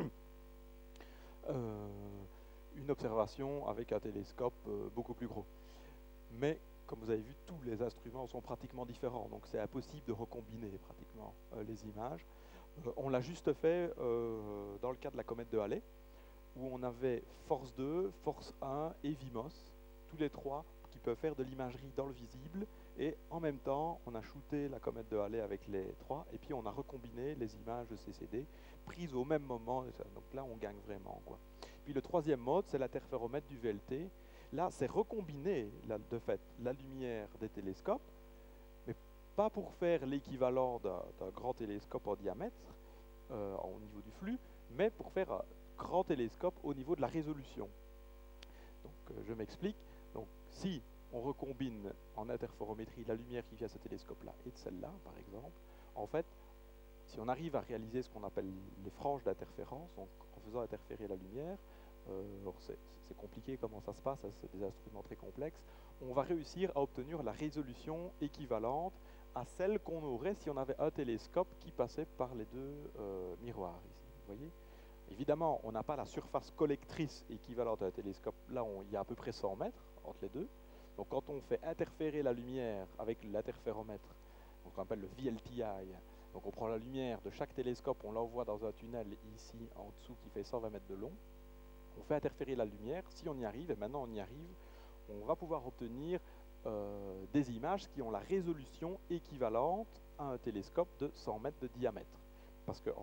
une observation avec un télescope beaucoup plus gros. Mais comme vous avez vu, tous les instruments sont pratiquement différents, donc c'est impossible de recombiner pratiquement les images. On l'a juste fait dans le cas de la comète de Halley, où on avait Force 2, Force 1 et VIMOS, tous les 3 qui peuvent faire de l'imagerie dans le visible, et en même temps, on a shooté la comète de Halley avec les 3, et puis on a recombiné les images de CCD, prises au même moment, donc là on gagne vraiment, quoi. Puis le troisième mode, c'est l'interféromètre du VLT. Là, c'est recombiner, de fait, la lumière des télescopes, mais pas pour faire l'équivalent d'un grand télescope en diamètre, au niveau du flux, mais pour faire un grand télescope au niveau de la résolution. Donc, je m'explique. Donc, si on recombine en interférométrie la lumière qui vient de ce télescope-là et de celle-là, par exemple, en fait, si on arrive à réaliser ce qu'on appelle les franges d'interférence, donc en faisant interférer la lumière, c'est compliqué comment ça se passe, c'est des instruments très complexes, on va réussir à obtenir la résolution équivalente à celle qu'on aurait si on avait un télescope qui passait par les 2 miroirs ici. Vous voyez ? Évidemment, on n'a pas la surface collectrice équivalente à un télescope. Là, il y a à peu près 100 mètres entre les deux. Donc quand on fait interférer la lumière avec l'interféromètre, qu'on appelle le VLTI, donc on prend la lumière de chaque télescope, on l'envoie dans un tunnel ici en dessous qui fait 120 mètres de long, on fait interférer la lumière, si on y arrive, et maintenant on y arrive, on va pouvoir obtenir des images qui ont la résolution équivalente à un télescope de 100 mètres de diamètre. Parce qu'en fait,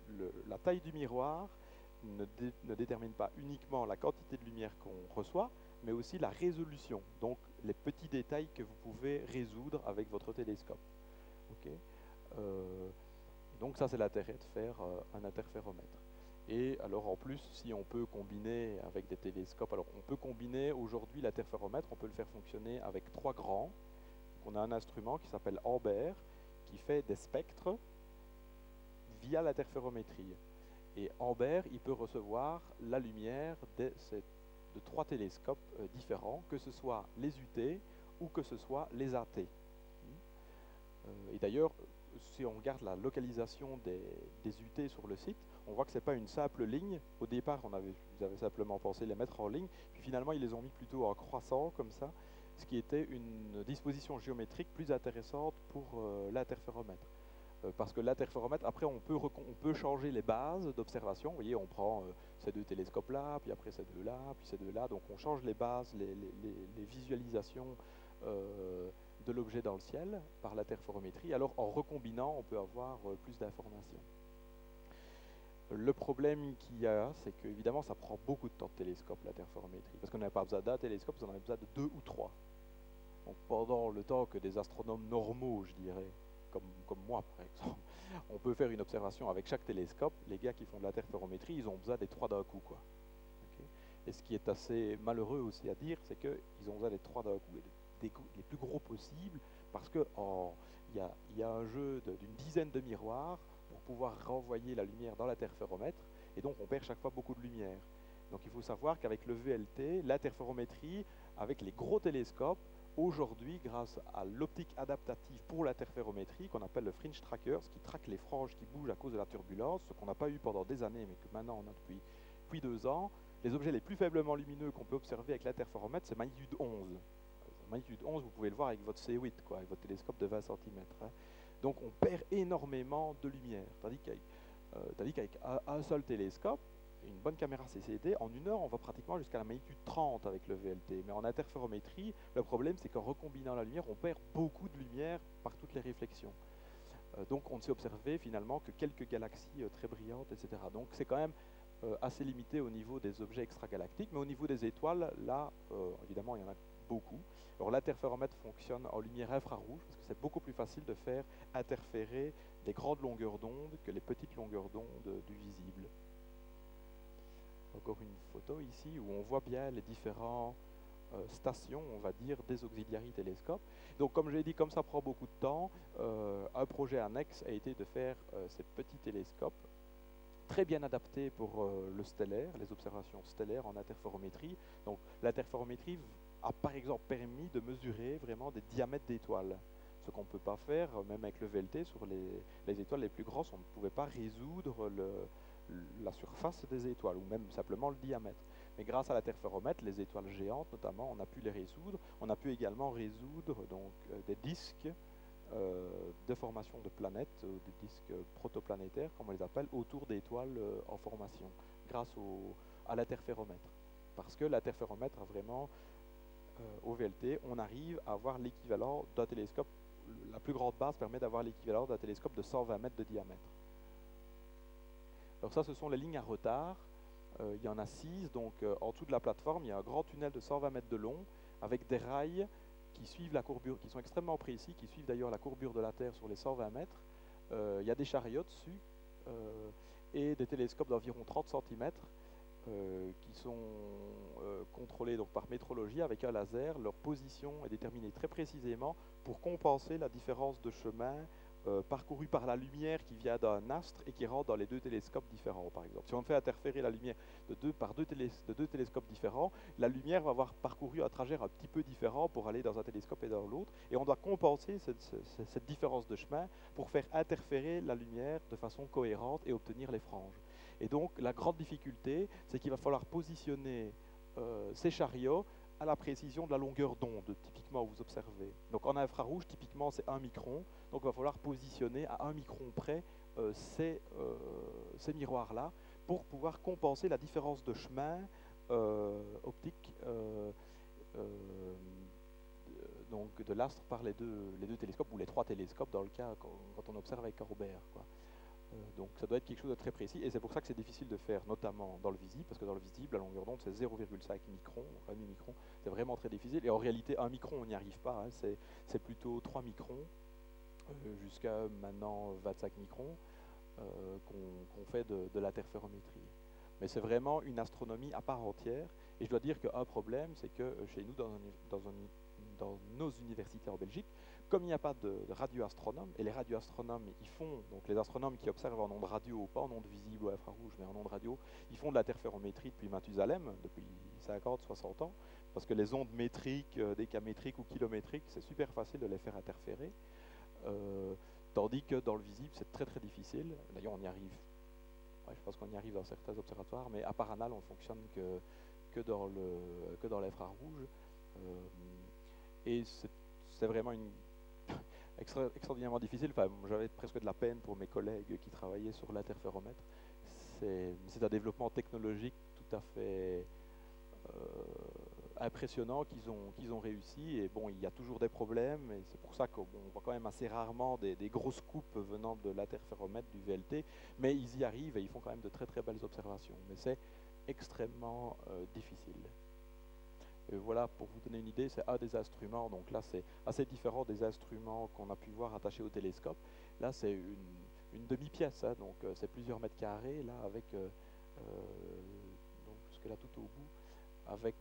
la taille du miroir ne détermine pas uniquement la quantité de lumière qu'on reçoit, mais aussi la résolution, donc les petits détails que vous pouvez résoudre avec votre télescope. Okay. Donc ça, c'est l'intérêt de faire un interféromètre. Et alors en plus, si on peut combiner avec des télescopes, alors on peut combiner aujourd'hui l'interféromètre, on peut le faire fonctionner avec 3 grands. Donc on a un instrument qui s'appelle Ampère, qui fait des spectres via l'interférométrie. Et Ampère, il peut recevoir la lumière de 3 télescopes différents, que ce soit les UT ou que ce soit les AT. Et d'ailleurs, si on regarde la localisation des UT sur le site, on voit que ce n'est pas une simple ligne. Au départ, ils avaient simplement pensé les mettre en ligne, puis finalement, ils les ont mis plutôt en croissant, comme ça, ce qui était une disposition géométrique plus intéressante pour l'interféromètre. Parce que l'interféromètre, après, on peut changer les bases d'observation. Vous voyez, on prend ces 2 télescopes-là, puis après ces 2-là, puis ces 2-là. Donc, on change les bases, les visualisations de l'objet dans le ciel par l'interférométrie. Alors, en recombinant, on peut avoir plus d'informations. Le problème qu'il y a, c'est qu'évidemment, ça prend beaucoup de temps de télescope, l'interférométrie. Parce qu'on n'a pas besoin d'un télescope, on en a besoin de 2 ou 3. Donc, pendant le temps que des astronomes normaux, je dirais, comme moi par exemple, on peut faire une observation avec chaque télescope, les gars qui font de l'interférométrie, ils ont besoin des 3 d'un coup, quoi. Okay. Et ce qui est assez malheureux aussi à dire, c'est qu'ils ont besoin des 3 d'un coup, et les plus gros possibles, parce qu'il y a un jeu d'une dizaine de miroirs pour pouvoir renvoyer la lumière dans l'interféromètre, et donc on perd chaque fois beaucoup de lumière. Donc il faut savoir qu'avec le VLT, l'interférométrie, avec les gros télescopes, aujourd'hui, grâce à l'optique adaptative pour l'interférométrie, qu'on appelle le fringe tracker, ce qui traque les franges qui bougent à cause de la turbulence, ce qu'on n'a pas eu pendant des années, mais que maintenant on a depuis 2 ans, les objets les plus faiblement lumineux qu'on peut observer avec l'interféromètre, c'est magnitude 11. Magnitude 11, vous pouvez le voir avec votre C8, quoi, avec votre télescope de 20 cm. Hein. Donc on perd énormément de lumière, tandis qu'avec un seul télescope, une bonne caméra CCD, en 1 heure, on va pratiquement jusqu'à la magnitude 30 avec le VLT. Mais en interférométrie, le problème, c'est qu'en recombinant la lumière, on perd beaucoup de lumière par toutes les réflexions. Donc on ne sait observer finalement que quelques galaxies très brillantes, etc. Donc c'est quand même assez limité au niveau des objets extragalactiques, mais au niveau des étoiles, là, évidemment, il y en a beaucoup. Alors l'interféromètre fonctionne en lumière infrarouge, parce que c'est beaucoup plus facile de faire interférer des grandes longueurs d'onde que les petites longueurs d'onde du visible. Encore une photo ici où on voit bien les différentes stations, on va dire, des auxiliaries télescopes. Donc comme j'ai dit, comme ça prend beaucoup de temps, un projet annexe a été de faire ces petits télescopes très bien adaptés pour le stellaire, les observations stellaires en interférométrie. Donc l'interférométrie a par exemple permis de mesurer vraiment des diamètres d'étoiles. Ce qu'on ne peut pas faire, même avec le VLT, sur les étoiles les plus grosses, on ne pouvait pas résoudre la surface des étoiles, ou même simplement le diamètre. Mais grâce à l'interféromètre, les étoiles géantes notamment, on a pu les résoudre. On a pu également résoudre donc, des disques de formation de planètes, des disques protoplanétaires, comme on les appelle, autour d'étoiles en formation, grâce à l'interféromètre. Parce que l'interféromètre a vraiment, au VLT, on arrive à avoir l'équivalent d'un télescope. La plus grande base permet d'avoir l'équivalent d'un télescope de 120 mètres de diamètre. Alors ça, ce sont les lignes à retard. Il y en a 6, donc en dessous de la plateforme, il y a un grand tunnel de 120 mètres de long, avec des rails qui suivent la courbure, qui sont extrêmement précis, qui suivent d'ailleurs la courbure de la Terre sur les 120 mètres. Il y a des chariots dessus, et des télescopes d'environ 30 cm, qui sont contrôlés donc, par métrologie avec un laser. Leur position est déterminée très précisément pour compenser la différence de chemin parcouru par la lumière qui vient d'un astre et qui rentre dans les 2 télescopes différents, par exemple. Si on fait interférer la lumière de deux télescopes différents, la lumière va avoir parcouru un trajet un petit peu différent pour aller dans un télescope et dans l'autre, et on doit compenser cette différence de chemin pour faire interférer la lumière de façon cohérente et obtenir les franges. Et donc la grande difficulté, c'est qu'il va falloir positionner ces chariots à la précision de la longueur d'onde, typiquement, vous observez. Donc en infrarouge, typiquement, c'est 1 micron. Donc il va falloir positionner à 1 micron près ces miroirs-là pour pouvoir compenser la différence de chemin optique donc de l'astre par les deux télescopes, ou les 3 télescopes dans le cas quand on observe avec Ampère, quoi. Donc ça doit être quelque chose de très précis, et c'est pour ça que c'est difficile de faire, notamment dans le visible, parce que dans le visible, la longueur d'onde c'est 0,5 microns, un demi-micron, c'est vraiment très difficile, et en réalité 1 micron on n'y arrive pas, hein, c'est plutôt 3 microns, jusqu'à maintenant 25 microns, qu'on fait de l'interférométrie. Mais c'est vraiment une astronomie à part entière, et je dois dire qu'un problème, c'est que chez nous, dans nos universités en Belgique, comme il n'y a pas de radioastronomes, et les radioastronomes, ils font, donc les astronomes qui observent en ondes radio, pas en ondes visibles ou infrarouges, mais en ondes radio, ils font de l'interférométrie depuis Mathusalem, depuis 50, 60 ans, parce que les ondes métriques, décamétriques ou kilométriques, c'est super facile de les faire interférer, tandis que dans le visible, c'est très très difficile. D'ailleurs, on y arrive, ouais, je pense qu'on y arrive dans certains observatoires, mais à Paranal, on fonctionne que dans l'infrarouge. Et c'est vraiment extraordinairement difficile. Enfin, j'avais presque de la peine pour mes collègues qui travaillaient sur l'interféromètre. C'est un développement technologique tout à fait impressionnant qu'ils ont réussi. Et bon, il y a toujours des problèmes, et c'est pour ça qu'on voit quand même assez rarement des grosses coupes venant de l'interféromètre, du VLT, mais ils y arrivent et ils font quand même de très très belles observations. Mais c'est extrêmement difficile. Voilà, pour vous donner une idée, c'est un des instruments, donc là c'est assez différent des instruments qu'on a pu voir attachés au télescope. Là c'est une demi-pièce, hein, donc c'est plusieurs mètres carrés, là avec, donc jusque là tout au bout, avec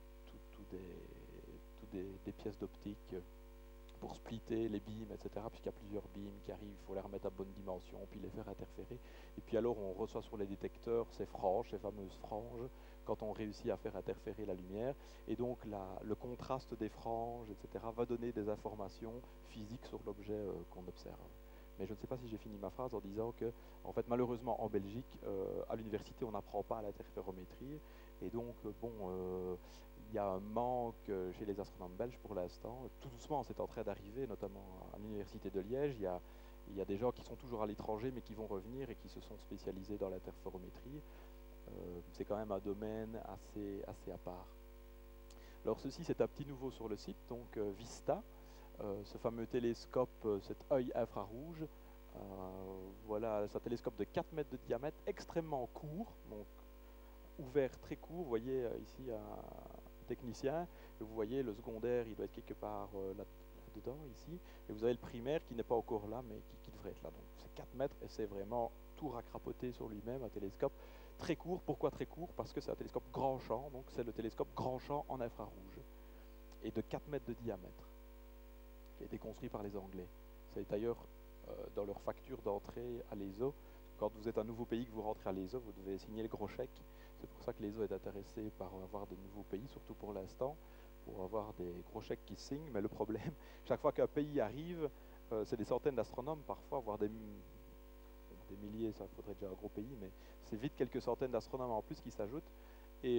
des pièces d'optique pour splitter les beams, etc. Puisqu'il y a plusieurs beams qui arrivent, il faut les remettre à bonne dimension, puis les faire interférer. Et puis alors on reçoit sur les détecteurs ces franges, ces fameuses franges, quand on réussit à faire interférer la lumière. Et donc le contraste des franges, etc., va donner des informations physiques sur l'objet qu'on observe. Mais je ne sais pas si j'ai fini ma phrase en disant que, en fait, malheureusement, en Belgique, à l'université, on n'apprend pas l'interférométrie. Et donc, il y a un manque chez les astronomes belges pour l'instant. Tout doucement, c'est en train d'arriver, notamment à l'université de Liège. Il y a des gens qui sont toujours à l'étranger, mais qui vont revenir et qui se sont spécialisés dans l'interférométrie. C'est quand même un domaine assez à part. Alors ceci, c'est un petit nouveau sur le site, donc Vista, ce fameux télescope, cet œil infrarouge. Voilà, c'est un télescope de 4 mètres de diamètre, extrêmement court, donc ouvert très court. Vous voyez ici un technicien, et vous voyez le secondaire, il doit être quelque part là-dedans, ici, et vous avez le primaire qui n'est pas encore là, mais qui devrait être là. Donc c'est 4 mètres, et c'est vraiment tout racrapoté sur lui-même, un télescope très court. Pourquoi très court? Parce que c'est un télescope grand champ, donc c'est le télescope grand champ en infrarouge, et de 4 mètres de diamètre, qui a été construit par les Anglais. C'est d'ailleurs dans leur facture d'entrée à l'ESO. Quand vous êtes un nouveau pays, que vous rentrez à l'ESO, vous devez signer le gros chèque. C'est pour ça que l'ESO est intéressé par avoir de nouveaux pays, surtout pour l'instant, pour avoir des gros chèques qui signent. Mais le problème, chaque fois qu'un pays arrive, c'est des centaines d'astronomes parfois, voire des milliers, ça faudrait déjà un gros pays, mais c'est vite quelques centaines d'astronomes en plus qui s'ajoutent. Et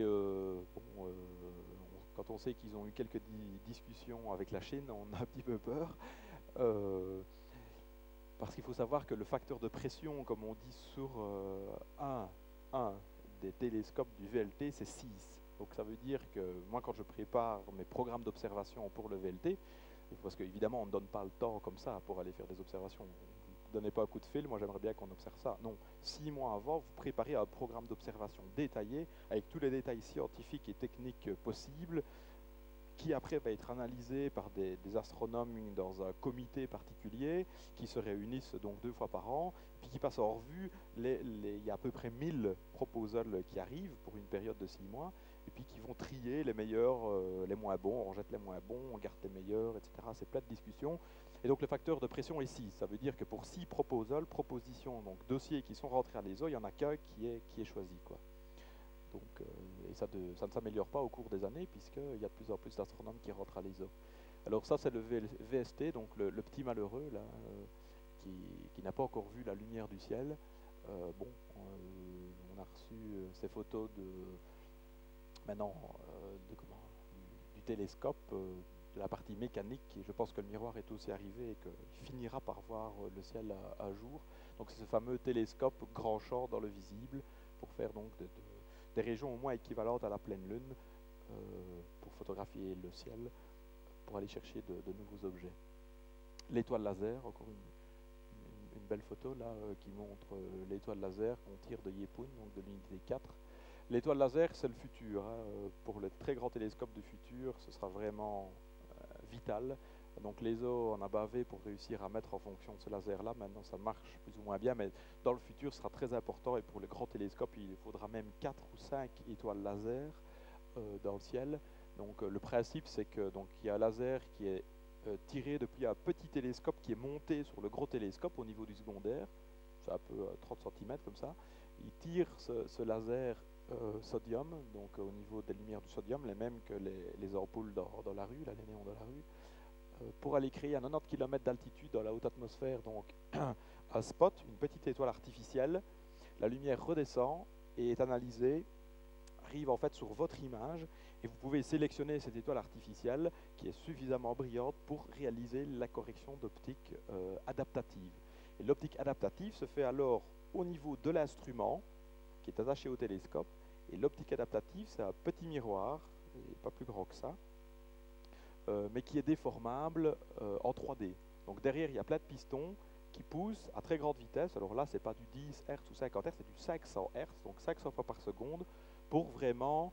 quand on sait qu'ils ont eu quelques discussions avec la Chine, on a un petit peu peur. Parce qu'il faut savoir que le facteur de pression, comme on dit sur un des télescopes du VLT, c'est 6. Donc ça veut dire que moi, quand je prépare mes programmes d'observation pour le VLT, parce qu'évidemment, on ne donne pas le temps comme ça pour aller faire des observations. Vous ne donnez pas un coup de fil, moi j'aimerais bien qu'on observe ça. Non, 6 mois avant, vous préparez un programme d'observation détaillé, avec tous les détails scientifiques et techniques possibles, qui après va être analysé par des astronomes dans un comité particulier, qui se réunissent donc 2 fois par an, puis qui passent en revue, il y a à peu près 1000 proposals qui arrivent pour une période de 6 mois, et puis qui vont trier les meilleurs, les moins bons, on jette les moins bons, on garde les meilleurs, etc. C'est plein de discussions. Et donc le facteur de pression est 6. Ça veut dire que pour 6 propositions, donc dossiers qui sont rentrés à l'ESO, il n'y en a qu'un qui est choisi, quoi. Donc, et ça ne s'améliore pas au cours des années, puisqu'il y a de plus en plus d'astronomes qui rentrent à l'ESO. Alors ça, c'est le VST, donc le petit malheureux, là, qui n'a pas encore vu la lumière du ciel. On a reçu ces photos du télescope, de la partie mécanique, et je pense que le miroir est aussi arrivé et qu'il finira par voir le ciel un jour. Donc c'est ce fameux télescope grand champ dans le visible, pour faire donc des régions au moins équivalentes à la pleine lune, pour photographier le ciel, pour aller chercher de nouveaux objets. L'étoile laser, encore une belle photo là qui montre l'étoile laser qu'on tire de Yepun, donc de l'unité 4. L'étoile laser, c'est le futur. Pour le très grand télescope du futur, ce sera vraiment vital. Donc l'ESO en a bavé pour réussir à mettre en fonction ce laser-là. Maintenant, ça marche plus ou moins bien, mais dans le futur, ce sera très important. Et pour le grand télescope, il faudra même 4 ou 5 étoiles laser dans le ciel. Donc le principe, c'est que donc il y a un laser qui est tiré depuis un petit télescope qui est monté sur le gros télescope au niveau du secondaire. C'est un peu 30 cm comme ça. Il tire ce laser sodium, donc au niveau des lumières du sodium, les mêmes que les ampoules dans la rue, là, les néons dans la rue, pour aller créer à 90 km d'altitude dans la haute atmosphère, donc un spot, une petite étoile artificielle. La lumière redescend et est analysée, arrive en fait sur votre image, et vous pouvez sélectionner cette étoile artificielle qui est suffisamment brillante pour réaliser la correction d'optique adaptative. Et l'optique adaptative se fait alors au niveau de l'instrument qui est attaché au télescope, et l'optique adaptative, c'est un petit miroir, pas plus grand que ça, mais qui est déformable en 3D. Donc derrière, il y a plein de pistons qui poussent à très grande vitesse. Alors là, c'est pas du 10 Hz ou 50 Hz, c'est du 500 Hz, donc 500 fois par seconde, pour vraiment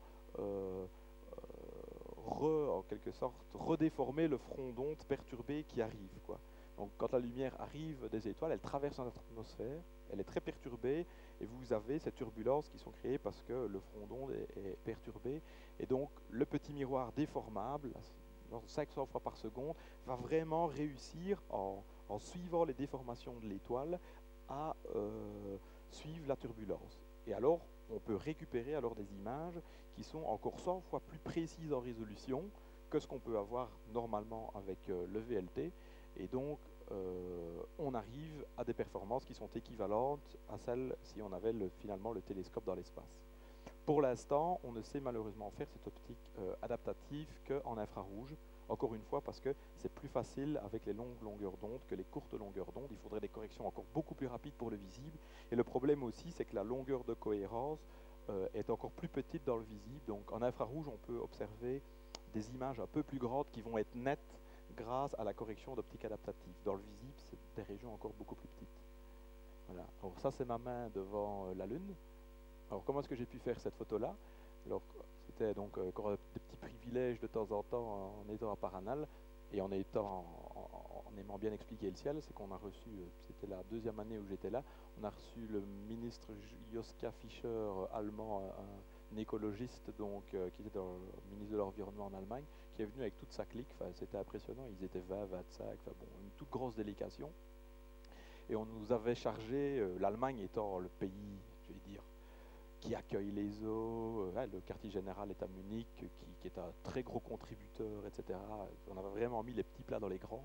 en quelque sorte redéformer le front d'onde perturbé qui arrive, quoi. Donc quand la lumière arrive des étoiles, elle traverse notre atmosphère, elle est très perturbée, et vous avez ces turbulences qui sont créées parce que le front d'onde est perturbé. Et donc le petit miroir déformable, 500 fois par seconde, va vraiment réussir, en suivant les déformations de l'étoile, à suivre la turbulence. Et alors, on peut récupérer alors des images qui sont encore 100 fois plus précises en résolution que ce qu'on peut avoir normalement avec le VLT. Et donc, on arrive à des performances qui sont équivalentes à celles si on avait finalement le télescope dans l'espace. Pour l'instant, on ne sait malheureusement faire cette optique adaptative qu'en infrarouge, encore une fois parce que c'est plus facile avec les longues longueurs d'onde que les courtes longueurs d'onde. Il faudrait des corrections encore beaucoup plus rapides pour le visible. Et le problème aussi, c'est que la longueur de cohérence est encore plus petite dans le visible. Donc en infrarouge, on peut observer des images un peu plus grandes qui vont être nettes grâce à la correction d'optique adaptative. Dans le visible, c'est des régions encore beaucoup plus petites. Voilà. Alors ça, c'est ma main devant la Lune. Alors comment est-ce que j'ai pu faire cette photo-là? Alors c'était donc encore des petits privilèges de temps en temps en étant à Paranal et en aimant bien expliquer le ciel. C'est qu'on a reçu, c'était la deuxième année où j'étais là, on a reçu le ministre Joschka Fischer allemand, un écologiste donc, qui était ministre de l'Environnement en Allemagne, qui est venu avec toute sa clique. Enfin, c'était impressionnant, ils étaient 20, 25, enfin, bon, une toute grosse délégation. Et on nous avait chargé, l'Allemagne étant le pays, je vais dire, qui accueille les eaux, le quartier général est à Munich, qui est un très gros contributeur, etc. On avait vraiment mis les petits plats dans les grands.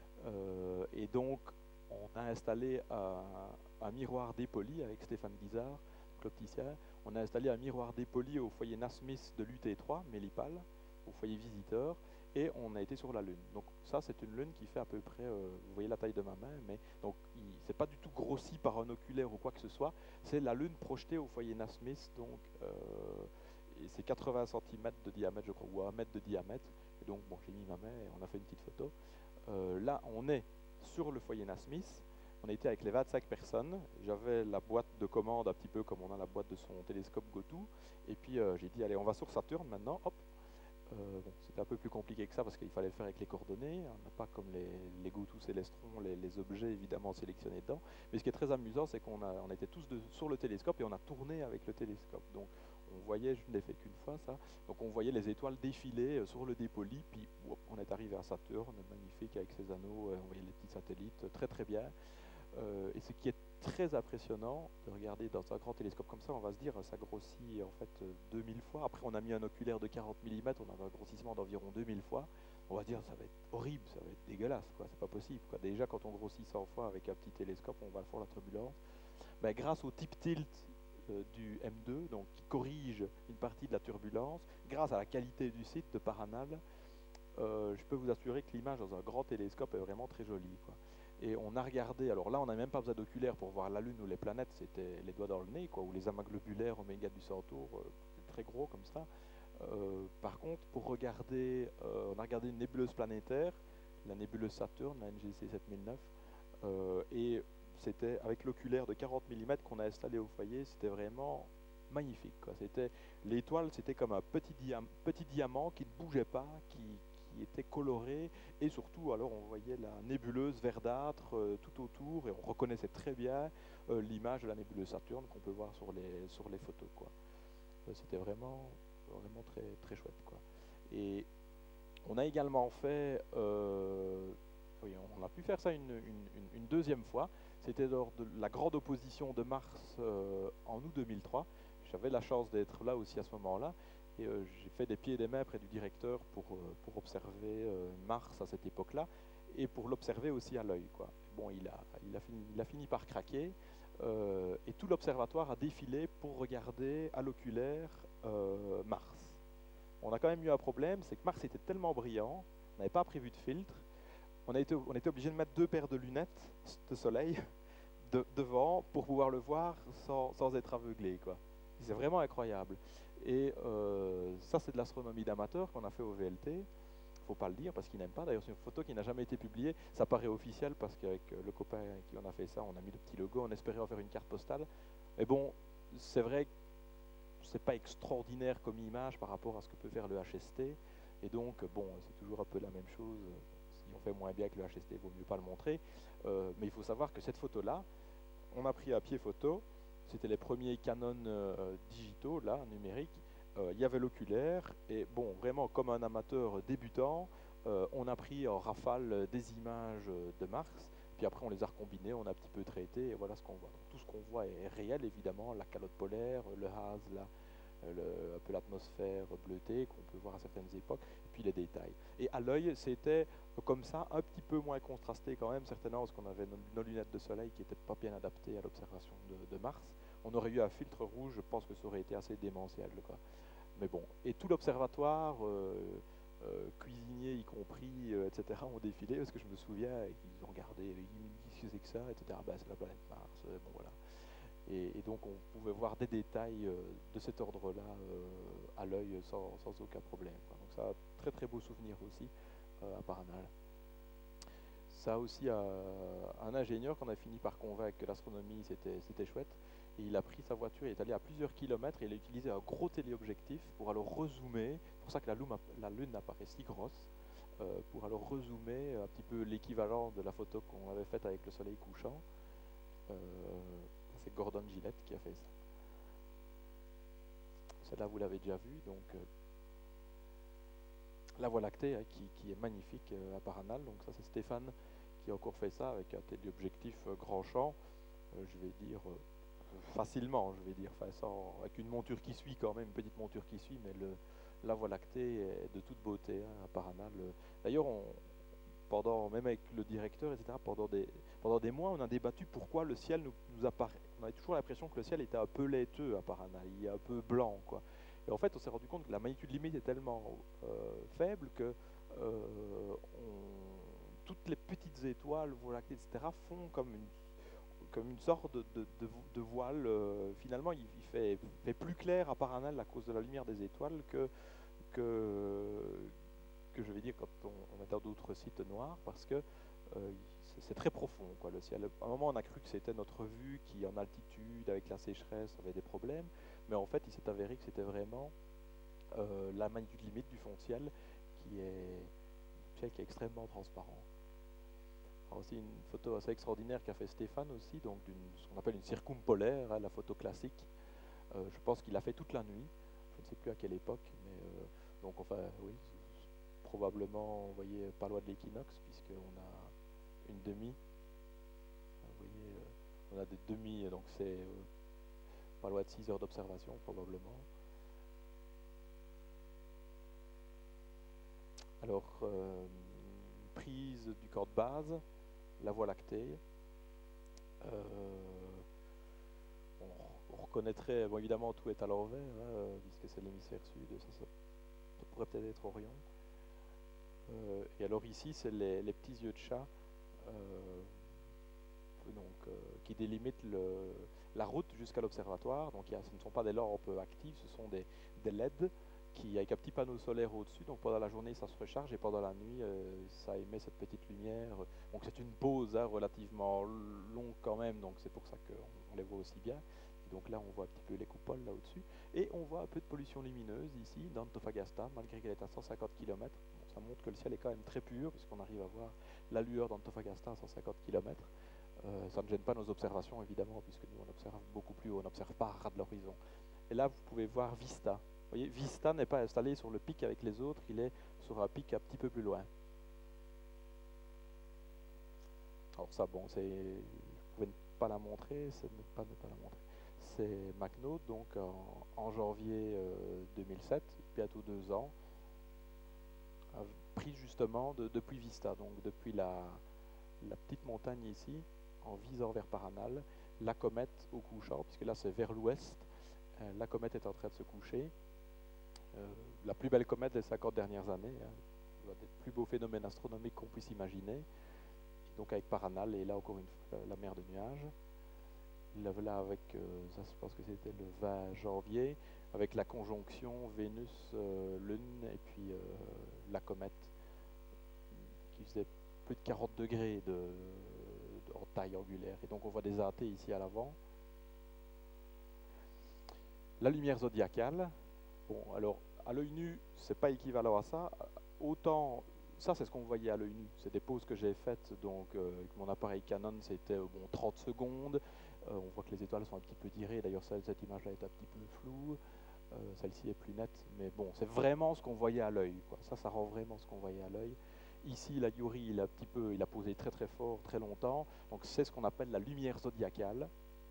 Et donc, on a installé un miroir dépoli avec Stéphane Guizard, l'opticien. On a installé un miroir dépoli au foyer Nasmith de l'UT3, Mélipal, au foyer visiteur, et on a été sur la Lune. Donc ça, c'est une Lune qui fait à peu près, vous voyez la taille de ma main, mais donc c'est pas du tout grossi par un oculaire ou quoi que ce soit. C'est la Lune projetée au foyer Nasmith, donc c'est 80 cm de diamètre, je crois, ou 1 mètre de diamètre. Et donc bon, j'ai mis ma main et on a fait une petite photo. Là, on est sur le foyer Nasmith. On était avec les 25 personnes. J'avais la boîte de commande un petit peu comme on a la boîte de son télescope GoTo. Et puis j'ai dit, allez, on va sur Saturne maintenant. Hop. Bon, c'était un peu plus compliqué que ça parce qu'il fallait le faire avec les coordonnées. On n'a pas comme les GoTo Célestron, les objets évidemment sélectionnés dedans. Mais ce qui est très amusant, c'est qu'on était tous sur le télescope et on a tourné avec le télescope. Donc on voyait, je ne l'ai fait qu'une fois ça, donc on voyait les étoiles défiler sur le dépoli, puis on est arrivé à Saturne, magnifique avec ses anneaux, on voyait les petits satellites, très très bien. Et ce qui est très impressionnant de regarder dans un grand télescope comme ça, on va se dire ça grossit en fait 2000 fois. Après on a mis un oculaire de 40 mm, on avait un grossissement d'environ 2000 fois. On va dire ça va être horrible, ça va être dégueulasse, quoi. C'est pas possible, quoi. Déjà quand on grossit 100 fois avec un petit télescope, on va faire la turbulence. Ben, grâce au tip tilt du M2, donc qui corrige une partie de la turbulence, grâce à la qualité du site de Paranal, je peux vous assurer que l'image dans un grand télescope est vraiment très jolie, quoi. Et on a regardé, alors là on n'a même pas besoin d'oculaire pour voir la Lune ou les planètes, c'était les doigts dans le nez, quoi, ou les amas globulaires oméga du Centaure, très gros comme ça. Par contre, pour regarder, on a regardé une nébuleuse planétaire, la nébuleuse Saturne, la NGC 7009, et c'était avec l'oculaire de 40 mm qu'on a installé au foyer, c'était vraiment magnifique, quoi. L'étoile, c'était comme un petit diamant qui ne bougeait pas, qui était coloré, et surtout, alors on voyait la nébuleuse verdâtre tout autour, et on reconnaissait très bien l'image de la nébuleuse Saturne qu'on peut voir sur les photos, quoi. C'était vraiment, vraiment très, très chouette, quoi. Et on a également fait, oui, on a pu faire ça une deuxième fois. C'était lors de la grande opposition de Mars en août 2003. J'avais la chance d'être là aussi à ce moment-là. Et j'ai fait des pieds et des mains près du directeur pour observer Mars à cette époque-là et pour l'observer aussi à l'œil, quoi. Bon, il a fini par craquer et tout l'observatoire a défilé pour regarder à l'oculaire Mars. On a quand même eu un problème, c'est que Mars était tellement brillant, on n'avait pas prévu de filtre, on était obligé de mettre 2 paires de lunettes de soleil devant pour pouvoir le voir sans être aveuglé, quoi. C'est vraiment incroyable. Et ça, c'est de l'astronomie d'amateur qu'on a fait au VLT. Il ne faut pas le dire parce qu'il n'aime pas. D'ailleurs, c'est une photo qui n'a jamais été publiée. Ça paraît officiel parce qu'avec le copain qui en a fait ça, on a mis le petit logo, on espérait en faire une carte postale. Mais bon, c'est vrai que c'est pas extraordinaire comme image par rapport à ce que peut faire le HST. Et donc, bon, c'est toujours un peu la même chose. Si on fait moins bien que le HST, il vaut mieux pas le montrer. Mais il faut savoir que cette photo-là, on a pris à pied photo. C'était les premiers Canon digitaux, là, numériques. Il y avait l'oculaire. Et bon, vraiment, comme un amateur débutant, on a pris en rafale des images de Mars. Puis après, on les a recombinés, on a un petit peu traité, et voilà ce qu'on voit. Donc, tout ce qu'on voit est réel, évidemment, la calotte polaire, le haze, un peu l'atmosphère bleutée qu'on peut voir à certaines époques, et puis les détails. Et à l'œil, c'était comme ça, un petit peu moins contrasté quand même, certainement, parce qu'on avait nos lunettes de soleil qui n'étaient pas bien adaptées à l'observation de Mars. On aurait eu un filtre rouge, je pense que ça aurait été assez démentiel, quoi. Mais bon, et tout l'observatoire, cuisiniers y compris, etc., ont défilé, parce que je me souviens qu'ils ont regardé, qu'est-ce que c'est que ça, etc. Ben, c'est la planète Mars, bon voilà. Et donc on pouvait voir des détails de cet ordre-là à l'œil sans aucun problème, quoi. Donc ça, très très beau souvenir aussi à Paranal. Ça aussi, un ingénieur qu'on a fini par convaincre que l'astronomie c'était chouette. Et il a pris sa voiture, il est allé à plusieurs kilomètres et il a utilisé un gros téléobjectif pour alors rezoomer. C'est pour ça que la Lune apparaît si grosse, pour alors rezoomer un petit peu l'équivalent de la photo qu'on avait faite avec le soleil couchant. C'est Gordon Gillette qui a fait ça. Celle-là, vous l'avez déjà vue, donc la Voie lactée, hein, qui est magnifique à Paranal. Donc ça, c'est Stéphane qui a encore fait ça avec un téléobjectif grand champ. Je vais dire facilement, enfin, avec une monture qui suit quand même, une petite monture qui suit, mais la Voie lactée est de toute beauté, hein, à Paranal. D'ailleurs, même avec le directeur, etc., pendant des mois, on a débattu pourquoi le ciel nous apparaît. On avait toujours l'impression que le ciel était un peu laiteux à Paranal, il est un peu blanc, quoi. Et en fait, on s'est rendu compte que la magnitude limite est tellement faible que toutes les petites étoiles, Voie lactée, etc., font comme une sorte de voile. Finalement, il fait plus clair à Paranal à cause de la lumière des étoiles que je vais dire quand on est dans d'autres sites noirs, parce que c'est très profond, quoi, le ciel. À un moment, on a cru que c'était notre vue qui, en altitude, avec la sécheresse, avait des problèmes, mais en fait, il s'est avéré que c'était vraiment la magnitude limite du fond de ciel qui est extrêmement transparent. Alors aussi une photo assez extraordinaire qu'a fait Stéphane aussi, donc ce qu'on appelle une circumpolaire, hein, la photo classique. Je pense qu'il l'a fait toute la nuit, je ne sais plus à quelle époque, mais donc enfin oui, probablement, vous voyez, pas loin de l'équinoxe, puisqu'on a une demi. Vous voyez, on a des demi, donc c'est pas loin de 6 heures d'observation, probablement. Alors, prise du corps de base, la Voie lactée. On reconnaîtrait, bon, évidemment, tout est à l'envers, hein, puisque c'est l'hémisphère sud, ça pourrait peut-être être Orion. Et alors ici, c'est les petits yeux de chat qui délimitent la route jusqu'à l'observatoire. Donc ce ne sont pas des lampes actives, ce sont des LED avec un petit panneau solaire au-dessus, donc pendant la journée ça se recharge et pendant la nuit ça émet cette petite lumière. Donc c'est une pause relativement longue quand même, donc c'est pour ça qu'on les voit aussi bien. Et donc là on voit un petit peu les coupoles là au-dessus. Et on voit un peu de pollution lumineuse ici d'Antofagasta, malgré qu'elle est à 150 km. Bon, ça montre que le ciel est quand même très pur, puisqu'on arrive à voir la lueur d'Antofagasta à 150 km. Ça ne gêne pas nos observations évidemment, puisque nous on observe beaucoup plus haut, on n'observe pas à ras de l'horizon. Et là vous pouvez voir Vista. Vous voyez, Vista n'est pas installé sur le pic avec les autres, il est sur un pic un petit peu plus loin. Alors ça, bon, je pouvais ne pas la montrer, c'est ne pas la montrer. C'est McNaught, donc en janvier 2007, bientôt 2 ans, a pris justement depuis Vista, donc depuis la petite montagne ici, en visant vers Paranal, la comète au couchant, puisque là c'est vers l'ouest, la comète est en train de se coucher. La plus belle comète des 50 dernières années, l'un des plus beaux phénomènes astronomiques qu'on puisse imaginer. Et donc avec Paranal, et là encore une fois la mer de nuages. Là avec, ça je pense que c'était le 20 janvier, avec la conjonction Vénus-Lune et puis la comète qui faisait plus de 40 degrés en taille angulaire. Et donc on voit des AT ici à l'avant. La lumière zodiacale, bon alors à l'œil nu c'est pas équivalent à ça, autant ça c'est ce qu'on voyait à l'œil nu, c'est des poses que j'ai faites donc avec mon appareil Canon, c'était bon 30 secondes. On voit que les étoiles sont un petit peu tirées, d'ailleurs cette image là est un petit peu floue, celle-ci est plus nette, mais bon c'est vraiment ce qu'on voyait à l'œil, ça rend vraiment ce qu'on voyait à l'œil. Ici la Yuri il a posé très très fort très longtemps, donc c'est ce qu'on appelle la lumière zodiacale,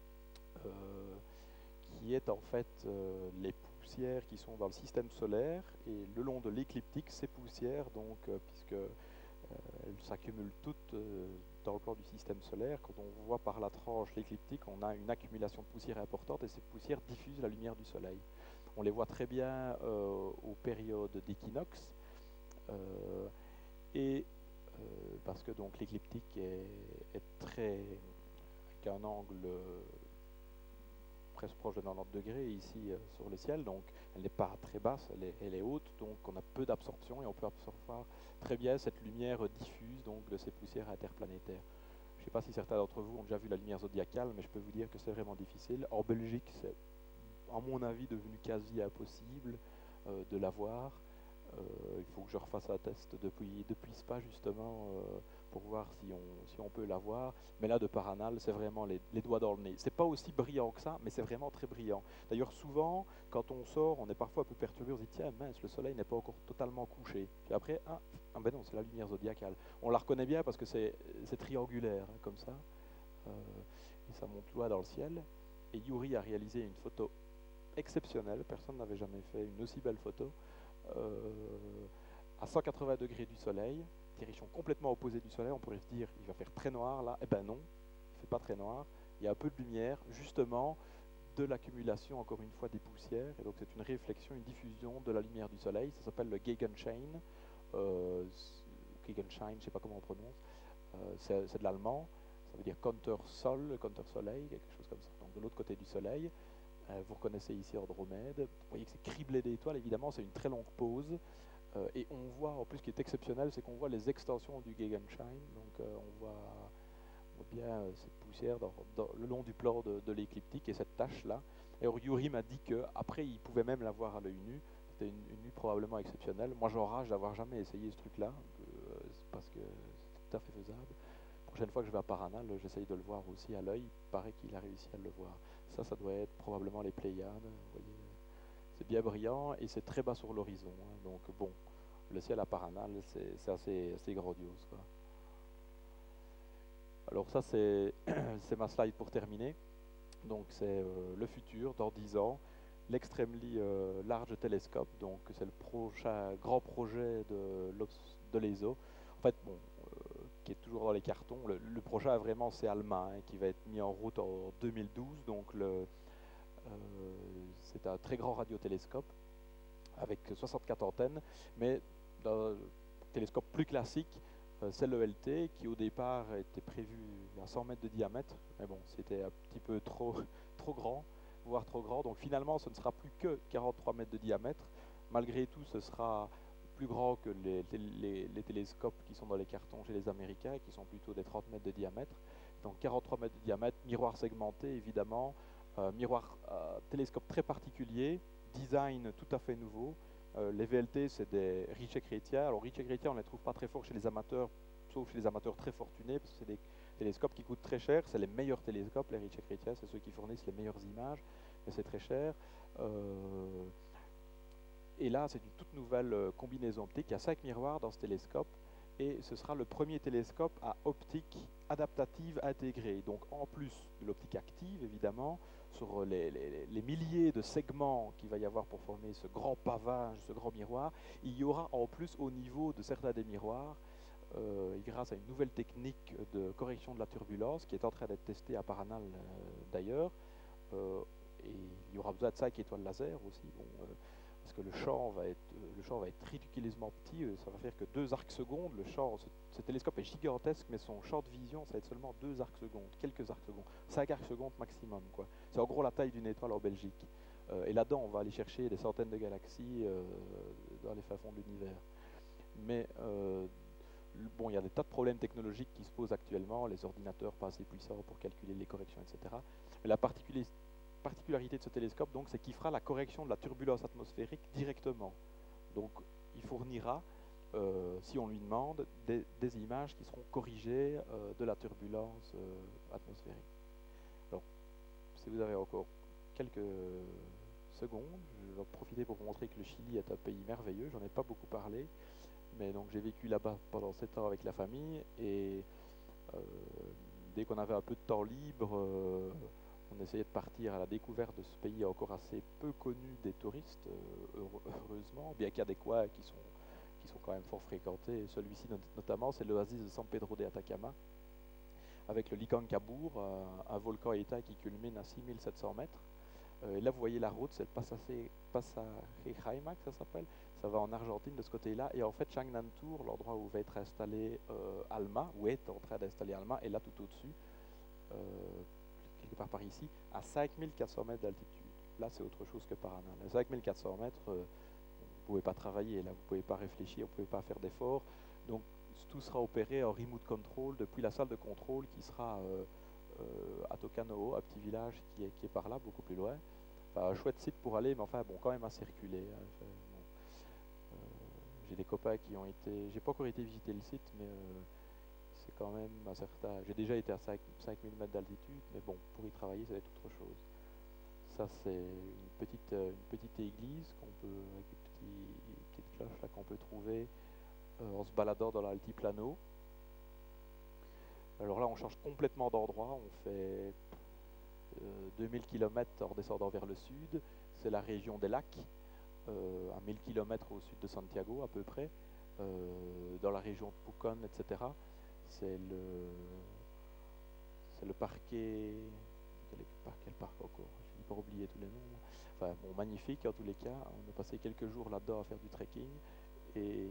qui est en fait les poussières qui sont dans le système solaire, et le long de l'écliptique, ces poussières, donc, puisque elles s'accumulent toutes dans le plan du système solaire, quand on voit par la tranche l'écliptique, on a une accumulation de poussière importante, et ces poussières diffusent la lumière du soleil. On les voit très bien aux périodes d'équinoxe, et parce que donc l'écliptique est très avec un angle presque proche de 90 degrés ici sur le ciel, donc elle n'est pas très basse, elle est haute, donc on a peu d'absorption et on peut absorber très bien cette lumière diffuse donc de ces poussières interplanétaires. Je ne sais pas si certains d'entre vous ont déjà vu la lumière zodiacale, mais je peux vous dire que c'est vraiment difficile. En Belgique, c'est à mon avis devenu quasi impossible de la voir. Il faut que je refasse un test depuis Spa justement pour voir si on peut la voir. Mais là de Paranal, c'est vraiment les doigts dans le nez. C'est pas aussi brillant que ça, mais c'est vraiment très brillant. D'ailleurs souvent, quand on sort, on est parfois un peu perturbé, on se dit tiens mince, le soleil n'est pas encore totalement couché. Puis après, ah ben non, c'est la lumière zodiacale. On la reconnaît bien parce que c'est triangulaire, hein, comme ça. Et ça monte loin dans le ciel. Et Yuri a réalisé une photo exceptionnelle, personne n'avait jamais fait une aussi belle photo. À 180 degrés du soleil, direction complètement opposée du soleil. On pourrait se dire il va faire très noir là, eh ben non, il ne fait pas très noir, il y a un peu de lumière justement de l'accumulation encore une fois des poussières, et donc c'est une réflexion, une diffusion de la lumière du soleil. Ça s'appelle le Gegenschein, Gegenschein, je ne sais pas comment on prononce, c'est de l'allemand, ça veut dire Counter-Sol, Counter-Soleil, quelque chose comme ça, donc de l'autre côté du soleil. Vous reconnaissez ici Andromède, vous voyez que c'est criblé d'étoiles, évidemment c'est une très longue pause, et on voit, en plus ce qui est exceptionnel, c'est qu'on voit les extensions du Gegenschein, donc on voit bien cette poussière le long du plan de l'écliptique et cette tache-là. Et Yuri m'a dit qu'après il pouvait même la voir à l'œil nu, c'était une nuit probablement exceptionnelle. Moi j'enrage d'avoir jamais essayé ce truc-là, parce que c'est tout à fait faisable. La prochaine fois que je vais à Paranal, j'essaye de le voir aussi à l'œil, il paraît qu'il a réussi à le voir. Ça doit être probablement les Pléiades, vous voyez. C'est bien brillant et c'est très bas sur l'horizon, hein. Donc bon, le ciel à Paranal, c'est assez grandiose, quoi. Alors ça c'est ma slide pour terminer. Donc c'est le futur, dans 10 ans, l'Extremely Large Telescope, donc c'est le prochain grand projet de l'ESO. En fait, bon, qui est toujours dans les cartons. Le prochain vraiment c'est ALMA, hein, qui va être mis en route en 2012. Donc c'est un très grand radiotélescope avec 64 antennes, mais dans un télescope plus classique, c'est le LT qui au départ était prévu à 100 mètres de diamètre, mais bon, c'était un petit peu trop grand, voire trop grand. Donc finalement, ce ne sera plus que 43 mètres de diamètre. malgré tout, ce sera plus grand que les télescopes qui sont dans les cartons chez les Américains, qui sont plutôt des 30 mètres de diamètre. Donc 43 mètres de diamètre, miroir segmenté évidemment, télescope très particulier, design tout à fait nouveau. Les VLT, c'est des Ritchey-Chrétien. Alors Ritchey-Chrétien, on ne les trouve pas très forts chez les amateurs, sauf chez les amateurs très fortunés, parce que c'est des télescopes qui coûtent très cher. C'est les meilleurs télescopes, les Ritchey-Chrétien, c'est ceux qui fournissent les meilleures images, mais c'est très cher. Et là, c'est une toute nouvelle combinaison optique. Il y a 5 miroirs dans ce télescope, et ce sera le premier télescope à optique adaptative intégrée. Donc en plus de l'optique active, évidemment, sur les milliers de segments qu'il va y avoir pour former ce grand pavage, ce grand miroir, il y aura en plus au niveau de certains des miroirs, grâce à une nouvelle technique de correction de la turbulence qui est en train d'être testée à Paranal d'ailleurs, et il y aura besoin de 5 étoiles laser aussi. Bon, parce que le champ va être ridiculeusement petit, ça va faire que 2 arcs secondes. Ce télescope est gigantesque, mais son champ de vision, ça va être seulement 2 arcs secondes, quelques arcs secondes, 5 arcs secondes maximum, quoi. C'est en gros la taille d'une étoile en Belgique. Et là-dedans, on va aller chercher des centaines de galaxies dans les fins fonds de l'univers. Mais bon, il y a des tas de problèmes technologiques qui se posent actuellement, les ordinateurs pas assez puissants pour calculer les corrections, etc. Mais la particularité de ce télescope, donc, c'est qu'il fera la correction de la turbulence atmosphérique directement. Donc, il fournira, si on lui demande, des images qui seront corrigées de la turbulence atmosphérique. Alors, si vous avez encore quelques secondes, je vais en profiter pour vous montrer que le Chili est un pays merveilleux. J'en ai pas beaucoup parlé, mais donc j'ai vécu là-bas pendant 7 ans avec la famille, et dès qu'on avait un peu de temps libre, on essayait de partir à la découverte de ce pays encore assez peu connu des touristes, heureusement, bien qu'il y a des coins qui sont quand même fort fréquentés. Celui-ci notamment, c'est l'oasis de San Pedro de Atacama, avec le Licancabur, un volcan éteint qui culmine à 6700 mètres. Et là, vous voyez la route, c'est le Pasajejaima que ça s'appelle. Ça va en Argentine de ce côté-là. Et en fait, Changnantour, l'endroit où va être installé ALMA, où est en train d'installer ALMA, est là tout au-dessus, quelque part par ici, à 5400 mètres d'altitude. Là, c'est autre chose que Paranal. À 5400 mètres, vous ne pouvez pas travailler, là, vous ne pouvez pas réfléchir, vous ne pouvez pas faire d'efforts. Donc, tout sera opéré en remote control depuis la salle de contrôle qui sera à Tocanoo, un petit village qui est par là, beaucoup plus loin. Enfin, un chouette site pour aller, mais enfin, bon, quand même à circuler. Hein. Enfin, bon, j'ai des copains qui ont été... J'ai pas encore été visiter le site, mais c'est quand même un certain... J'ai déjà été à 5000 mètres d'altitude, mais bon, pour y travailler, ça va être autre chose. Ça, c'est une petite église qu'on peut, avec une petite cloche là, qu'on peut trouver en se baladant dans l'altiplano. Alors là, on change complètement d'endroit, on fait 2000 km en descendant vers le sud. C'est la région des lacs, à 1000 km au sud de Santiago à peu près, dans la région de Pucón, etc. C'est le parquet... Quel parc encore? Je finis par oublier tous les noms. Enfin, bon, magnifique en tous les cas. On a passé quelques jours là-dedans à faire du trekking. Et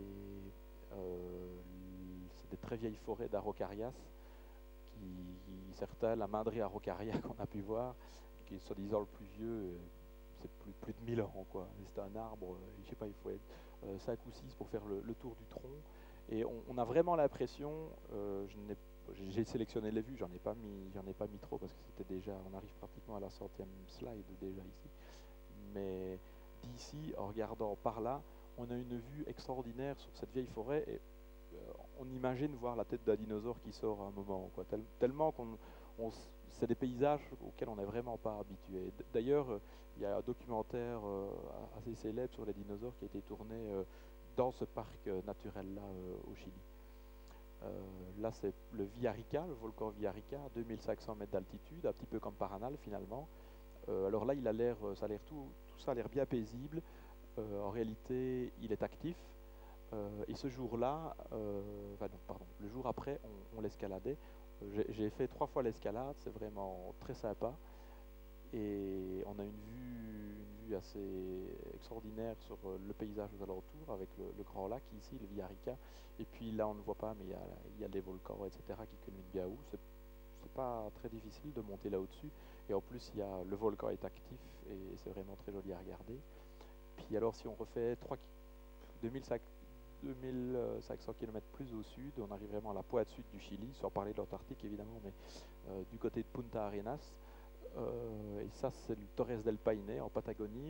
c'est des très vieilles forêts d'araucarias. Certains, la Madre araucaria qu'on a pu voir, qui est soi-disant le plus vieux, c'est plus de 1000 ans, quoi. C'est un arbre, je sais pas, il faut être 5 ou 6 pour faire le tour du tronc. Et on a vraiment l'impression, j'ai sélectionné les vues, j'en ai pas mis trop parce que c'était déjà, on arrive pratiquement à la 100e slide déjà ici. Mais d'ici, en regardant par là, on a une vue extraordinaire sur cette vieille forêt. Et on imagine voir la tête d'un dinosaure qui sort à un moment, quoi. Tellement c'est des paysages auxquels on n'est vraiment pas habitué. D'ailleurs, il y a un documentaire assez célèbre sur les dinosaures qui a été tourné dans ce parc naturel-là au Chili. Là, c'est le Villarrica, le volcan Villarrica, 2500 mètres d'altitude, un petit peu comme Paranal finalement. Alors là, tout ça a l'air bien paisible. En réalité, il est actif. Et ce jour-là, le jour après, on l'escaladait. J'ai fait 3 fois l'escalade, c'est vraiment très sympa. Et on a une vue assez extraordinaire sur le paysage aux alentours, avec le grand lac ici, le Villarrica. Et puis là, on ne voit pas, mais il y a des volcans, etc., qui culminent bien haut. C'est pas très difficile de monter là au-dessus. Et en plus, le volcan est actif et c'est vraiment très joli à regarder. puis alors si on refait 2500 km plus au sud, on arrive vraiment à la pointe sud du Chili, sans parler de l'Antarctique évidemment, mais du côté de Punta Arenas. Et ça, c'est le Torres del Paine en Patagonie,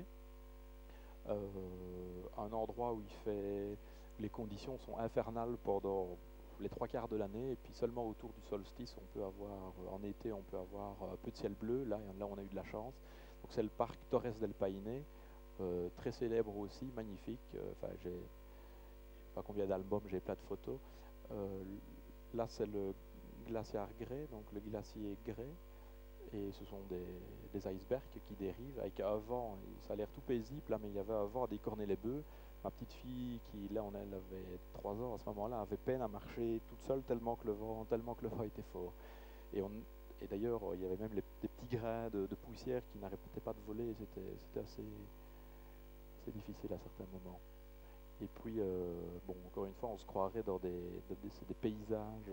un endroit où les conditions sont infernales pendant les 3/4 de l'année, et puis seulement autour du solstice, en été, on peut avoir un peu de ciel bleu. Là, on a eu de la chance. Donc c'est le parc Torres del Paine, très célèbre aussi, magnifique. Je ne sais pas combien d'albums, j'ai plein de photos. Là, c'est le glaciaire Grey, donc le glacier Grey. Et ce sont des icebergs qui dérivent avec un vent. Ça a l'air tout paisible, là, mais il y avait un vent à décorner les bœufs. Ma petite fille, elle avait 3 ans à ce moment-là, avait peine à marcher toute seule tellement que le vent était fort. Et d'ailleurs, il y avait même des petits grains de poussière qui n'arrêtaient pas de voler. C'était assez difficile à certains moments. Et puis, encore une fois, on se croirait dans des paysages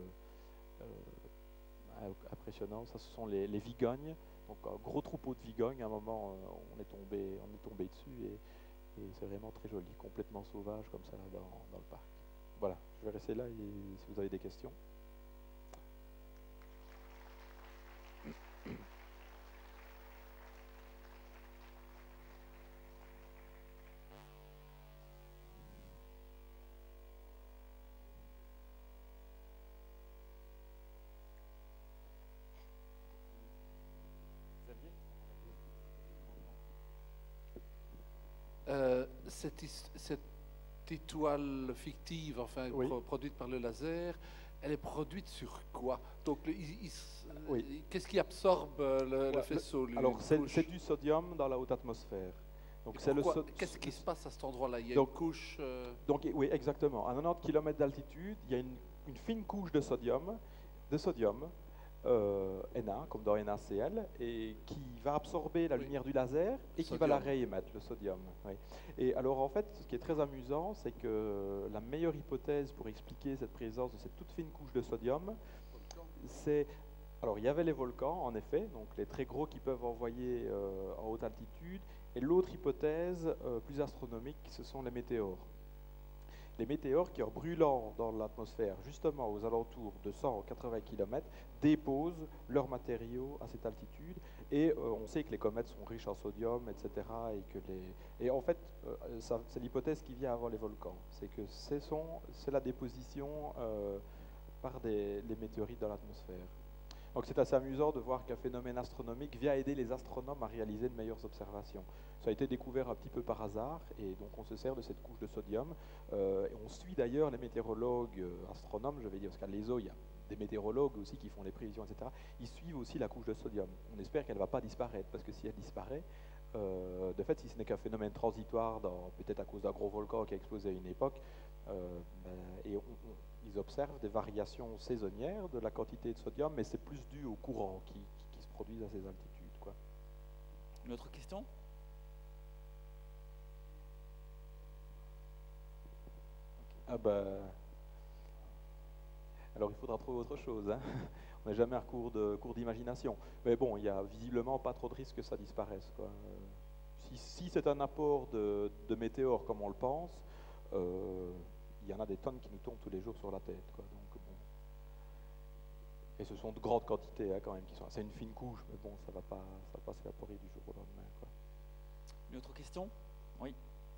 impressionnants. Ça, ce sont les vigognes. Donc, un gros troupeau de vigognes. À un moment, on est tombé dessus et c'est vraiment très joli, complètement sauvage comme ça dans le parc. Voilà, je vais rester là et si vous avez des questions. Cette étoile fictive, enfin Oui. produite par le laser, elle est produite sur quoi? Donc, Oui. qu'est-ce qui absorbe le faisceau? Alors, c'est du sodium dans la haute atmosphère. Donc, qu'est-ce qui se passe à cet endroit-là? Il y a donc, une couche... Donc, oui, exactement. À 90 km d'altitude, il y a une fine couche de sodium Na, comme dans NaCl, et qui va absorber la lumière du laser et qui va la réémettre, le sodium. Oui. Et alors, en fait, ce qui est très amusant, c'est que la meilleure hypothèse pour expliquer cette présence de cette toute fine couche de sodium, c'est... Alors, il y avait les volcans, en effet, donc les très gros qui peuvent envoyer en haute altitude, et l'autre hypothèse, plus astronomique, ce sont les météores. Les météores qui, en brûlant dans l'atmosphère, justement aux alentours de 180 km, déposent leurs matériaux à cette altitude. Et on sait que les comètes sont riches en sodium, etc. Et en fait, c'est l'hypothèse qui vient avant les volcans. C'est que c'est la déposition par les météorites dans l'atmosphère. Donc c'est assez amusant de voir qu'un phénomène astronomique vient aider les astronomes à réaliser de meilleures observations. Ça a été découvert un petit peu par hasard, et donc on se sert de cette couche de sodium. Et on suit d'ailleurs les météorologues astronomes, je vais dire, parce qu'à l'ESO, il y a des météorologues aussi qui font les prévisions, etc. Ils suivent aussi la couche de sodium. On espère qu'elle ne va pas disparaître, parce que si elle disparaît, de fait, si ce n'est qu'un phénomène transitoire, peut-être à cause d'un gros volcan qui a explosé à une époque, ils observent des variations saisonnières de la quantité de sodium, mais c'est plus dû aux courants qui se produisent à ces altitudes, quoi. Une autre question? Ah bah... Alors il faudra trouver autre chose, hein. On n'est jamais à court d'imagination. Mais bon, il n'y a visiblement pas trop de risques que ça disparaisse, quoi. Si c'est un apport de météores comme on le pense, il y en a des tonnes qui nous tombent tous les jours sur la tête, quoi. Donc, bon. Et ce sont de grandes quantités, hein, quand même, c'est une fine couche, mais bon, ça va pas s'évaporer du jour au lendemain, quoi. Une autre question? Oui.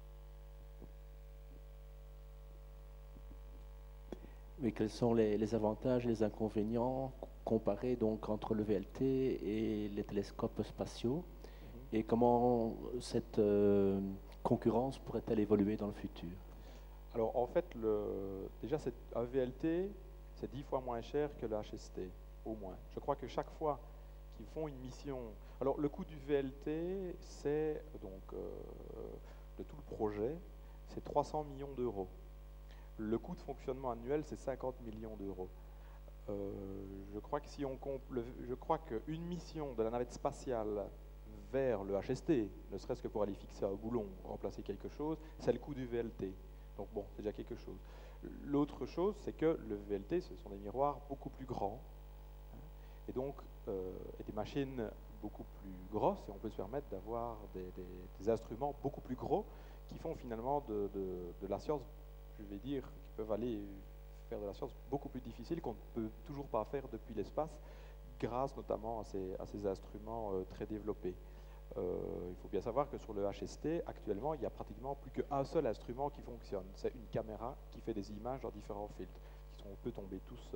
Oui, quels sont les avantages et les inconvénients comparés donc entre le VLT et les télescopes spatiaux, et comment cette concurrence pourrait-elle évoluer dans le futur? Alors en fait, déjà un VLT, c'est 10 fois moins cher que le HST, au moins. Je crois que chaque fois qu'ils font une mission... Alors le coût du VLT, c'est donc de tout le projet, c'est 300 millions d'euros. Le coût de fonctionnement annuel, c'est 50 millions d'euros. Je crois que je crois qu'une mission de la navette spatiale vers le HST, ne serait-ce que pour aller fixer un boulon, remplacer quelque chose, c'est le coût du VLT. Donc bon, c'est déjà quelque chose. L'autre chose, c'est que le VLT, ce sont des miroirs beaucoup plus grands, hein, et donc des machines beaucoup plus grosses et on peut se permettre d'avoir des instruments beaucoup plus gros qui font finalement de la science, je vais dire, qui peuvent aller faire de la science beaucoup plus difficile qu'on ne peut toujours pas faire depuis l'espace, grâce notamment à ces instruments très développés. Il faut bien savoir que sur le HST, actuellement, il n'y a pratiquement plus qu'un seul instrument qui fonctionne. C'est une caméra qui fait des images dans différents filtres, on peut tomber tous,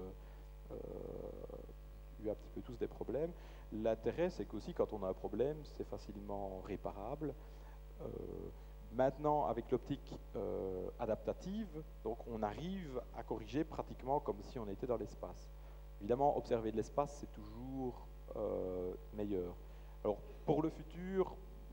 eu un petit peu tous des problèmes. L'intérêt, c'est qu'aussi, quand on a un problème, c'est facilement réparable. Maintenant, avec l'optique adaptative, donc on arrive à corriger pratiquement comme si on était dans l'espace. Évidemment, observer de l'espace, c'est toujours meilleur. Alors, pour le futur,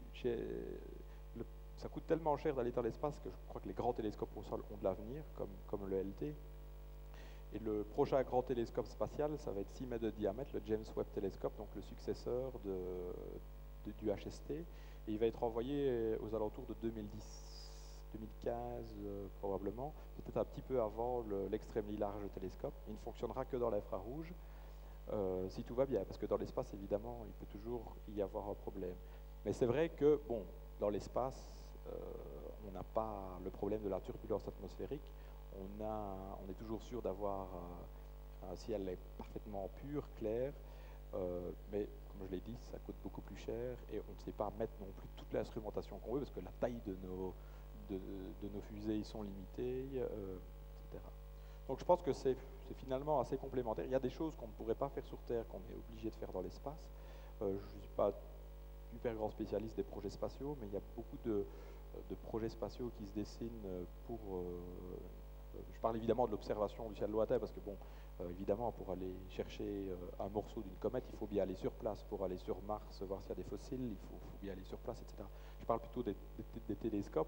ça coûte tellement cher d'aller dans l'espace que je crois que les grands télescopes au sol ont de l'avenir, comme le LT. Et le prochain grand télescope spatial, ça va être 6 mètres de diamètre, le James Webb Telescope, donc le successeur du HST. Et il va être envoyé aux alentours de 2015 probablement, peut-être un petit peu avant l'extrêmely large télescope. Il ne fonctionnera que dans l'infrarouge, si tout va bien, parce que dans l'espace, évidemment, il peut toujours y avoir un problème. Mais c'est vrai que, bon, dans l'espace, on n'a pas le problème de la turbulence atmosphérique. On est toujours sûr d'avoir un ciel parfaitement pur, clair, mais comme je l'ai dit, ça coûte beaucoup plus cher et on ne sait pas mettre non plus toute l'instrumentation qu'on veut parce que la taille de nos fusées sont limitées, etc. Donc je pense que c'est finalement assez complémentaire. Il y a des choses qu'on ne pourrait pas faire sur Terre, qu'on est obligé de faire dans l'espace. Je ne suis pas super grand spécialiste des projets spatiaux, mais il y a beaucoup de projets spatiaux qui se dessinent pour... je parle évidemment de l'observation du ciel lointain, parce que bon, évidemment, pour aller chercher un morceau d'une comète, il faut bien aller sur place. Pour aller sur Mars, voir s'il y a des fossiles, il faut bien aller sur place, etc. Je parle plutôt des télescopes.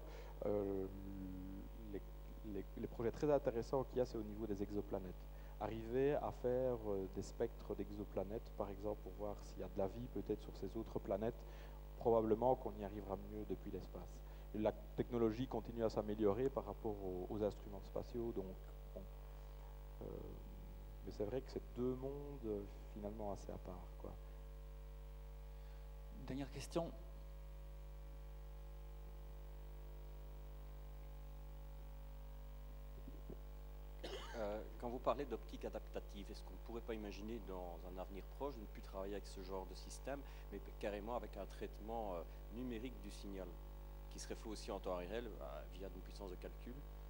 Les projets très intéressants qu'il y a, c'est au niveau des exoplanètes. Arriver à faire des spectres d'exoplanètes, par exemple, pour voir s'il y a de la vie peut-être sur ces autres planètes, probablement qu'on y arrivera mieux depuis l'espace. La technologie continue à s'améliorer par rapport aux instruments spatiaux, donc bon. Mais c'est vrai que c'est deux mondes finalement assez à part, quoi. Dernière question. Quand vous parlez d'optique adaptative, est-ce qu'on ne pourrait pas imaginer dans un avenir proche de ne plus travailler avec ce genre de système, mais carrément avec un traitement numérique du signal qui serait fait aussi en temps réel via une puissance de calcul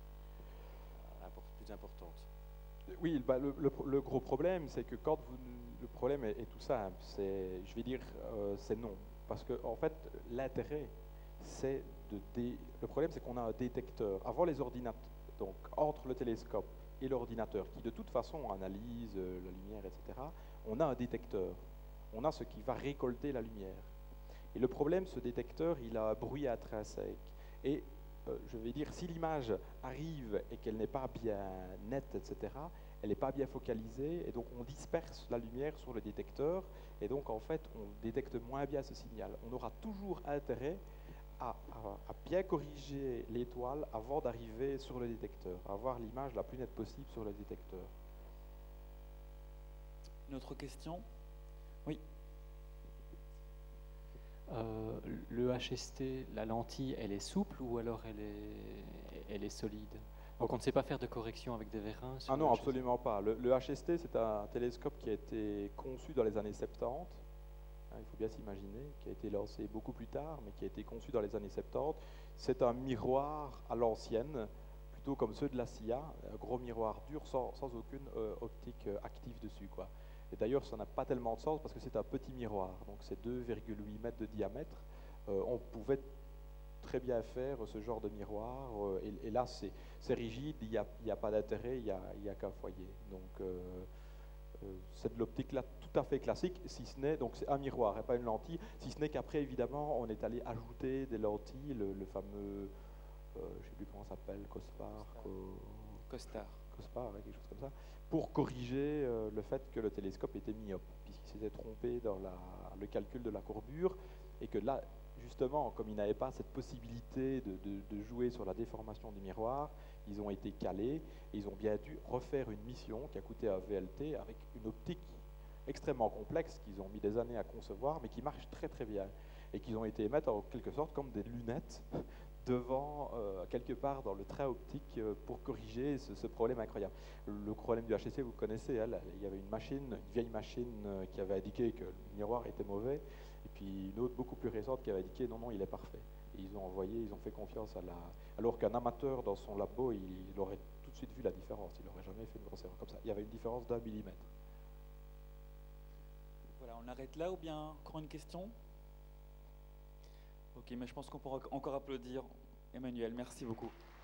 plus importante? Oui, bah, le gros problème, c'est que quand le problème est tout simple, je vais dire, c'est non. Parce que en fait, l'intérêt, c'est le problème, c'est qu'on a un détecteur. Avant les ordinateurs, donc entre le télescope et l'ordinateur, qui de toute façon analyse la lumière, etc., on a un détecteur. On a ce qui va récolter la lumière. Et le problème, ce détecteur, il a un bruit intrinsèque. Et je vais dire, si l'image arrive et qu'elle n'est pas bien nette, etc., elle n'est pas bien focalisée, et donc on disperse la lumière sur le détecteur, et donc en fait, on détecte moins bien ce signal. On aura toujours intérêt à bien corriger l'étoile avant d'arriver sur le détecteur, à avoir l'image la plus nette possible sur le détecteur. Une autre question? Oui. Le HST, la lentille, elle est souple ou alors elle est solide? Donc on ne sait pas faire de correction avec des vérins sur Ah non, le HST? absolument pas. Le HST, c'est un télescope qui a été conçu dans les années 70. Il faut bien s'imaginer, qui a été lancé beaucoup plus tard, mais qui a été conçu dans les années 70. C'est un miroir à l'ancienne, plutôt comme ceux de la CIA, un gros miroir dur sans aucune optique active dessus, quoi. Et d'ailleurs, ça n'a pas tellement de sens parce que c'est un petit miroir, donc c'est 2,8 mètres de diamètre. On pouvait très bien faire ce genre de miroir, et là c'est rigide, il n'y a pas d'intérêt, il n'y a qu'un foyer. Donc c'est de l'optique là tout à fait classique, si ce n'est, donc c'est un miroir et pas une lentille, si ce n'est qu'après évidemment on est allé ajouter des lentilles, le fameux, je ne sais plus comment ça s'appelle, Costard. Costard, quelque chose comme ça, pour corriger le fait que le télescope était myope, puisqu'il s'était trompé dans le calcul de la courbure, et que là, justement, comme ils n'avaient pas cette possibilité de jouer sur la déformation du miroir, ils ont été calés, et ils ont bien dû refaire une mission qui a coûté un VLT avec une optique extrêmement complexes, qu'ils ont mis des années à concevoir, mais qui marchent très très bien, et qu'ils ont été émettre en quelque sorte comme des lunettes devant, quelque part dans le train optique, pour corriger ce problème incroyable. Le problème du HTC, vous connaissez, hein, il y avait une vieille machine qui avait indiqué que le miroir était mauvais, et puis une autre beaucoup plus récente qui avait indiqué non, il est parfait. Et ils ont fait confiance alors qu'un amateur dans son labo, il aurait tout de suite vu la différence, il n'aurait jamais fait une grosse erreur comme ça. Il y avait une différence d'1 millimètre. Voilà, on arrête là ou bien encore une question? Ok, mais je pense qu'on pourra encore applaudir Emmanuel. Merci beaucoup.